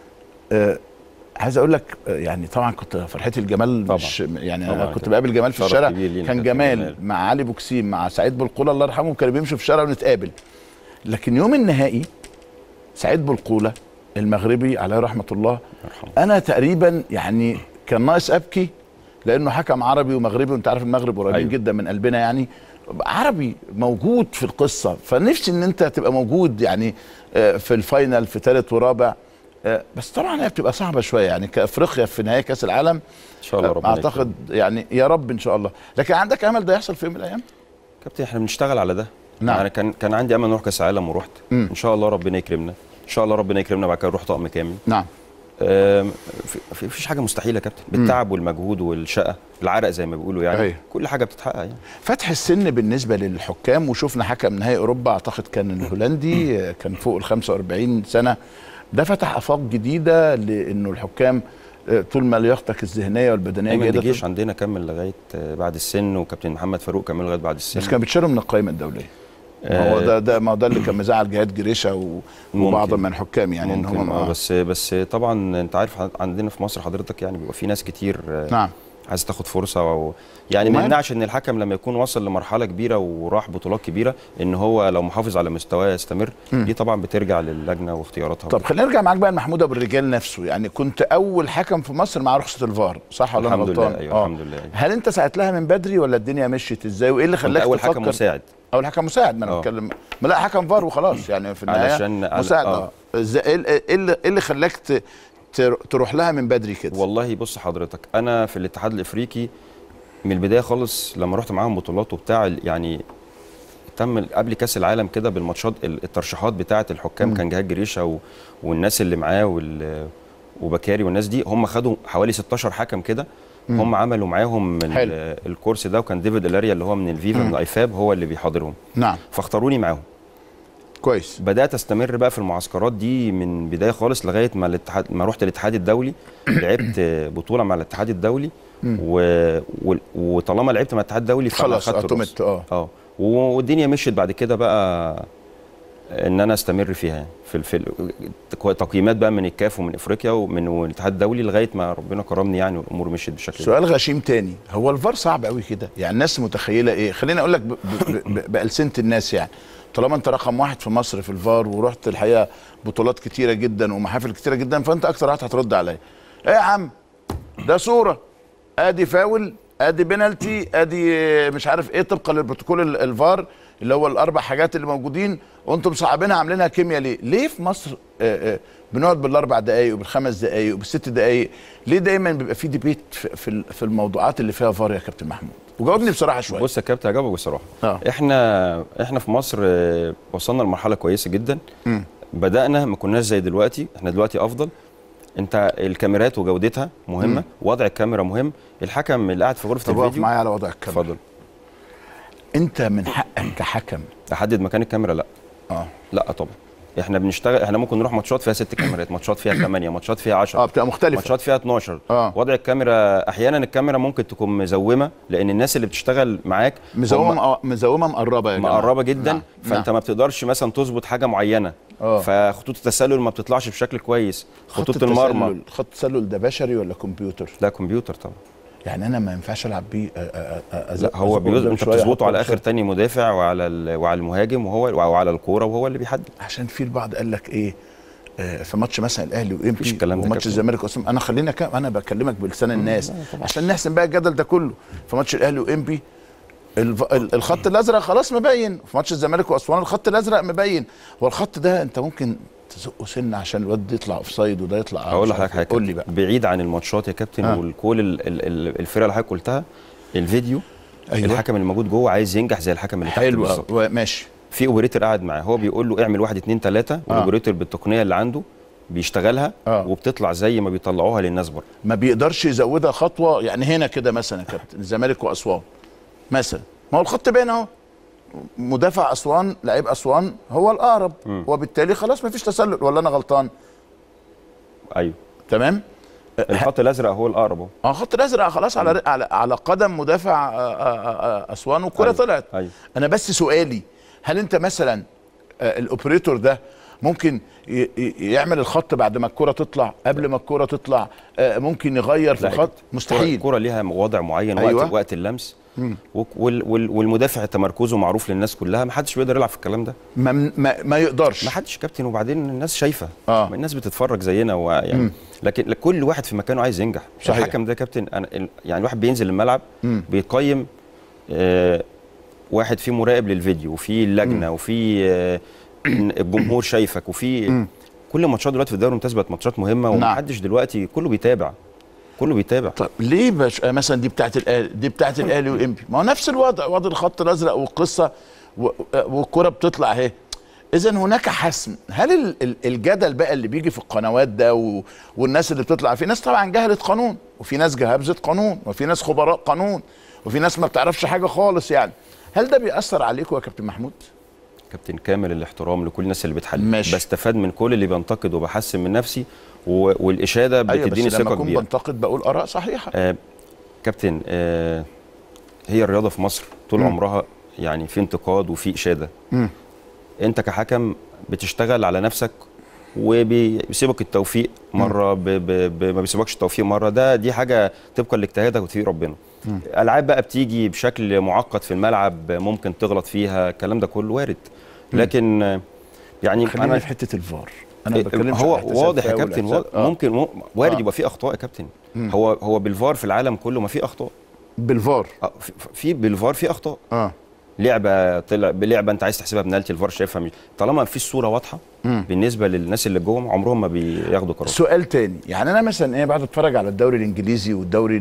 عايز اقول لك يعني طبعا كنت فرحتي الجمال طبعا. مش يعني طبعا انا كنت بقابل جمال في الشارع، كان جمال مع علي بوكسيم مع سعيد بلقوله الله يرحمه كانوا بيمشوا في الشارع ونتقابل. لكن يوم النهائي سعيد بلقوله المغربي عليه رحمه الله انا تقريبا يعني كان ناقص ابكي لانه حكم عربي ومغربي، وانت عارف المغرب قريبين أيوه. جدا من قلبنا يعني، عربي موجود في القصه، فنفسي ان انت تبقى موجود يعني في الفاينل في ثالث ورابع. بس طبعا هي بتبقى صعبه شويه يعني كافريقيا في نهايه كاس العالم ان شاء الله ربنا اعتقد يعني يا رب ان شاء الله. لكن عندك امل ده يحصل في يوم من الايام؟ كابتن احنا بنشتغل على ده. نعم. انا كان عندي امل نروح كاس العالم ورحت ان شاء الله ربنا يكرمنا ان شاء الله ربنا يكرمنا بعد كده نروح طقم كامل. نعم. فيش حاجه مستحيله يا كابتن، بالتعب والمجهود والشقه العرق زي ما بيقولوا يعني أيه. كل حاجه بتتحقق يعني. فتح السن بالنسبه للحكام، وشفنا حكم نهائي اوروبا اعتقد كان الهولندي كان فوق ال 45 سنه، ده فتح افاق جديده لانه الحكام طول ما لياقتك الذهنيه والبدنيه جيده. الجيش عندنا كمل لغايه بعد السن، وكابتن محمد فاروق كمل لغايه بعد السن، بس كان بيتشالوا من القائمه الدوليه. ما هو ده اللي كان مزعل جهاد جريشه وبعض من الحكام يعني ان هم بس طبعا انت عارف عندنا في مصر حضرتك يعني بيبقى في ناس كتير نعم عايز تاخد فرصه يعني ما يمنعش ان الحكم لما يكون وصل لمرحله كبيره وراح بطولات كبيره ان هو لو محافظ على مستواه يستمر. دي طبعا بترجع للجنه واختياراتها. طب خلينا نرجع معاك بقى لمحمود ابو الرجال نفسه، يعني كنت اول حكم في مصر مع رخصه الفار صح ولا انا غلطان؟ أيوة الحمد لله. هل انت ساعت لها من بدري ولا الدنيه مشيت ازاي وايه اللي خلاك اول حكم مساعد؟ اول حكم مساعد ما انا بتكلم لا حكم فار وخلاص يعني في النهايه علشان مساعد. ايه اللي خلاك تروح لها من بدري كده؟ والله بص حضرتك انا في الاتحاد الافريقي من البدايه خالص لما رحت معاهم بطولات وبتاع يعني تم قبل كاس العالم كده بالماتشات الترشيحات بتاعه الحكام كان جهاد جريشه والناس اللي معاه وبكاري والناس دي هم خدوا حوالي 16 حكم كده هم عملوا معاهم الكورس ده، وكان ديفيد الاريا اللي هو من الفيفا من الايفاب هو اللي بيحاضرهم. نعم. فاختاروني معاهم. كويس. بدات استمر بقى في المعسكرات دي من بدايه خالص لغايه ما رحت الاتحاد الدولي لعبت بطوله مع الاتحاد الدولي وطالما لعبت مع الاتحاد الدولي خلاص اعتمدت والدنيا مشيت بعد كده بقى ان انا استمر فيها يعني في تقييمات بقى من الكاف ومن افريقيا ومن الاتحاد الدولي لغايه ما ربنا كرمني يعني والامور مشيت بالشكل سؤال غشيم تاني، هو الفار صعب قوي كده؟ يعني الناس متخيله ايه؟ خليني اقول لك بألسنة الناس يعني طالما انت رقم واحد في مصر في الفار ورحت الحقيقه بطولات كتيره جدا ومحافل كتيره جدا، فانت اكتر واحد هترد عليا ايه يا عم ده صوره ادي فاول ادي بينالتي ادي مش عارف ايه طبقا للبروتوكول الفار اللي هو الاربع حاجات اللي موجودين، وانتم صعبينها عاملينها كيمياء ليه؟ ليه في مصر بنقعد بالاربع دقائق وبالخمس دقائق وبالست دقائق؟ ليه دايما بيبقى في ديبيت في الموضوعات اللي فيها فار يا كابتن محمود؟ وجاوبني بصراحه شويه. بص يا كابتن هجاوبك بصراحه. احنا في مصر وصلنا لمرحله كويسه جدا. بدانا ما كناش زي دلوقتي، احنا دلوقتي افضل. انت الكاميرات وجودتها مهمه، وضع الكاميرا مهم. الحكم اللي قاعد في غرفه الفيديو. طب معايا على وضع الكاميرا. اتفضل. انت من حقك كحكم تحدد مكان الكاميرا؟ لا. لا طبعا. احنا بنشتغل، احنا ممكن نروح ماتشات فيها 6 كاميرات، ماتشات فيها 8، ماتشات فيها 10، بتبقى مختلفه، ماتشات فيها 12. وضع الكاميرا احيانا الكاميرا ممكن تكون مزومه، لان الناس اللي بتشتغل معاك مزومه مقربه يا جماعه، مقربه جدا. فانت ما بتقدرش مثلا تظبط حاجه معينه، فخطوط التسلل ما بتطلعش بشكل كويس. خطوط المرمى، خط التسلل ده بشري ولا كمبيوتر؟ لا كمبيوتر طبعا. يعني انا ما ينفعش العب بيه. لا هو انت بتظبطه على اخر تاني مدافع وعلى المهاجم وعلى الكوره، وهو اللي بيحدد. عشان في البعض قال لك ايه في ماتش مثلا الاهلي وامبي وماتش الزمالك انا انا بكلمك بلسان الناس عشان نحسن بقى الجدل ده كله. في ماتش الاهلي وامبي الخط الازرق خلاص مبين، في ماتش الزمالك واسوان الخط الازرق مبين. هو الخط ده انت ممكن تزقه سنه عشان الواد يطلع اوف سايد وده يطلع. هقول لحضرتك حاجه، قول لي بقى، بعيد عن الماتشات يا كابتن والكل الفرقه اللي حضرتك قلتها، الفيديو الحكم اللي موجود جوه عايز ينجح زي الحكم اللي تحت بالظبط. ماشي. في اوبريتور قاعد معاه، هو بيقول له اعمل 1 2 3، والاوبريتور بالتقنيه اللي عنده بيشتغلها وبتطلع زي ما بيطلعوها للناس بره. ما بيقدرش يزودها خطوه. يعني هنا كده مثلا يا كابتن الزمالك واسوان مثلا، ما هو الخط باين اهو، مدافع اسوان لعيب اسوان هو الاقرب، وبالتالي خلاص ما فيش تسلل، ولا انا غلطان؟ ايوه تمام. الخط الازرق هو الاقرب اهو. الخط الازرق خلاص على قدم مدافع اسوان، والكره طلعت. انا بس سؤالي، هل انت مثلا الاوبريتور ده ممكن يعمل الخط بعد ما الكره تطلع، قبل ما الكره تطلع ممكن يغير في الخط؟ مستحيل. الكره ليها وضع معين. وقت اللمس، والمدافع تمركزه معروف للناس كلها، ما حدش بيقدر يلعب في الكلام ده. ما يقدرش، ما حدش كابتن. وبعدين الناس شايفه، الناس بتتفرج زينا يعني لكن كل واحد في مكانه عايز ينجح. صحيح. الحكم ده كابتن يعني الواحد بينزل الملعب بيقيم، واحد فيه مراقب للفيديو، وفي اللجنه، وفي الجمهور شايفك، وفي كل ماتشات دلوقتي في الدوري الممتاز بقت ماتشات مهمه، ومحدش دلوقتي كله بيتابع. طب ليه مثلا دي بتاعت الاهلي وامبي؟ ما هو نفس الوضع، وضع الخط الازرق والقصه والكره بتطلع اهي. اذا هناك حسم. هل الجدل بقى اللي بيجي في القنوات ده والناس اللي بتطلع، في ناس طبعا جهلت قانون، وفي ناس جهابزه قانون، وفي ناس خبراء قانون، وفي ناس ما بتعرفش حاجه خالص يعني. هل ده بيأثر عليكم يا كابتن محمود؟ كابتن كامل الاحترام لكل الناس اللي بتحلل، بستفاد من كل اللي بينتقد وبحسن من نفسي، والاشاده بتديني ثقه كبيره. لما اكون بنتقد بقول اراء صحيحه. كابتن، هي الرياضه في مصر طول عمرها يعني في انتقاد وفي اشاده. انت كحكم بتشتغل على نفسك، وبيسيبك التوفيق مره، ما بيسيبكش التوفيق مره. دي حاجه طبقا لاجتهادك وتوفيق ربنا. العاب بقى بتيجي بشكل معقد في الملعب، ممكن تغلط فيها، الكلام ده كله وارد. لكن يعني انا في حته الفار، انا بتكلم هو واضح يا كابتن، ممكن وارد يبقى في اخطاء يا كابتن. هو بالفار في العالم كله ما في اخطاء. بالفار في بالفار في اخطاء. لعبه بلعبه انت عايز تحسبها بنالتي، الفار شايفها طالما في الصوره واضحه بالنسبه للناس اللي جوه، عمرهم ما بياخدوا قرار. سؤال تاني، يعني انا مثلا بعد اتفرج على الدوري الانجليزي والدوري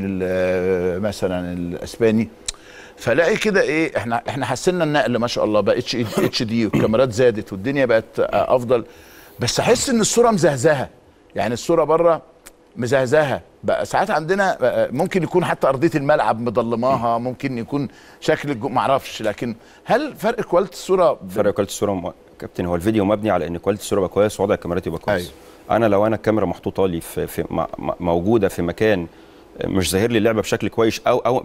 مثلا الاسباني، فلاقي كده احنا حسنا النقل ما شاء الله، بقى اتش دي والكاميرات زادت والدنيا بقت افضل، بس احس ان الصوره مزهزهه. يعني الصوره بره مزهزهه بقى. ساعات عندنا ممكن يكون حتى ارضيه الملعب مضلماها، ممكن يكون شكل ما اعرفش، لكن هل فرق كواليتي الصوره؟ فرق كواليتي الصوره كابتن، هو الفيديو مبني على ان كواليتي الصوره يبقى كويس، ووضع الكاميرات يبقى كويس. انا لو الكاميرا محطوطه لي في موجوده في مكان مش ظاهر لي اللعبه بشكل كويس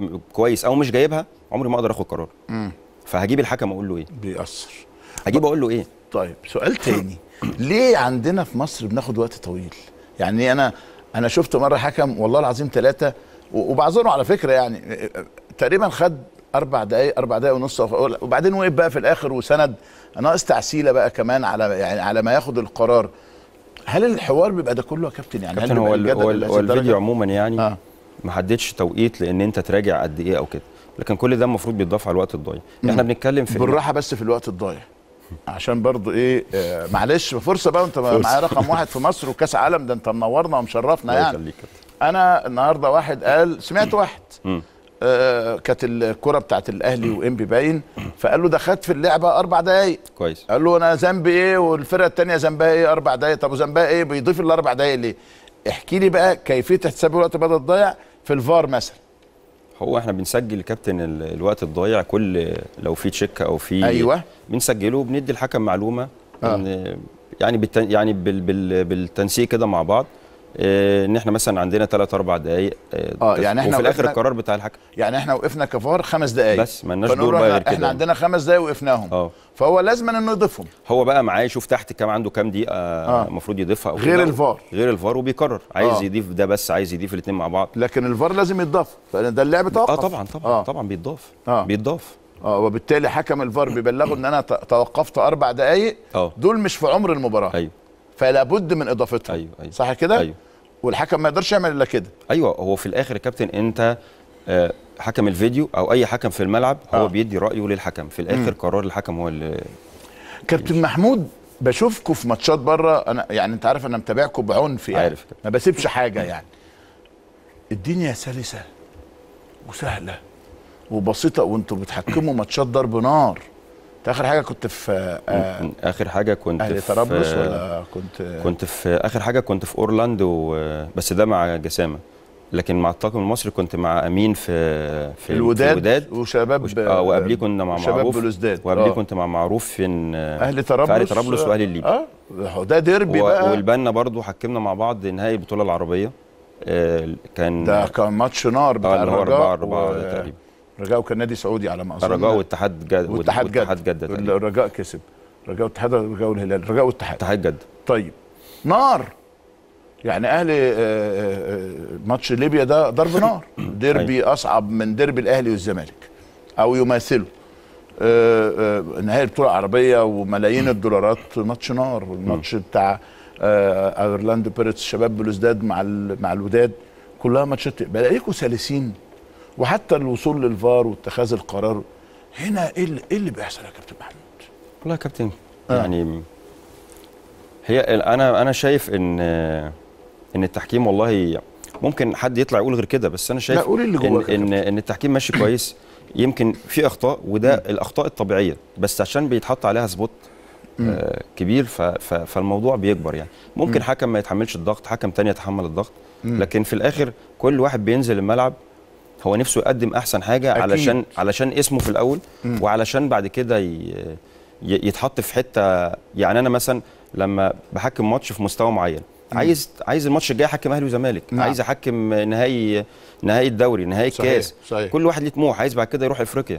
او مش جايبها، عمري ما اقدر اخد قرار. فهجيب الحكم اقول له ايه؟ بيأثر. هجيب اقول له ايه؟ طيب سؤال تاني، ليه عندنا في مصر بناخد وقت طويل؟ يعني انا شفت مره حكم والله العظيم 3، وبعذره على فكره، يعني تقريبا خد 4 دقائق ونص، وبعدين وقف بقى في الاخر وسند، ناقص تعسيله بقى كمان على ما ياخد القرار. هل الحوار بيبقى ده كله يا كابتن؟ يعني كابتن هو الفيديو عموما يعني ما حددش توقيت لان انت تراجع قد ايه او كده، لكن كل ده المفروض بيتضاف على الوقت الضايع. احنا بنتكلم في بالراحه بس في الوقت الضايع، عشان برضو معلش فرصه بقى، انت معايا رقم 1 في مصر وكاس عالم، ده انت منورنا ومشرفنا يعني. انا النهارده واحد قال، سمعت واحد كانت الكره بتاعت الاهلي وانبي باين، فقال له ده خد في اللعبه 4 دقائق. كويس. قال له انا ذنبي ايه والفرقه الثانيه ذنبها ايه 4 دقائق؟ طب وذنبها ايه بيضيف ال4 دقائق ليه؟ احكي لي بقى كيفيه حساب الوقت بدل الضايع في الفار مثلا. هو احنا بنسجل كابتن الوقت الضايع، كل لو في تشيك او في ايوه بنسجله وبندي الحكم معلومه ان يعني بالتنسيق كده مع بعض، ان احنا مثلا عندنا 3-4 دقائق، يعني احنا وفي الاخر القرار بتاع الحكم. يعني احنا وقفنا كفار 5 دقائق بس مالناش دور بقى غير كده. احنا عندنا 5 دقائق وقفناهم، فهو لازم انه يضيفهم. هو بقى معاه يشوف تحت كام عنده كام دقيقه المفروض يضيفها، او غير الفار، غير الفار، وبيقرر عايز يضيف ده بس عايز يضيف الاثنين مع بعض. لكن الفار لازم يتضاف، فده اللعب توقف. طبعا بيتضاف. بيتضاف. وبالتالي حكم الفار بيبلغه ان انا توقفت 4 دقائق، دول مش في عمر المباراه. ايوه. فلا بد من اضافتهم. ايوه. صح كده؟ ايوه. والحكم ما يقدرش يعمل الا كده. ايوه. هو في الاخر يا كابتن انت حكم الفيديو او اي حكم في الملعب هو بيدي رايه للحكم، في الاخر قرار الحكم هو اللي. كابتن محمود، بشوفكم في ماتشات بره، انا يعني انت عارف انا متابعكم بعنف، يعني عارف ما بسيبش حاجه يعني. الدنيا سلسه وسهله وبسيطه، وانتوا بتحكموا ماتشات ضرب نار. اخر حاجه كنت في اخر حاجه كنت في طرابلس، ولا كنت في اخر حاجه كنت في اورلاندو، بس ده مع جسامه، لكن مع الطاقم المصري كنت مع امين في الوداد وشباب، وقبليه كنا مع معروف، وقبليه كنت مع معروف في اهلي طرابلس واهلي الليبي. ده ديربي بقى. والبنا برضو حكمنا مع بعض نهائي البطوله العربيه، كان ماتش نار بتاع الرجاء 4-4 تقريبا. الرجاء وكان نادي سعودي على ما اظن. الرجاء واتحاد جده الرجاء كسب. الرجاء والاتحاد، الرجاء والهلال، الرجاء والاتحاد. اتحاد جده. طيب نار، يعني اهلي ماتش ليبيا ده ضرب نار. ديربي اصعب من ديربي الاهلي والزمالك او يماثله. نهائي البطوله العربيه وملايين الدولارات، ماتش نار. والماتش بتاع ايرلاند بيرتس شباب بلوزداد مع الوداد، كلها ماتشات بلاقيكم سلسين. وحتى الوصول للفار واتخاذ القرار هنا، ايه اللي بيحصل يا كابتن محمود؟ والله يا كابتن يعني هي انا شايف ان التحكيم، والله ممكن حد يطلع يقول غير كده، بس انا شايف ان التحكيم ماشي كويس. يمكن في اخطاء، وده الاخطاء الطبيعيه، بس عشان بيتحط عليها سبوت كبير فالموضوع بيكبر. يعني ممكن حكم ما يتحملش الضغط، حكم تاني يتحمل الضغط، لكن في الاخر كل واحد بينزل الملعب هو نفسه يقدم احسن حاجه علشان اسمه في الاول، وعلشان بعد كده يتحط في حته. يعني انا مثلا لما بحكم ماتش في مستوى معين، عايز الماتش الجاي احكم اهلي وزمالك، عايز احكم نهائي الدوري، نهائي الكاس. صحيح. كل واحد ليه طموح، عايز بعد كده يروح افريقيا.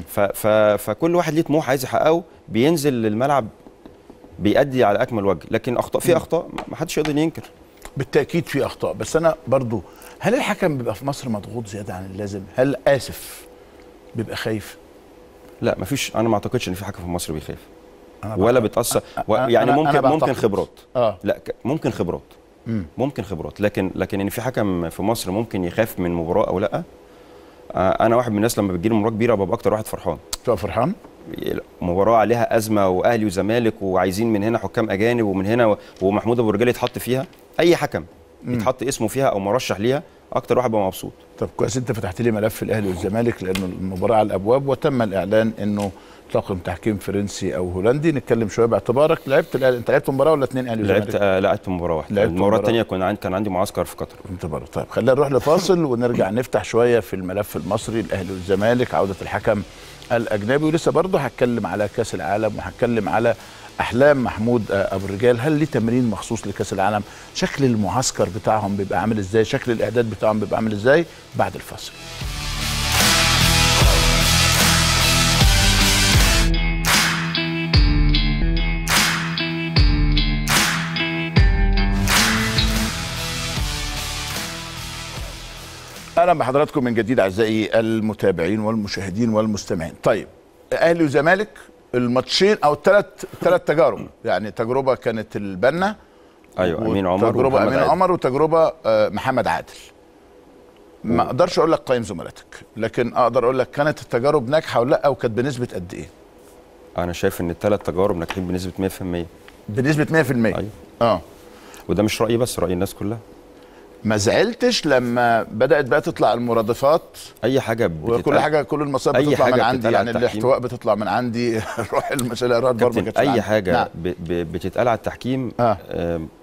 فكل واحد ليه طموح عايز يحققه، بينزل للملعب بيأدي على اكمل وجه. لكن في اخطاء ما حدش يقدر ينكر. بالتاكيد في اخطاء، بس انا برضو، هل الحكم بيبقى في مصر مضغوط زياده عن اللازم؟ هل بيبقى خايف؟ لا مفيش، انا ما اعتقدش ان في حكم في مصر بيخاف ولا بيتاثر. يعني ممكن خبرات. لا ممكن خبرات. ممكن خبرات، لكن ان في حكم في مصر ممكن يخاف من مباراه او لا. انا واحد من الناس لما بتجيلي مباراه كبيره ببقى اكتر واحد فرحان. بتبقى فرحان؟ مباراه عليها ازمه واهلي وزمالك وعايزين من هنا حكام اجانب ومن هنا، ومحمود ابو رجال يتحط فيها، اي حكم يتحط اسمه فيها او مرشح ليها، اكتر واحد بقى مبسوط. طب كويس انت فتحت لي ملف الاهلي والزمالك، لانه المباراه على الابواب، وتم الاعلان انه طاقم تحكيم فرنسي او هولندي. نتكلم شويه باعتبارك لعبت الاهلي، انت لعبت مباراه ولا 2 اهلي وزمالك؟ لعبت مباراه واحده. المباراه الثانيه كان عندي معسكر في قطر. انت بره. طيب خلينا نروح لفاصل ونرجع نفتح شويه في الملف المصري، الاهلي والزمالك، عوده الحكم الاجنبي، ولسه برضه هتكلم على كاس العالم، وهتكلم على احلام محمود ابو الرجال. هل ليه تمرين مخصوص لكاس العالم؟ شكل المعسكر بتاعهم بيبقى عامل ازاي؟ شكل الاعداد بتاعهم بيبقى عامل ازاي؟ بعد الفاصل. اهلا بحضراتكم من جديد اعزائي المتابعين والمشاهدين والمستمعين. طيب اهلي وزمالك الماتشين او الثلاث تجارب، يعني تجربه كانت البنا، ايوه امين عمر، تجربه امين عمر، وتجربه محمد عادل. ما اقدرش اقول لك قيم زملاتك، لكن اقدر اقول لك كانت التجارب ناجحه ولا لا، وكانت بنسبه قد ايه؟ انا شايف ان الثلاث تجارب ناجحين بنسبه 100%. بنسبه 100%؟ ايوه. وده مش رايي بس، راي الناس كلها. ما زعلتش لما بدات بقى تطلع المرادفات؟ اي حاجه وكل حاجه، كل المصائب بتطلع من عندي، يعني الاحتواء بتطلع من عندي، روح المسائل ضربه اي حاجه نعم. بتتقال على التحكيم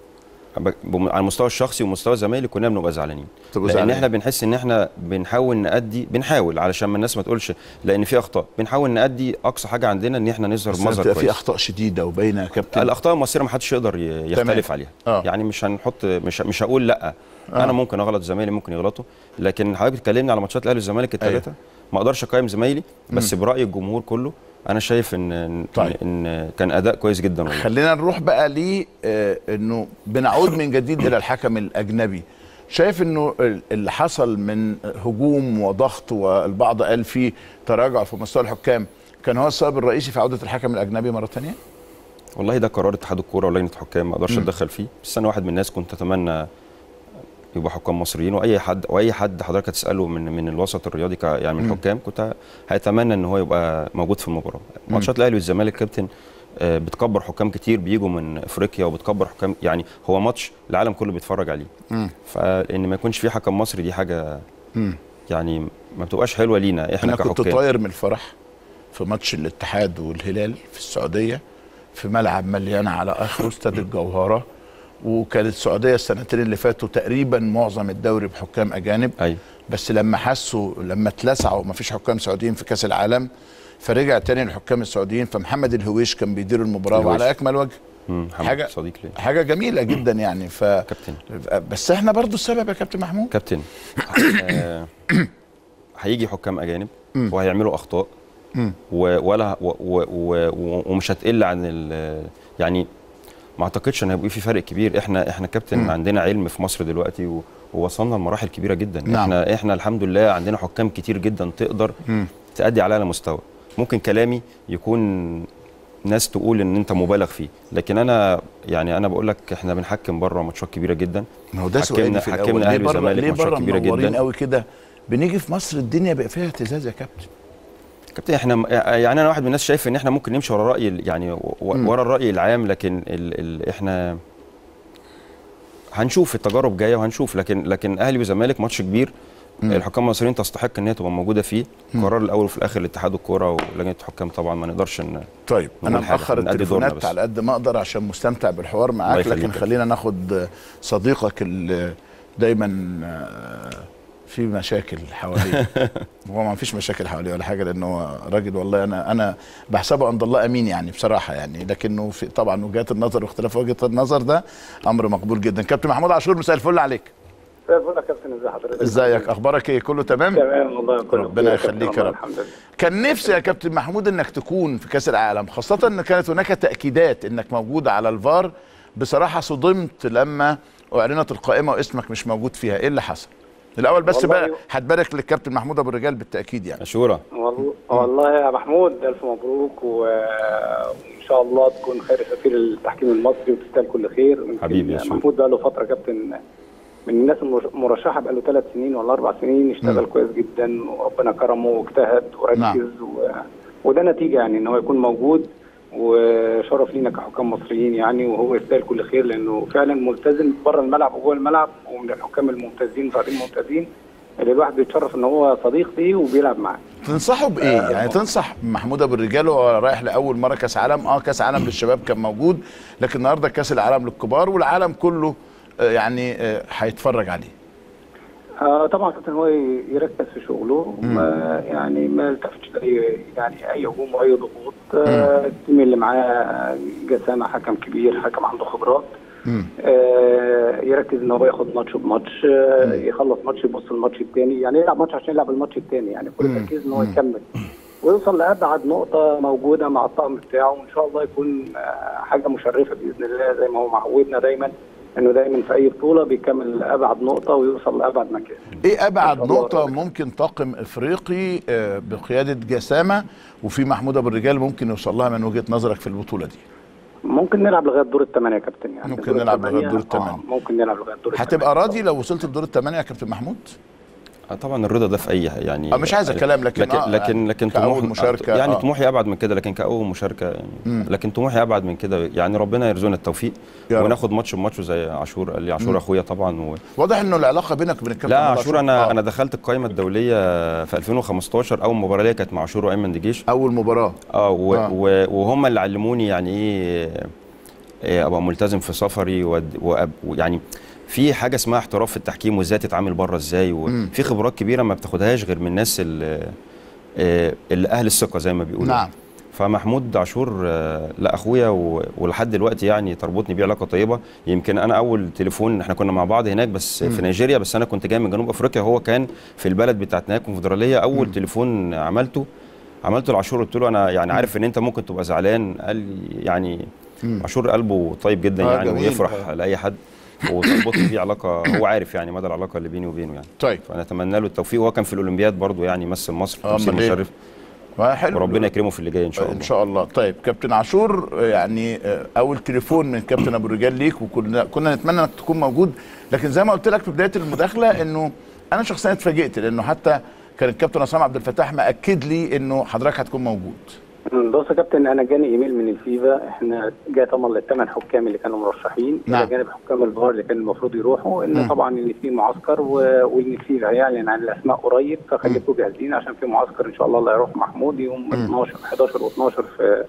على المستوى الشخصي ومستوى زمايلي كنا بنبقى زعلانين، لان احنا بنحس ان احنا بنحاول علشان ما الناس ما تقولش لان في اخطاء، بنحاول نأدي اقصى حاجه عندنا ان احنا نظهر بمظهر كويس. في اخطاء شديده وباينه يا كابتن. الاخطاء المصيره ما حدش يقدر يختلف عليها. يعني مش هنحط مش هقول لا انا ممكن اغلط، زمايلي ممكن يغلطوا، لكن حضرتك بتكلمني على ماتشات الاهلي والزمالك الثلاثه ما اقدرش اقيم زمايلي، بس براي الجمهور كله انا شايف ان كان اداء كويس جدا والله. خلينا نروح بقى ل انه بنعود من جديد الى الحكم الاجنبي. شايف انه اللي حصل من هجوم وضغط والبعض قال فيه تراجع في مستوى الحكام كان هو السبب الرئيسي في عوده الحكم الاجنبي مره ثانيه؟ والله ده قرار اتحاد الكوره ولجنه الحكام، ما اقدرش اتدخل فيه، بس انا واحد من الناس كنت اتمنى يبقى حكام مصريين، واي حد حضرتك هتساله من الوسط الرياضي يعني من الحكام كنت هيتمنى ان هو يبقى موجود في المباراه. ماتشات الاهلي والزمالك كابتن بتكبر حكام كتير بيجوا من افريقيا، وبتكبر حكام، يعني هو ماتش العالم كله بيتفرج عليه. فان ما يكونش في حكم مصري دي حاجه يعني ما بتبقاش حلوه لينا احنا كحكام. انا كنت طاير من الفرح في ماتش الاتحاد والهلال في السعوديه في ملعب مليان على اخره استاد الجوهره، وكانت السعوديه السنتين اللي فاتوا تقريبا معظم الدوري بحكام اجانب. أيوة. بس لما اتلسعوا ما فيش حكام سعوديين في كاس العالم فرجع تاني الحكام السعوديين، فمحمد الهويش كان بيدير المباراه وعلى اكمل وجه. حاجه صديق ليه، حاجه جميله جدا يعني. كابتن بس احنا برضو السبب يا كابتن محمود. كابتن هيجي حكام اجانب وهيعملوا اخطاء ومش هتقل عن يعني ما اعتقدش ان هيبقى في فرق كبير. احنا كابتن عندنا علم في مصر دلوقتي ووصلنا لمراحل كبيره جدا. نعم. احنا الحمد لله عندنا حكام كتير جدا تقدر تأدي على مستوى. ممكن كلامي يكون ناس تقول ان انت مبالغ فيه، لكن انا بقول لك احنا بنحكم بره ماتشات كبيره جدا. ما هو ده سؤالي في الاول، حكمنا اهلي وزمالك ماتشات كبيره جدا قوي كده، بنيجي في مصر الدنيا بقى فيها اهتزاز يا كابتن. كابتن احنا يعني انا واحد من الناس شايف ان احنا ممكن نمشي ورا الراي يعني ورا الراي العام، لكن احنا هنشوف التجارب جايه وهنشوف. لكن اهلي وزمالك ماتش كبير، الحكام المصريين تستحق ان هي تبقى موجوده فيه. قرار الاول وفي الاخر لاتحاد الكوره ولجنه الحكام طبعا، ما نقدرش طيب انا مأخر التليفونات على قد ما اقدر عشان مستمتع بالحوار معاك، لكن خلينا ناخد صديقك اللي دايما في مشاكل حواليه. هو ما فيش مشاكل حواليه ولا حاجه، لانه هو راجل والله انا بحسبه عند الله امين يعني بصراحه يعني، لكنه في طبعا وجهات النظر واختلاف وجهه النظر ده امر مقبول جدا. كابتن محمود عاشور مساء الفل عليك. مساء الفل يا كابتن، ازي حضرتك؟ ازيك، اخبارك ايه؟ كله تمام؟ تمام والله كله ربنا يخليك يا رب. كان نفسي يا كابتن محمود انك تكون في كاس العالم، خاصه ان كانت هناك تاكيدات انك موجود على الفار. بصراحه صدمت لما اعلنت القائمه واسمك مش موجود فيها، ايه اللي حصل؟ الاول بس بقى هتبارك للكابتن محمود ابو الرجال بالتاكيد يعني. مشوره والله يا محمود الف مبروك، وان شاء الله تكون خير سفير التحكيم المصري وتستاهل كل خير. حبيبي يا محمود بقى له فتره كابتن من الناس المرشحه، بقى له 3 سنين ولا 4 سنين اشتغل كويس جدا وربنا كرمه واجتهد وركز. نعم. وده نتيجه يعني ان هو يكون موجود، وشرف لينا كحكام مصريين يعني، وهو يستاهل كل خير لانه فعلا ملتزم بره الملعب وجوه الملعب، ومن الحكام الممتازين صاعدين ممتازين اللي الواحد بيتشرف ان هو صديق ليه وبيلعب معاه. تنصحه بايه؟ يعني تنصح محمود ابو الرجال وهو رايح لاول مره كاس عالم؟ كاس عالم للشباب كان موجود، لكن النهارده كاس العالم للكبار والعالم كله يعني هيتفرج عليه. طبعا كابتن هو يركز في شغله، يعني ما يلتفتش اي هجوم واي ضغوط. التيم اللي معاه جسامه حكم كبير، حكم عنده خبرات. يركز ان هو ياخد ماتش بماتش، يخلص ماتش يبص الماتش الثاني، يعني يلعب ماتش عشان يلعب الماتش الثاني، يعني كل تركيز ان هو يكمل ويوصل لابعد نقطه موجوده مع الطاقم بتاعه، وان شاء الله يكون حاجه مشرفه باذن الله زي ما هو معودنا دايما، انه دايما في اي بطوله بيكمل ابعد نقطه ويوصل لابعد مكان. ايه ابعد نقطه ممكن طاقم افريقي بقياده جسامه وفي محمود ابو الرجال ممكن يوصل لها من وجهه نظرك في البطوله دي؟ ممكن نلعب لغايه دور الثمانيه يا كابتن، يعني ممكن نلعب لغايه دور الثمانيه. ممكن نلعب لغايه دور الثمانيه. هتبقى راضي لو وصلت لدور الثمانيه يا كابتن محمود؟ طبعا الرضا ده في اي يعني مش عايز الكلام، لكن طموح مشاركه يعني طموحي ابعد من كده، لكن كاول مشاركه يعني لكن طموحي ابعد من كده يعني. ربنا يرزقنا التوفيق وناخد ماتش بماتش زي عاشور. قال لي عاشور اخويا طبعا واضح انه العلاقه بينك وبين الكابتن. لا عاشور انا دخلت القائمه الدوليه في 2015، اول مباراه ليا كانت مع عاشور وايمن دجيش. اول مباراه وهم اللي علموني يعني ايه ابقى ملتزم في سفري يعني في حاجه اسمها احتراف في التحكيم وازاي تتعامل بره ازاي، وفي خبرات كبيره ما بتاخدهاش غير من الناس اللي اهل الثقه زي ما بيقولوا. نعم. فمحمود عاشور لا اخويا ولحد دلوقتي يعني تربطني بيه علاقه طيبه. يمكن انا اول تليفون احنا كنا مع بعض هناك بس في نيجيريا، بس انا كنت جاي من جنوب افريقيا، هو كان في البلد بتاعت نهايه الكونفدراليه. اول تليفون عملته لعاشور، قلت له انا يعني عارف ان انت ممكن تبقى زعلان. قال لي يعني عاشور قلبه طيب جدا يعني ويفرح لاي حد، وتربطني بيه علاقه، هو عارف يعني مدى العلاقه اللي بيني وبينه يعني. طيب فانا اتمنى له التوفيق، وهو كان في الاولمبياد برضو يعني مثل مصر في تمثيل مشرف، وربنا يكرمه في اللي جاي ان شاء الله. ان شاء الله. طيب كابتن عاشور، يعني اول تليفون من كابتن ابو الرجال ليك، وكنا نتمنى انك تكون موجود، لكن زي ما قلت لك في بدايه المداخله انه انا شخصيا اتفاجئت، لانه حتى كان الكابتن عصام عبد الفتاح مأكد لي انه حضرتك هتكون موجود. بص يا كابتن، انا جاني ايميل من الفيفا، احنا جاي طبعا للثمان حكام اللي كانوا مرشحين الى جانب حكام الفار اللي كان المفروض يروحوا، ان طبعا ان في معسكر وان الفيفا هيعلن عن الاسماء قريب، فخليكم جاهزين عشان في معسكر ان شاء الله اللي هيروح محمود يوم 11 و12 في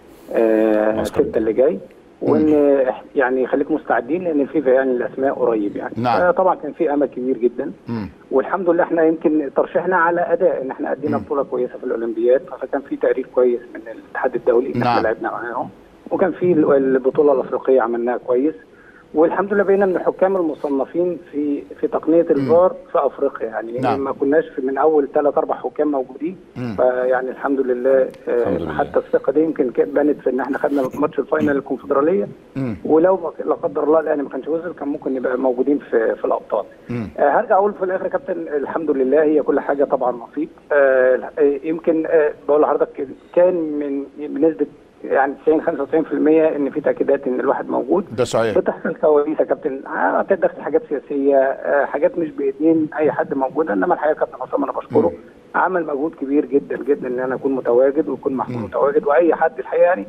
6 اللي جاي، وان يعني خليكم مستعدين لان الفيفا يعني الاسماء قريب يعني. نعم. طبعا كان في امل كبير جدا، والحمد لله احنا يمكن ترشيحنا على اداء ان احنا ادينا بطوله كويسه في الاولمبياد، فكان في تقرير كويس من الاتحاد الدولي ان احنا لعبنا معاهم، وكان في البطوله الافريقيه عملناها كويس، والحمد لله بقينا من الحكام المصنفين في تقنيه الفار في افريقيا يعني. ما كناش من اول 3-4 حكام موجودين، فيعني الحمد لله. حتى الثقه دي يمكن بانت في ان احنا خدنا ماتش الفاينل الكونفدراليه، ولو لا قدر الله الاهلي ما كانش وصل كان ممكن نبقى موجودين في الابطال. هرجع اقول في الاخر يا كابتن الحمد لله هي كل حاجه طبعا نصيب. يمكن بقول لحضرتك كان من بنسبه يعني 90-95% ان في تاكيدات ان الواحد موجود. ده صحيح. بتحصل كواليس يا كابتن، تدخل حاجات سياسيه، حاجات مش بايدين اي حد موجوده، انما الحقيقه كابتن عصام انا بشكره، عمل مجهود كبير جدا جدا ان انا اكون متواجد ويكون محمود متواجد واي حد الحقيقه يعني.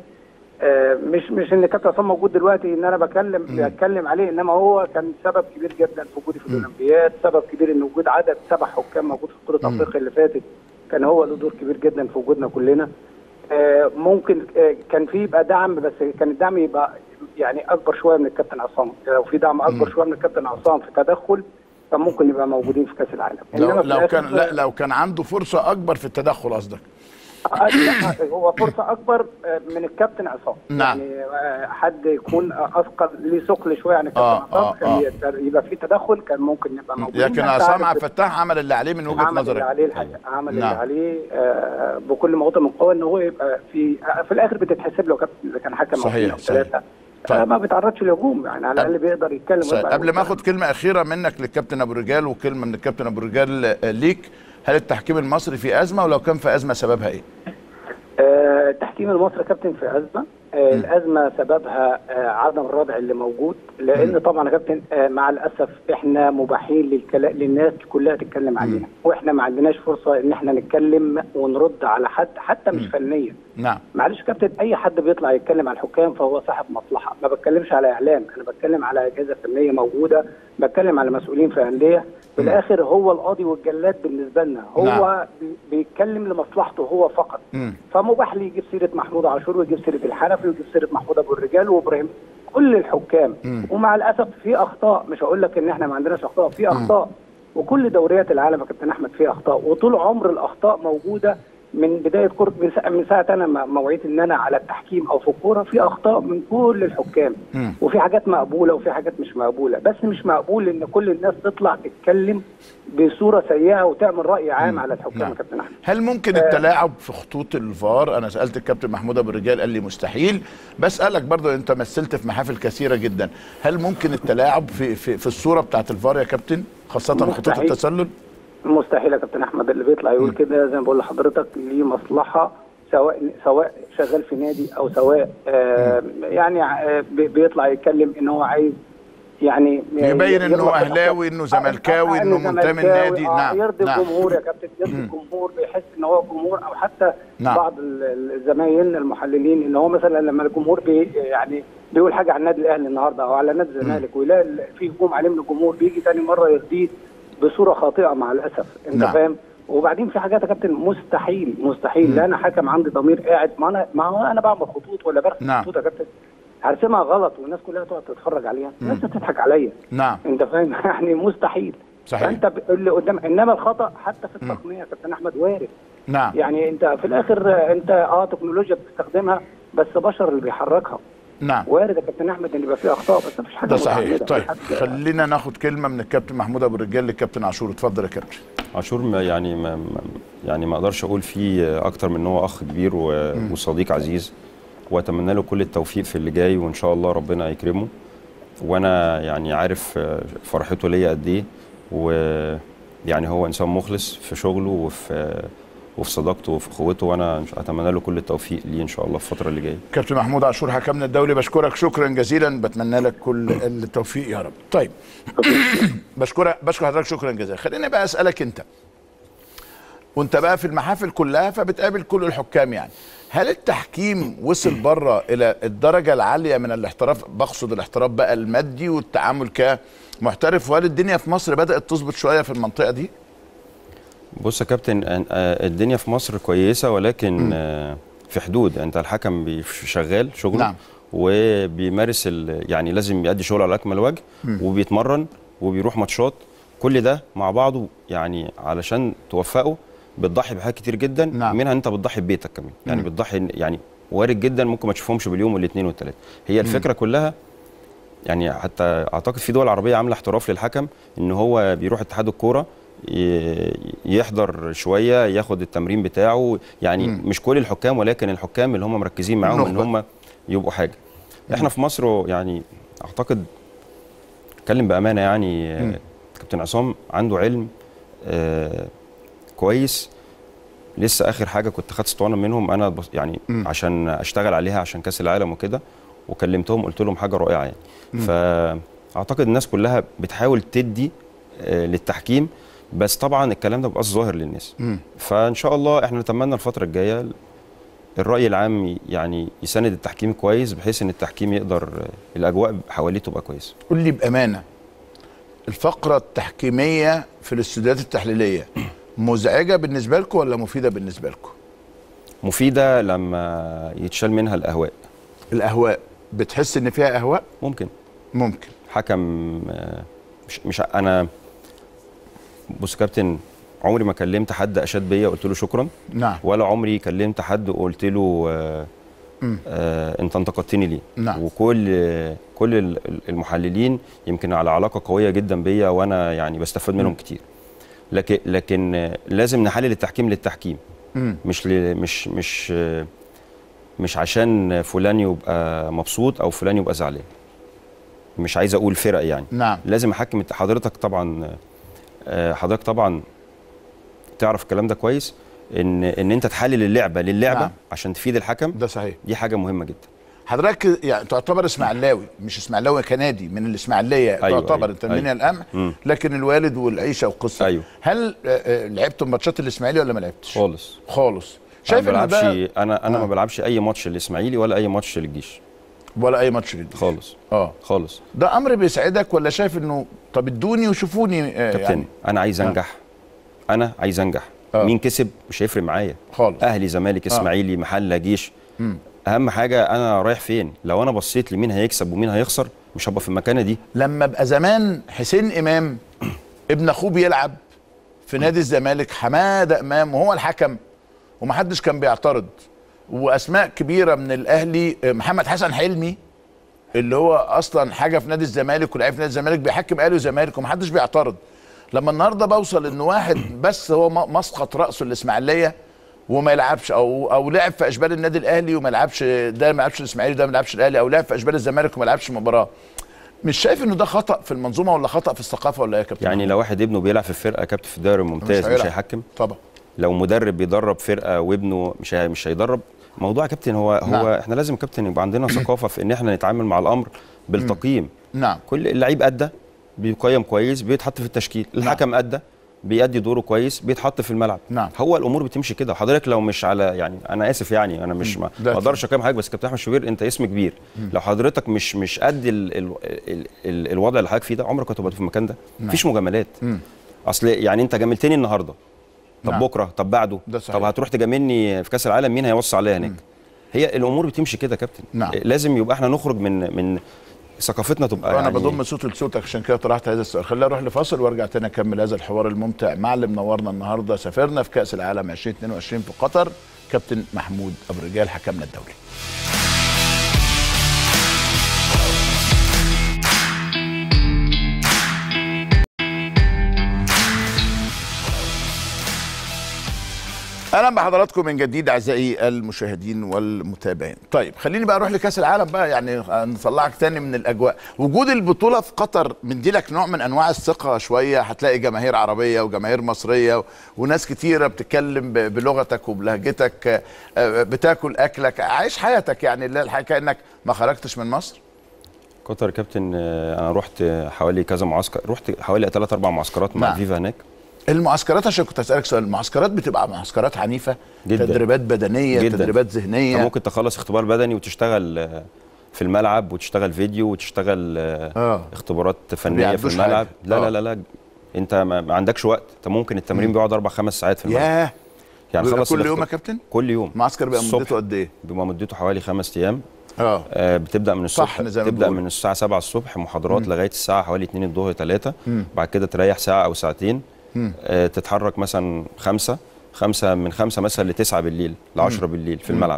مش ان كابتن عصام موجود دلوقتي ان انا بتكلم عليه، انما هو كان سبب كبير جدا في وجودي في الاولمبياد، سبب كبير ان وجود عدد 7 حكام موجود في بطوله افريقيا اللي فاتت، كان هو له دور كبير جدا في وجودنا كلنا. ممكن كان في يبقى دعم، بس كان الدعم يبقى يعني اكبر شويه من الكابتن عصام، لو في دعم اكبر شويه من الكابتن عصام في تدخل كان ممكن نبقى موجودين في كاس العالم. لو كان عنده فرصه اكبر في التدخل قصدك؟ لا هو فرصه اكبر من الكابتن عصام. نعم. يعني حد يكون اثقل ليه ثقل شويه عن الكابتن عصام، يبقى في تدخل كان ممكن نبقى موجودين. لكن عصام عبد الفتاح عمل اللي عليه من وجهه نظرك. عمل اللي عليه بكل ما اوتى من قوه ان هو يبقى في الاخر بتتحسب له كابتن اذا كان حكم صحيح. 3 ما بيتعرضش للهجوم يعني، على الاقل بيقدر يتكلم. قبل ما اخد كلمه اخيره منك للكابتن ابو الرجال وكلمه من الكابتن ابو الرجال ليك، هل التحكيم المصري في ازمه؟ ولو كان في ازمه سببها ايه؟ التحكيم المصري يا كابتن في ازمه. الازمه سببها عدم الردع اللي موجود، لان طبعا يا كابتن مع الاسف احنا مباحين للناس كلها تتكلم علينا، واحنا ما عندناش فرصه ان احنا نتكلم ونرد على حد حتى مش فنيا. نعم. معلش يا كابتن، اي حد بيطلع يتكلم على الحكام فهو صاحب مصلحه، ما بتكلمش على اعلام، انا بتكلم على اجهزه فنيه موجوده، بتكلم على مسؤولين في انديه. في الاخر هو القاضي والجلاد بالنسبه لنا، هو بيتكلم لمصلحته هو فقط. فمباح لي يجيب سيره محمود عاشور ويجيب سيره الحنفي ويجيب سيره محمود ابو الرجال وابراهيم، كل الحكام. ومع الاسف في اخطاء، مش هقول لك ان احنا ما عندناش اخطاء، في اخطاء، وكل دوريات العالم يا كابتن احمد في اخطاء، وطول عمر الاخطاء موجوده من بدايه كره، من ساعه انا موعيت ان انا على التحكيم او في الكوره، في اخطاء من كل الحكام، وفي حاجات مقبوله وفي حاجات مش مقبوله، بس مش مقبول ان كل الناس تطلع تتكلم بصوره سيئه وتعمل راي عام على الحكام يا كابتن احمد. هل ممكن التلاعب في خطوط الفار؟ انا سالت الكابتن محمود ابو الرجال قال لي مستحيل، بسالك برضو انت مثلت في محافل كثيره جدا، هل ممكن التلاعب في الصوره بتاعت الفار يا كابتن، خاصه خطوط التسلل؟ مستحيل يا كابتن احمد، اللي بيطلع يقول كده زي ما بقول لحضرتك ليه مصلحه، سواء شغال في نادي او سواء يعني بيطلع يتكلم ان هو عايز يعني يبين انه اهلاوي، انه زملكاوي، انه منتمي النادي. نعم. يرضي الجمهور يا كابتن، يرضي الجمهور، بيحس ان هو جمهور، او حتى بعض زمايلنا المحللين ان هو مثلا لما الجمهور يعني بيقول حاجه عن النادي الاهلي النهارده او على نادي الزمالك ويلاقي في هجوم عليه من الجمهور، بيجي ثاني مره يرضيه بصوره خاطئه مع الاسف. انت فاهم؟ وبعدين في حاجات يا كابتن مستحيل لا انا حكم عندي ضمير قاعد، ما هو انا بعمل خطوط ولا برسم خطوط يا كابتن، هرسمها غلط والناس كلها تقعد تتفرج عليها، الناس هتضحك عليا. نعم. انت فاهم؟ يعني مستحيل. صحيح. فانت اللي قدام، انما الخطا حتى في التقنيه يا كابتن احمد وارد. نعم. يعني انت في الاخر انت تكنولوجيا بتستخدمها، بس بشر اللي بيحركها. نعم. وارد يا كابتن احمد ان يبقى فيه اخطاء، بس مفيش حاجه ده صحيح. متعمدة. طيب خلينا ناخد كلمه من الكابتن محمود ابو الرجال للكابتن عاشور. اتفضل يا كابتن. عاشور ما اقدرش اقول فيه اكتر من ان هو اخ كبير وصديق عزيز، واتمنى له كل التوفيق في اللي جاي، وان شاء الله ربنا يكرمه. وانا يعني عارف فرحته ليا قد ايه، ويعني هو انسان مخلص في شغله وفي صداقته وفي اخوته، وانا اتمنى له كل التوفيق ليه ان شاء الله في الفتره اللي جايه. كابتن محمود عاشور حكمنا الدولي، بشكرك شكرا جزيلا، بتمنى لك كل التوفيق يا رب. طيب بشكر حضرتك شكرا جزيلا. خليني بقى اسالك انت، وانت بقى في المحافل كلها فبتقابل كل الحكام، يعني هل التحكيم وصل بره الى الدرجه العاليه من الاحتراف؟ بقصد الاحتراف بقى المادي والتعامل كمحترف، وهل الدنيا في مصر بدات تظبط شويه في المنطقه دي؟ بص يا كابتن، الدنيا في مصر كويسه، ولكن في حدود. انت الحكم شغال شغله. نعم. وبيمارس يعني لازم يؤدي شغله على اكمل وجه، وبيتمرن وبيروح ماتشات. كل ده مع بعضه يعني علشان توفقه بتضحي بحاجات كتير جدا. نعم. منها انت بتضحي ببيتك كمان، يعني بتضحي، يعني وارد جدا ممكن ما تشوفهمش باليوم والاثنين والثلاثه. هي الفكره كلها يعني، حتى اعتقد في دول عربيه عامله احتراف للحكم، ان هو بيروح اتحاد الكوره يحضر شويه، ياخد التمرين بتاعه. يعني مش كل الحكام، ولكن الحكام اللي هم مركزين معاهم ان هم يبقوا حاجه. احنا في مصر يعني اعتقد اتكلم بامانه، يعني كابتن عصام عنده علم كويس. لسه اخر حاجه كنت خدت اسطوانه منهم انا يعني عشان اشتغل عليها عشان كاس العالم وكده، وكلمتهم قلت لهم حاجه رائعه يعني. فاعتقد الناس كلها بتحاول تدي للتحكيم، بس طبعا الكلام ده مبقاش ظاهر للناس. فان شاء الله احنا نتمنى الفتره الجايه الراي العام يعني يساند التحكيم كويس، بحيث ان التحكيم يقدر الاجواء حواليه تبقى كويسه. قول لي بامانه، الفقره التحكيميه في الاستوديوهات التحليليه مزعجه بالنسبه لكم ولا مفيده بالنسبه لكم؟ مفيده لما يتشال منها الاهواء. الاهواء بتحس ان فيها اهواء؟ ممكن حكم مش انا. بص كابتن، عمري ما كلمت حد اشاد بيا قلت له شكرا. نعم. ولا عمري كلمت حد وقلت له انت انتقدتني ليه. نعم. وكل المحللين يمكن على علاقه قويه جدا بيا، وانا يعني بستفاد منهم كتير. لكن لازم نحلل التحكيم للتحكيم. مش عشان فلان يبقى مبسوط او فلان يبقى زعلان. مش عايز اقول فرق يعني. نعم. لازم احكم. حضرتك طبعا تعرف الكلام ده كويس، ان انت تحلل اللعبه للعبه. نعم. عشان تفيد الحكم. ده صحيح. دي حاجه مهمه جدا. حضرتك يعني تعتبر اسماعيلاوي، مش اسماعيلاوي كنادي من الاسماعيليه. أيوة. تعتبر انت من القمح. لكن الوالد والعيشه والقصه. أيوة. هل لعبت ماتشات الاسماعيلي ولا ما لعبتش؟ خالص. شايف ان ده انا ما بلعبش اي ماتش للاسماعيلي ولا اي ماتش للجيش. ولا اي ماتش للجيش خالص. خالص. ده امر بيسعدك ولا شايف انه طب ادوني وشوفوني؟ كابتن يعني انا عايز انجح. مين كسب مش هيفرق معايا خالص. اهلي زمالك اسماعيلي محله جيش. اهم حاجه انا رايح فين. لو انا بصيت لمين هيكسب ومين هيخسر مش هبقى في المكانه دي. لما بقى زمان حسين امام ابن اخوه بيلعب في نادي الزمالك، حماده امام وهو الحكم، ومحدش كان بيعترض، واسماء كبيره من الاهلي، محمد حسن حلمي اللي هو اصلا حاجه في نادي الزمالك ولعب في نادي الزمالك بيحكم اهلي وزمالك ومحدش بيعترض. لما النهارده بوصل ان واحد بس هو مسقط راسه الاسماعيليه وما يلعبش، او لعب في اشبال النادي الاهلي وما يلعبش، ده ما يلعبش الاسماعيلي ده ما يلعبش الاهلي، او لعب في اشبال الزمالك وما يلعبش مباراه. مش شايف انه ده خطا في المنظومه ولا خطا في الثقافه ولا ايه يا كابتن؟ يعني لو واحد ابنه بيلعب في فرقه كابتن في الدوري الممتاز مش هيحكم طبعا. لو مدرب بيدرب فرقه وابنه مش هيدرب. موضوع يا كابتن هو احنا لازم كابتن يبقى عندنا ثقافه في ان احنا نتعامل مع الامر بالتقييم. نعم. كل اللعيب ادى بيقيم كويس بيتحط في التشكيل. الحكم ادى بيأدي دوره كويس بيتحط في الملعب. نعم. هو الامور بتمشي كده. حضرتك لو مش على يعني انا اسف يعني انا مش ما اقدرش اقيم حاجه، بس كابتن احمد شوبير انت اسم كبير. لو حضرتك مش قد الوضع اللي حضرتك فيه ده عمرك هتبقى في المكان ده. مفيش مجاملات. اصل يعني انت جاملتني النهارده، طب بكره، طب بعده، طب هتروح تجاملني في كاس العالم، مين هيوصي عليا هناك؟ هي الامور بتمشي كده يا كابتن. نعم. لازم يبقى احنا نخرج من ثقافتنا تبقى انا يعني بضم صوتي لصوتك عشان كده طرحت هذا السؤال. خلينا نروح لفاصل وارجع تاني اكمل هذا الحوار الممتع مع اللي منورنا النهارده. سافرنا في كاس العالم 2022 في قطر، كابتن محمود ابو الرجال حكمنا الدولي. اهلا بحضراتكم من جديد اعزائي المشاهدين والمتابعين. طيب خليني بقى اروح لكاس العالم بقى، يعني نطلعك تاني من الاجواء. وجود البطوله في قطر مديلك نوع من انواع الثقه شويه، هتلاقي جماهير عربيه وجماهير مصريه وناس كتيره بتتكلم بلغتك وبلهجتك، بتاكل اكلك، عايش حياتك، يعني كانك ما خرجتش من مصر. قطر يا كابتن، انا رحت حوالي كذا معسكر، رحت حوالي 3-4 معسكرات مع فيفا هناك. المعسكرات، عشان كنت اسالك سؤال، المعسكرات بتبقى معسكرات عنيفه جدا، تدريبات بدنيه جداً. تدريبات ذهنيه، ممكن تخلص اختبار بدني وتشتغل في الملعب وتشتغل فيديو وتشتغل اختبارات فنيه في الملعب. لا لا لا انت ما عندكش وقت، انت ممكن التمرين بيقعد 4-5 ساعات في الملعب. يعني خلص كل يوم يا كابتن؟ كل يوم. معسكر بيبقى مدته قد ايه؟ بيبقى مدته حوالي 5 ايام. بتبدا من الصبح، تبدا من الساعه 7 الصبح محاضرات لغايه الساعه حوالي 2 الظهر 3. بعد كده تريح ساعه او ساعتين. تتحرك مثلا 5 مثلا ل9 بالليل ل10 بالليل في الملعب.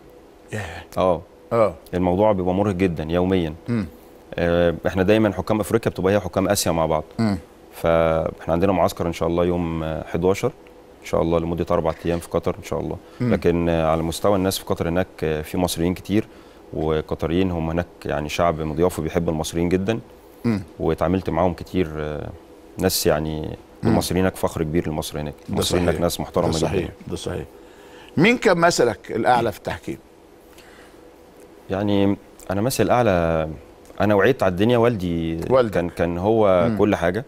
الموضوع بيبقى مرهق جدا يوميا. احنا دايما حكام افريقيا بتبقى هي حكام اسيا مع بعض. فاحنا عندنا معسكر ان شاء الله يوم 11 ان شاء الله لمده 4 ايام في قطر ان شاء الله. لكن على مستوى الناس في قطر هناك في مصريين كتير، وقطريين هم هناك يعني شعب مضياف وبيحب المصريين جدا. واتعاملت معاهم كتير، ناس يعني المصريين هناك فخر كبير لمصر هناك. المصريين هناك ناس محترمه جدا. ده صحيح، ده صحيح. مين كان مثلك الاعلى في التحكيم؟ يعني انا مثل الاعلى، انا وعيت على الدنيا والدي كان هو كل حاجه،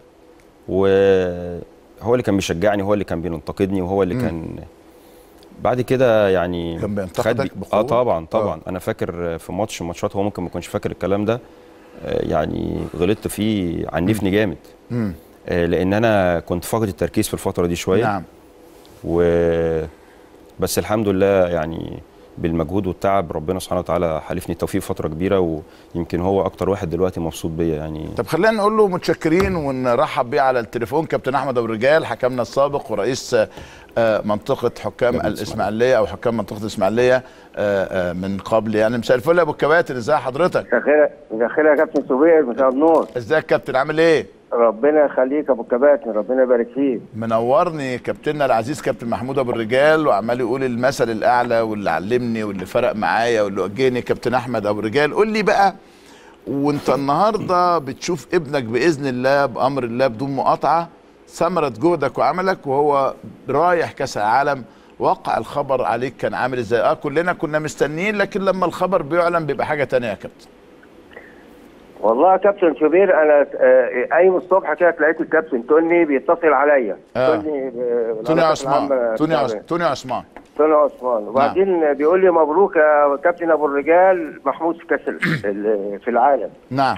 وهو اللي كان بيشجعني، هو اللي كان بينتقدني، وهو اللي كان بعد كده يعني كان بينتقدك بقوه. طبعا انا فاكر في ماتشات هو ممكن ما يكونش فاكر الكلام ده، يعني غلطت فيه، عنفني جامد. لان انا كنت فاقد التركيز في الفتره دي شويه. نعم. بس الحمد لله يعني بالمجهود والتعب ربنا سبحانه وتعالى حالفني التوفيق فتره كبيره، ويمكن هو اكتر واحد دلوقتي مبسوط بيا يعني. طب خلينا نقول له متشكرين ونرحب بيه على التليفون كابتن احمد ابو الرجال، حكمنا السابق ورئيس منطقه حكام الاسماعيليه او حكام منطقه الاسماعيليه من قبل. يعني مساء الفل يا ابو الكباتن، ازي حضرتك؟ مساء الخير يا كابتن سوبير، مساء النور. ازيك كابتن، عامل ايه؟ ربنا يخليك يا ابو الكباتن، ربنا يبارك فيك. منورني كابتننا العزيز كابتن محمود ابو الرجال، وعمال يقول المثل الاعلى واللي علمني واللي فرق معايا واللي وجهني كابتن احمد ابو الرجال. قول لي بقى، وانت النهارده بتشوف ابنك باذن الله بامر الله بدون مقاطعه ثمره جهدك وعملك وهو رايح كاس العالم، وقع الخبر عليك كان عامل ازاي؟ كلنا كنا مستنيين، لكن لما الخبر بيعلن بيبقى حاجه ثانيه يا كابتن. والله يا كابتن شوبير، انا قايم الصبح كده لقيت الكابتن توني بيتصل عليا. توني عثمان. وبعدين بيقول لي مبروك يا كابتن ابو الرجال، محمود في كاس في العالم. نعم.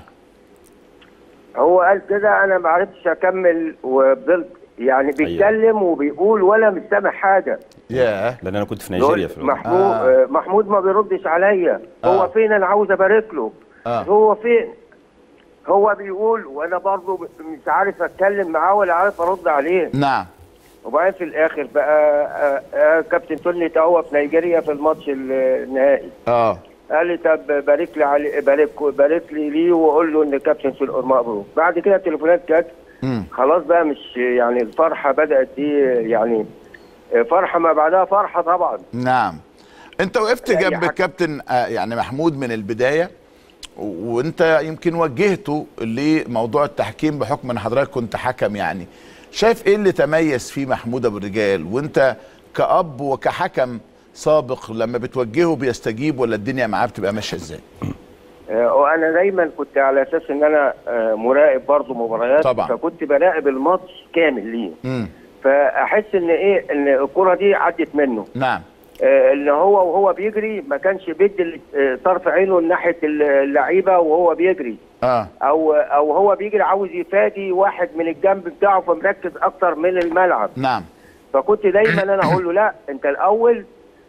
هو قال كده، انا ما عرفتش اكمل وفضلت يعني بيتكلم وبيقول ولا مش سامع حاجه. لان انا كنت في نيجيريا في محمود ما بيردش عليا. هو فين؟ انا عاوز ابارك له. هو فين؟ هو بيقول وانا برضه مش عارف اتكلم معاه ولا عارف ارد عليه. نعم. وبعدين في الاخر بقى كابتن توني هو في نيجيريا في الماتش النهائي. قال لي طب بارك لي عليه، بارك لي ليه وقول له ان كابتن في مبروك. بعد كده التليفونات جت، خلاص بقى مش يعني الفرحه بدات دي، يعني فرحه ما بعدها فرحه طبعا. نعم. انت وقفت جنب الكابتن يعني محمود من البدايه، وانت يمكن وجهته لموضوع التحكيم بحكم ان حضرتك كنت حكم. يعني شايف ايه اللي تميز فيه محمود ابو الرجال، وانت كأب وكحكم سابق لما بتوجهه بيستجيب ولا الدنيا معاه بتبقى ماشيه ازاي؟ وانا دايما كنت على اساس ان انا مراقب برضه مباريات طبعا، فكنت براقب الماتش كامل ليه. فاحس ان ايه، ان الكره دي عدت منه. نعم. اللي هو وهو بيجري ما كانش بيدي طرف عينه ناحيه اللعيبه وهو بيجري. او هو بيجري عاوز يفادي واحد من الجنب بتاعه فمركز اكتر من الملعب. نعم. فكنت دايما انا اقول له لا، انت الاول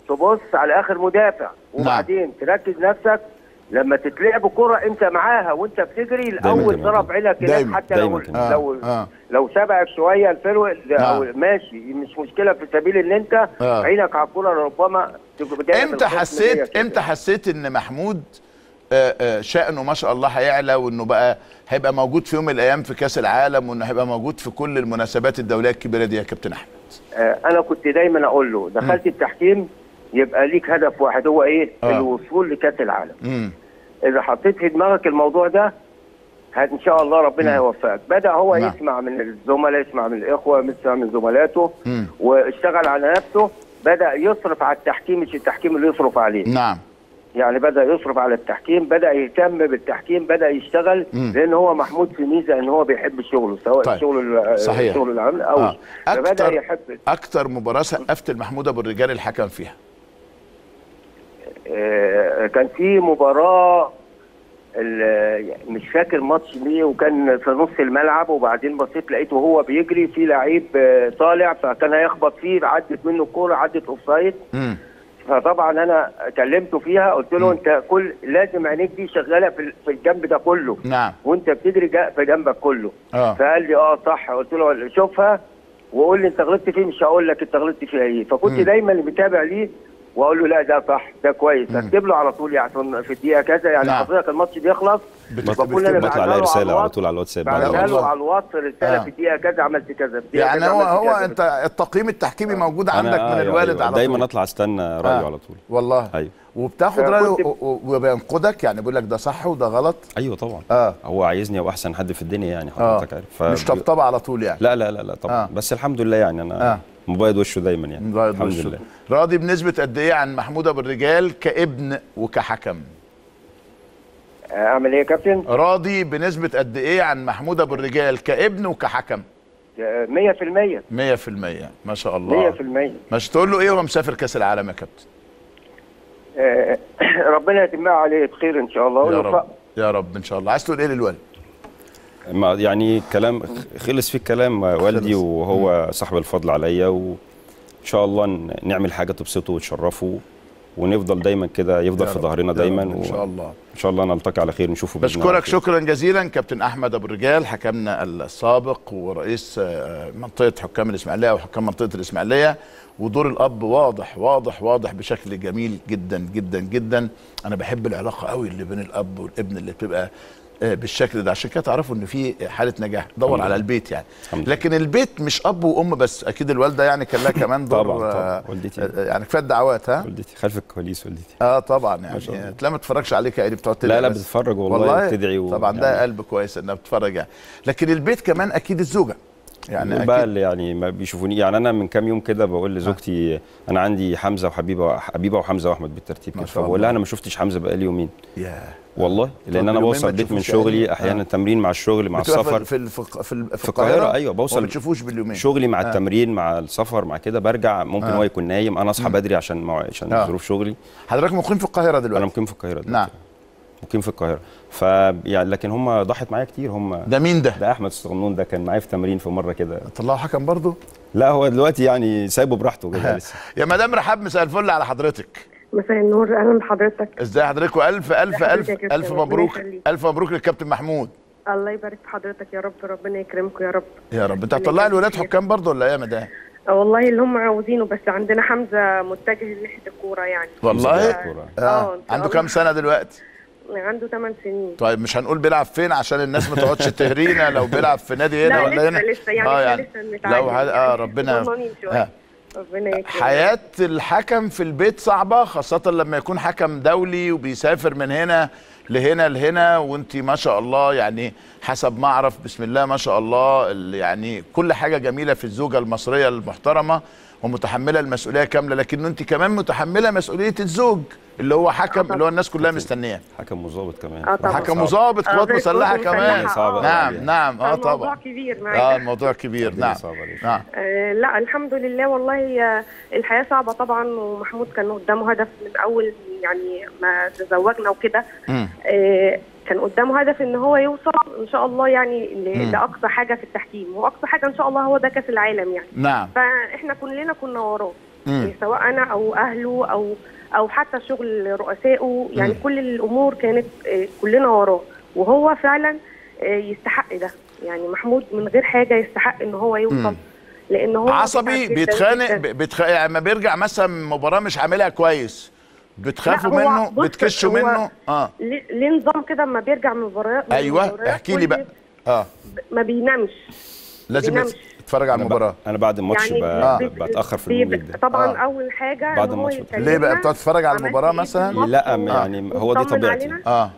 تبص على اخر مدافع، وبعدين تركز نفسك لما تتلعب الكرة انت معاها وانت بتجري الاول ضرب عينك هناك، حتى لو سبقك شويه الفرو او ماشي مش مشكله، في سبيل ان انت عينك على الكرة ربما امتى حسيت ان محمود شأنه ما شاء الله هيعلى، وانه بقى هيبقى موجود في يوم من الايام في كاس العالم، وانه هيبقى موجود في كل المناسبات الدوليه الكبيره دي يا كابتن احمد؟ انا كنت دايما اقول له دخلت التحكيم يبقى ليك هدف واحد، هو ايه؟ الوصول لكاس العالم. اذا حطيت في دماغك الموضوع ده ان شاء الله ربنا هيوفقك. بدا هو يسمع من الزملاء، يسمع من الاخوه، يسمع من زملاته، واشتغل على نفسه. بدا يصرف على التحكيم، مش التحكيم اللي يصرف عليه. نعم. يعني بدا يصرف على التحكيم، بدا يهتم بالتحكيم، بدا يشتغل. لان هو محمود في ميزه ان هو بيحب شغله، سواء طيب. الشغل العام او فبدا يحب. اكتر مباراه سقفت المحمود ابو الرجال الحكم فيها؟ كان في مباراه مش فاكر ماتش ليه، وكان في نص الملعب، وبعدين بصيت لقيته هو بيجري في لعيب طالع، فكان هيخبط فيه، عدت منه الكوره، عدت اوفسايد. فطبعا انا كلمته فيها، قلت له انت لازم عينيك دي شغاله في الجنب ده كله. نعم. وانت بتجري في جنبك كله. فقال لي صح. قلت له شوفها وقول لي انت غلطت فيه، مش هقول لك انت غلطت فيها ايه. فكنت دايما متابع ليه واقول له لا ده صح، ده كويس، اكتب له على طول يعني في الدقيقه كذا، يعني حضرتك الماتش بيخلص بطلع عليه رساله على طول على الواتساب، بعتها له على الواتس رساله في الدقيقه كذا عملت كذا، يعني هو انت التقييم التحكيمي موجود عندك من الوالد على طول؟ دايما اطلع استنى رايه على طول. والله. ايوه. وبتاخد رايه وبينقدك، يعني بيقول لك ده صح وده غلط؟ ايوه طبعا. هو عايزني ابقى احسن حد في الدنيا، يعني حضرتك عارف. مش طبطبه على طول يعني؟ لا لا لا لا طبعا. بس الحمد لله يعني انا مبيض وشه دايما، يعني الحمد لله. راضي بنسبه قد ايه عن محمود ابو الرجال كابن وكحكم؟ اعمل ايه يا كابتن؟ راضي بنسبه قد ايه عن محمود ابو الرجال كابن وكحكم؟ 100%. 100%. ما شاء الله. 100%. مش تقول له ايه وهو مسافر كاس العالم يا كابتن؟ ربنا يتمها عليه بخير ان شاء الله. يا رب يا رب ان شاء الله. عايز تقول ايه للوالد؟ يعني كلام خلص فيه الكلام، والدي وهو صاحب الفضل عليا، وان شاء الله نعمل حاجه تبسطه وتشرفه، ونفضل دايما كده، يفضل في ظهرنا دايما، ان شاء الله. ان شاء الله نلتقي على خير، نشوفه. بشكرك شكرا جزيلا كابتن احمد ابو الرجال، حكمنا السابق ورئيس منطقه حكام الاسماعيليه او حكام منطقه الاسماعيليه. ودور الاب واضح واضح واضح بشكل جميل جدا جدا جدا. انا بحب العلاقه قوي اللي بين الاب والابن اللي بتبقى بالشكل ده، عشان كده تعرفوا ان في حاله نجاح. دور على البيت يعني. لكن البيت مش اب وام بس، اكيد الوالده يعني كان لها كمان دور. طبعا والدتي يعني كفايه الدعوات. والدتي خلف الكواليس والدتي. طبعا يعني تلاقي ما تتفرجش عليك يعني، بتقعد تدعي. لا بتتفرج والله وبتدعي طبعا يعني ده قلب كويس انها بتتفرج يعني. لكن البيت كمان اكيد الزوجه يعني بقى اللي يعني ما بيشوفوني. يعني انا من كام يوم كده بقول لزوجتي انا عندي حمزه وحبيبه وحمزه واحمد بالترتيب كده، فبقول لها انا ما شفتش حمزه بقالي يومين. والله لان انا بوصل البيت من شغلي احيانا تمرين مع الشغل مع السفر في القاهره. ايوه بوصل ما بتشوفوش باليومين، شغلي مع التمرين مع السفر مع كده، برجع ممكن هو يكون نايم، انا اصحى بدري عشان ظروف شغلي. حضرتك مقيم في القاهره دلوقتي؟ انا مقيم في القاهره دلوقتي. نعم مقيم في القاهره. يعني لكن هم ضحت معايا كتير. هم ده مين ده؟ ده احمد الصغنون، ده كان معايا في تمرين في مره كده. طلعه حكم برضه؟ لا هو دلوقتي يعني سايبه براحته كده لسه. يا مدام رحاب مساء الفل على حضرتك. مساء النور، اهلا بحضرتك. ازي حضرتك؟ والف الف الف الف مبروك. الف مبروك للكابتن محمود. الله يبارك في حضرتك يا رب، ربنا يكرمكم يا رب. يا رب. انت هتطلعي الولاد حكام برضه ولا ايه يا مدام؟ والله اللي هم عاوزينه، بس عندنا حمزه متجه لناحيه الكوره يعني. والله؟ عنده كام سنه دلوقتي؟ عنده 8 سنين. طيب مش هنقول بيلعب فين عشان الناس ما تقعدش تهرينا لو بيلعب في نادي هنا ولا هنا. لسه يعني لسه بنتعلم. لو ربنا ربنا يكرمك. حياة الحكم في البيت صعبة، خاصة لما يكون حكم دولي وبيسافر من هنا لهنا لهنا، وانت ما شاء الله يعني حسب ما اعرف بسم الله ما شاء الله يعني كل حاجة جميلة في الزوجة المصرية المحترمة ومتحملة المسؤولية كاملة، لكن انت كمان متحملة مسؤولية الزوج اللي هو حكم اللي هو الناس كلها مستنياه. حكم وظابط كمان. حكم وظابط قوات مسلحة كمان. نعم طبعا. الموضوع كبير معايا. الموضوع كبير. نعم. لا الحمد لله والله الحياة صعبة طبعا، ومحمود كان قدامه هدف من اول يعني ما تزوجنا وكده. كان قدامه هدف ان هو يوصل ان شاء الله يعني لاقصى حاجة في التحكيم، واقصى حاجة ان شاء الله هو ده كاس العالم يعني. نعم. فاحنا كلنا كنا وراه. سواء انا او اهله او حتى شغل رؤسائه، يعني كل الامور كانت كلنا وراه، وهو فعلا يستحق ده. يعني محمود من غير حاجه يستحق ان هو يوصل، لان هو عصبي بيتخانق يعني لما بيرجع مثلا مباراه مش عاملها كويس بتخافوا منه، بتكشوا منه؟ ليه نظام كده اما بيرجع من مباراه. ايوه احكي لي بقى. ما بينامش، لازم يتفرج على المباراه. انا بعد الماتش يعني بتاخر في النوم جدا طبعا. اول حاجه بعد الماتش ليه بقى بتقعد تتفرج على المباراه مثلا؟ لا يعني هو دي طبيعتي.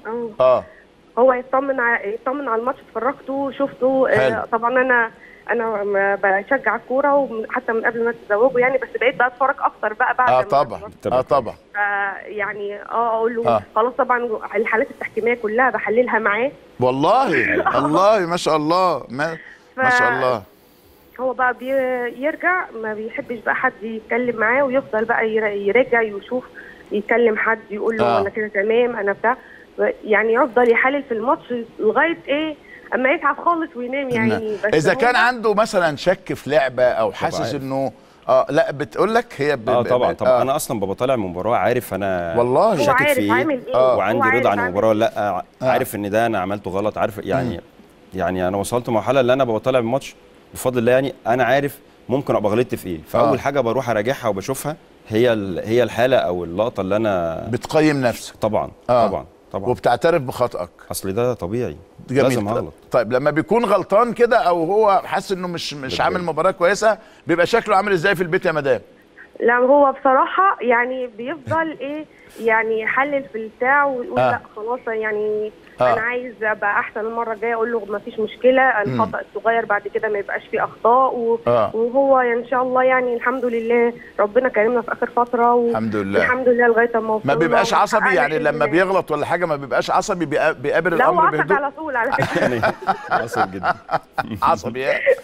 هو يطمن على الماتش، اتفرجته شفته. طبعا انا بشجع الكوره وحتى من قبل ما تتزوجوا يعني، بس بقيت بقى اتفرج اكتر بقى بعد طبعا يعني اقول له خلاص. طبعا الحالات التحكيميه كلها بحللها معاه والله. ما شاء الله ما شاء الله. هو بقى بيرجع ما بيحبش بقى حد يتكلم معاه، ويفضل بقى يراجع يشوف، يكلم حد يقول له انا كده تمام انا بتاع، يعني يفضل يحلل في الماتش لغايه اما يتعب خالص وينام يعني. بس اذا كان عنده مثلا شك في لعبه او حاسس انه لا بتقول لك هي طبعا انا اصلا ببقى طالع من المباراه عارف انا والله شاكك في ايه وعندي رضا عن المباراه لا عارف ان ده انا عملته غلط، عارف يعني انا وصلت مرحله اللي انا ببقى طالع من الماتش بفضل الله، يعني انا عارف ممكن ابقى غلطت في ايه، فاول حاجه بروح اراجعها وبشوفها هي الحاله او اللقطه اللي انا بتقيم نفسك. طبعا وبتعترف بخطأك. اصل ده طبيعي. جميل. لازم اغلط. طيب لما بيكون غلطان كده او هو حاسس انه مش عامل مباراه كويسه، بيبقى شكله عامل ازاي في البيت يا مدام؟ لا هو بصراحه يعني بيفضل يعني يحلل في البتاع ويقول لا خلاص يعني انا عايز ابقى احسن المره الجايه. اقول له ما فيش مشكله، الخطا الصغير بعد كده ما يبقاش فيه اخطاء وهو ان شاء الله يعني الحمد لله ربنا كرمنا في اخر فتره الحمد لله لغايه ما وصلنا. ما بيبقاش عصبي يعني لما بيغلط ولا حاجه؟ ما بيبقاش عصبي، بيقابل الامر بهدوء؟ لا هو على طول على فكره. عصبي جدا. عصبي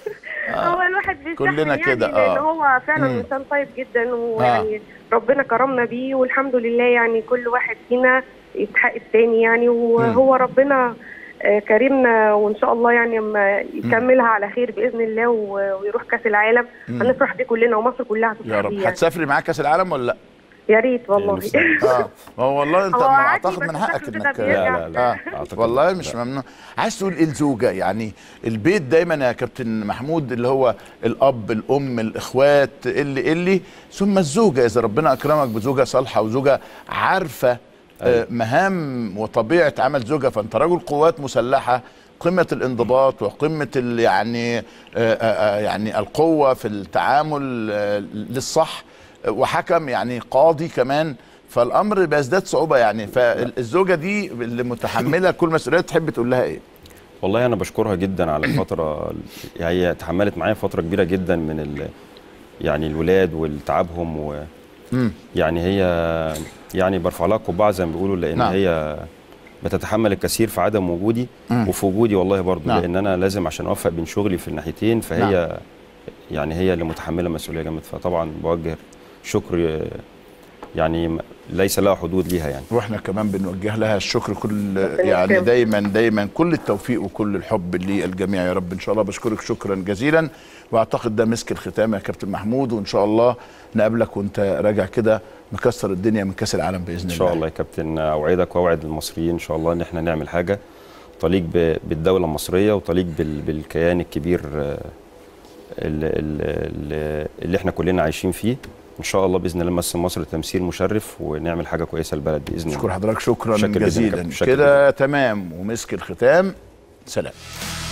هو الواحد كلنا يعني كده لان هو فعلا انسان طيب جدا، ويعني ربنا كرمنا بيه والحمد لله. يعني كل واحد فينا يستحق الثاني يعني، وهو ربنا كريمنا وان شاء الله يعني اما يكملها على خير باذن الله ويروح كاس العالم هنفرح بيه كلنا ومصر كلها هتفرح بيه. يا رب. هتسافري معاه كاس العالم ولا لا؟ يا ريت والله. هو والله انت اعتقد من حقك انك لا والله مش ممنوع. عايز تقول ايه الزوجه؟ يعني البيت دايما يا كابتن محمود اللي هو الاب الام الاخوات اللي ثم الزوجه. اذا ربنا اكرمك بزوجه صالحه وزوجه عارفه مهام وطبيعه عمل زوجها، فانت رجل قوات مسلحه، قمه الانضباط وقمه يعني القوه في التعامل للصح، وحكم يعني قاضي كمان، فالامر بيزداد صعوبه يعني. فالزوجه دي اللي متحمله كل مسؤوليه تحب تقول لها ايه؟ والله انا بشكرها جدا على الفتره، هي تحملت معايا فتره كبيره جدا من يعني الولاد والتعبهم يعني هي يعني برفع لها قبعه زي ما بيقولوا، لان هي بتتحمل الكثير في عدم وجودي وفي وجودي والله برضه، لان انا لازم عشان اوفق بين شغلي في الناحيتين، فهي يعني هي اللي متحمله مسؤوليه جامد، فطبعا بوجه شكر يعني ليس لها حدود ليها يعني. واحنا كمان بنوجه لها الشكر كل يعني دايما كل التوفيق وكل الحب للجميع يا رب ان شاء الله. بشكرك شكرا جزيلا، واعتقد ده مسك الختام يا كابتن محمود، وان شاء الله نقابلك وانت راجع كده مكسر الدنيا من كاس العالم باذن الله. ان شاء الله يا كابتن، اوعدك واوعد المصريين ان شاء الله ان احنا نعمل حاجه تليق بالدوله المصريه وتليق بالكيان الكبير اللي احنا كلنا عايشين فيه ان شاء الله باذن الله. نمثل مصر تمثيل مشرف ونعمل حاجه كويسه للبلد باذن الله. اشكر حضرتك شكرا جزيلا. كده تمام ومسك الختام. سلام.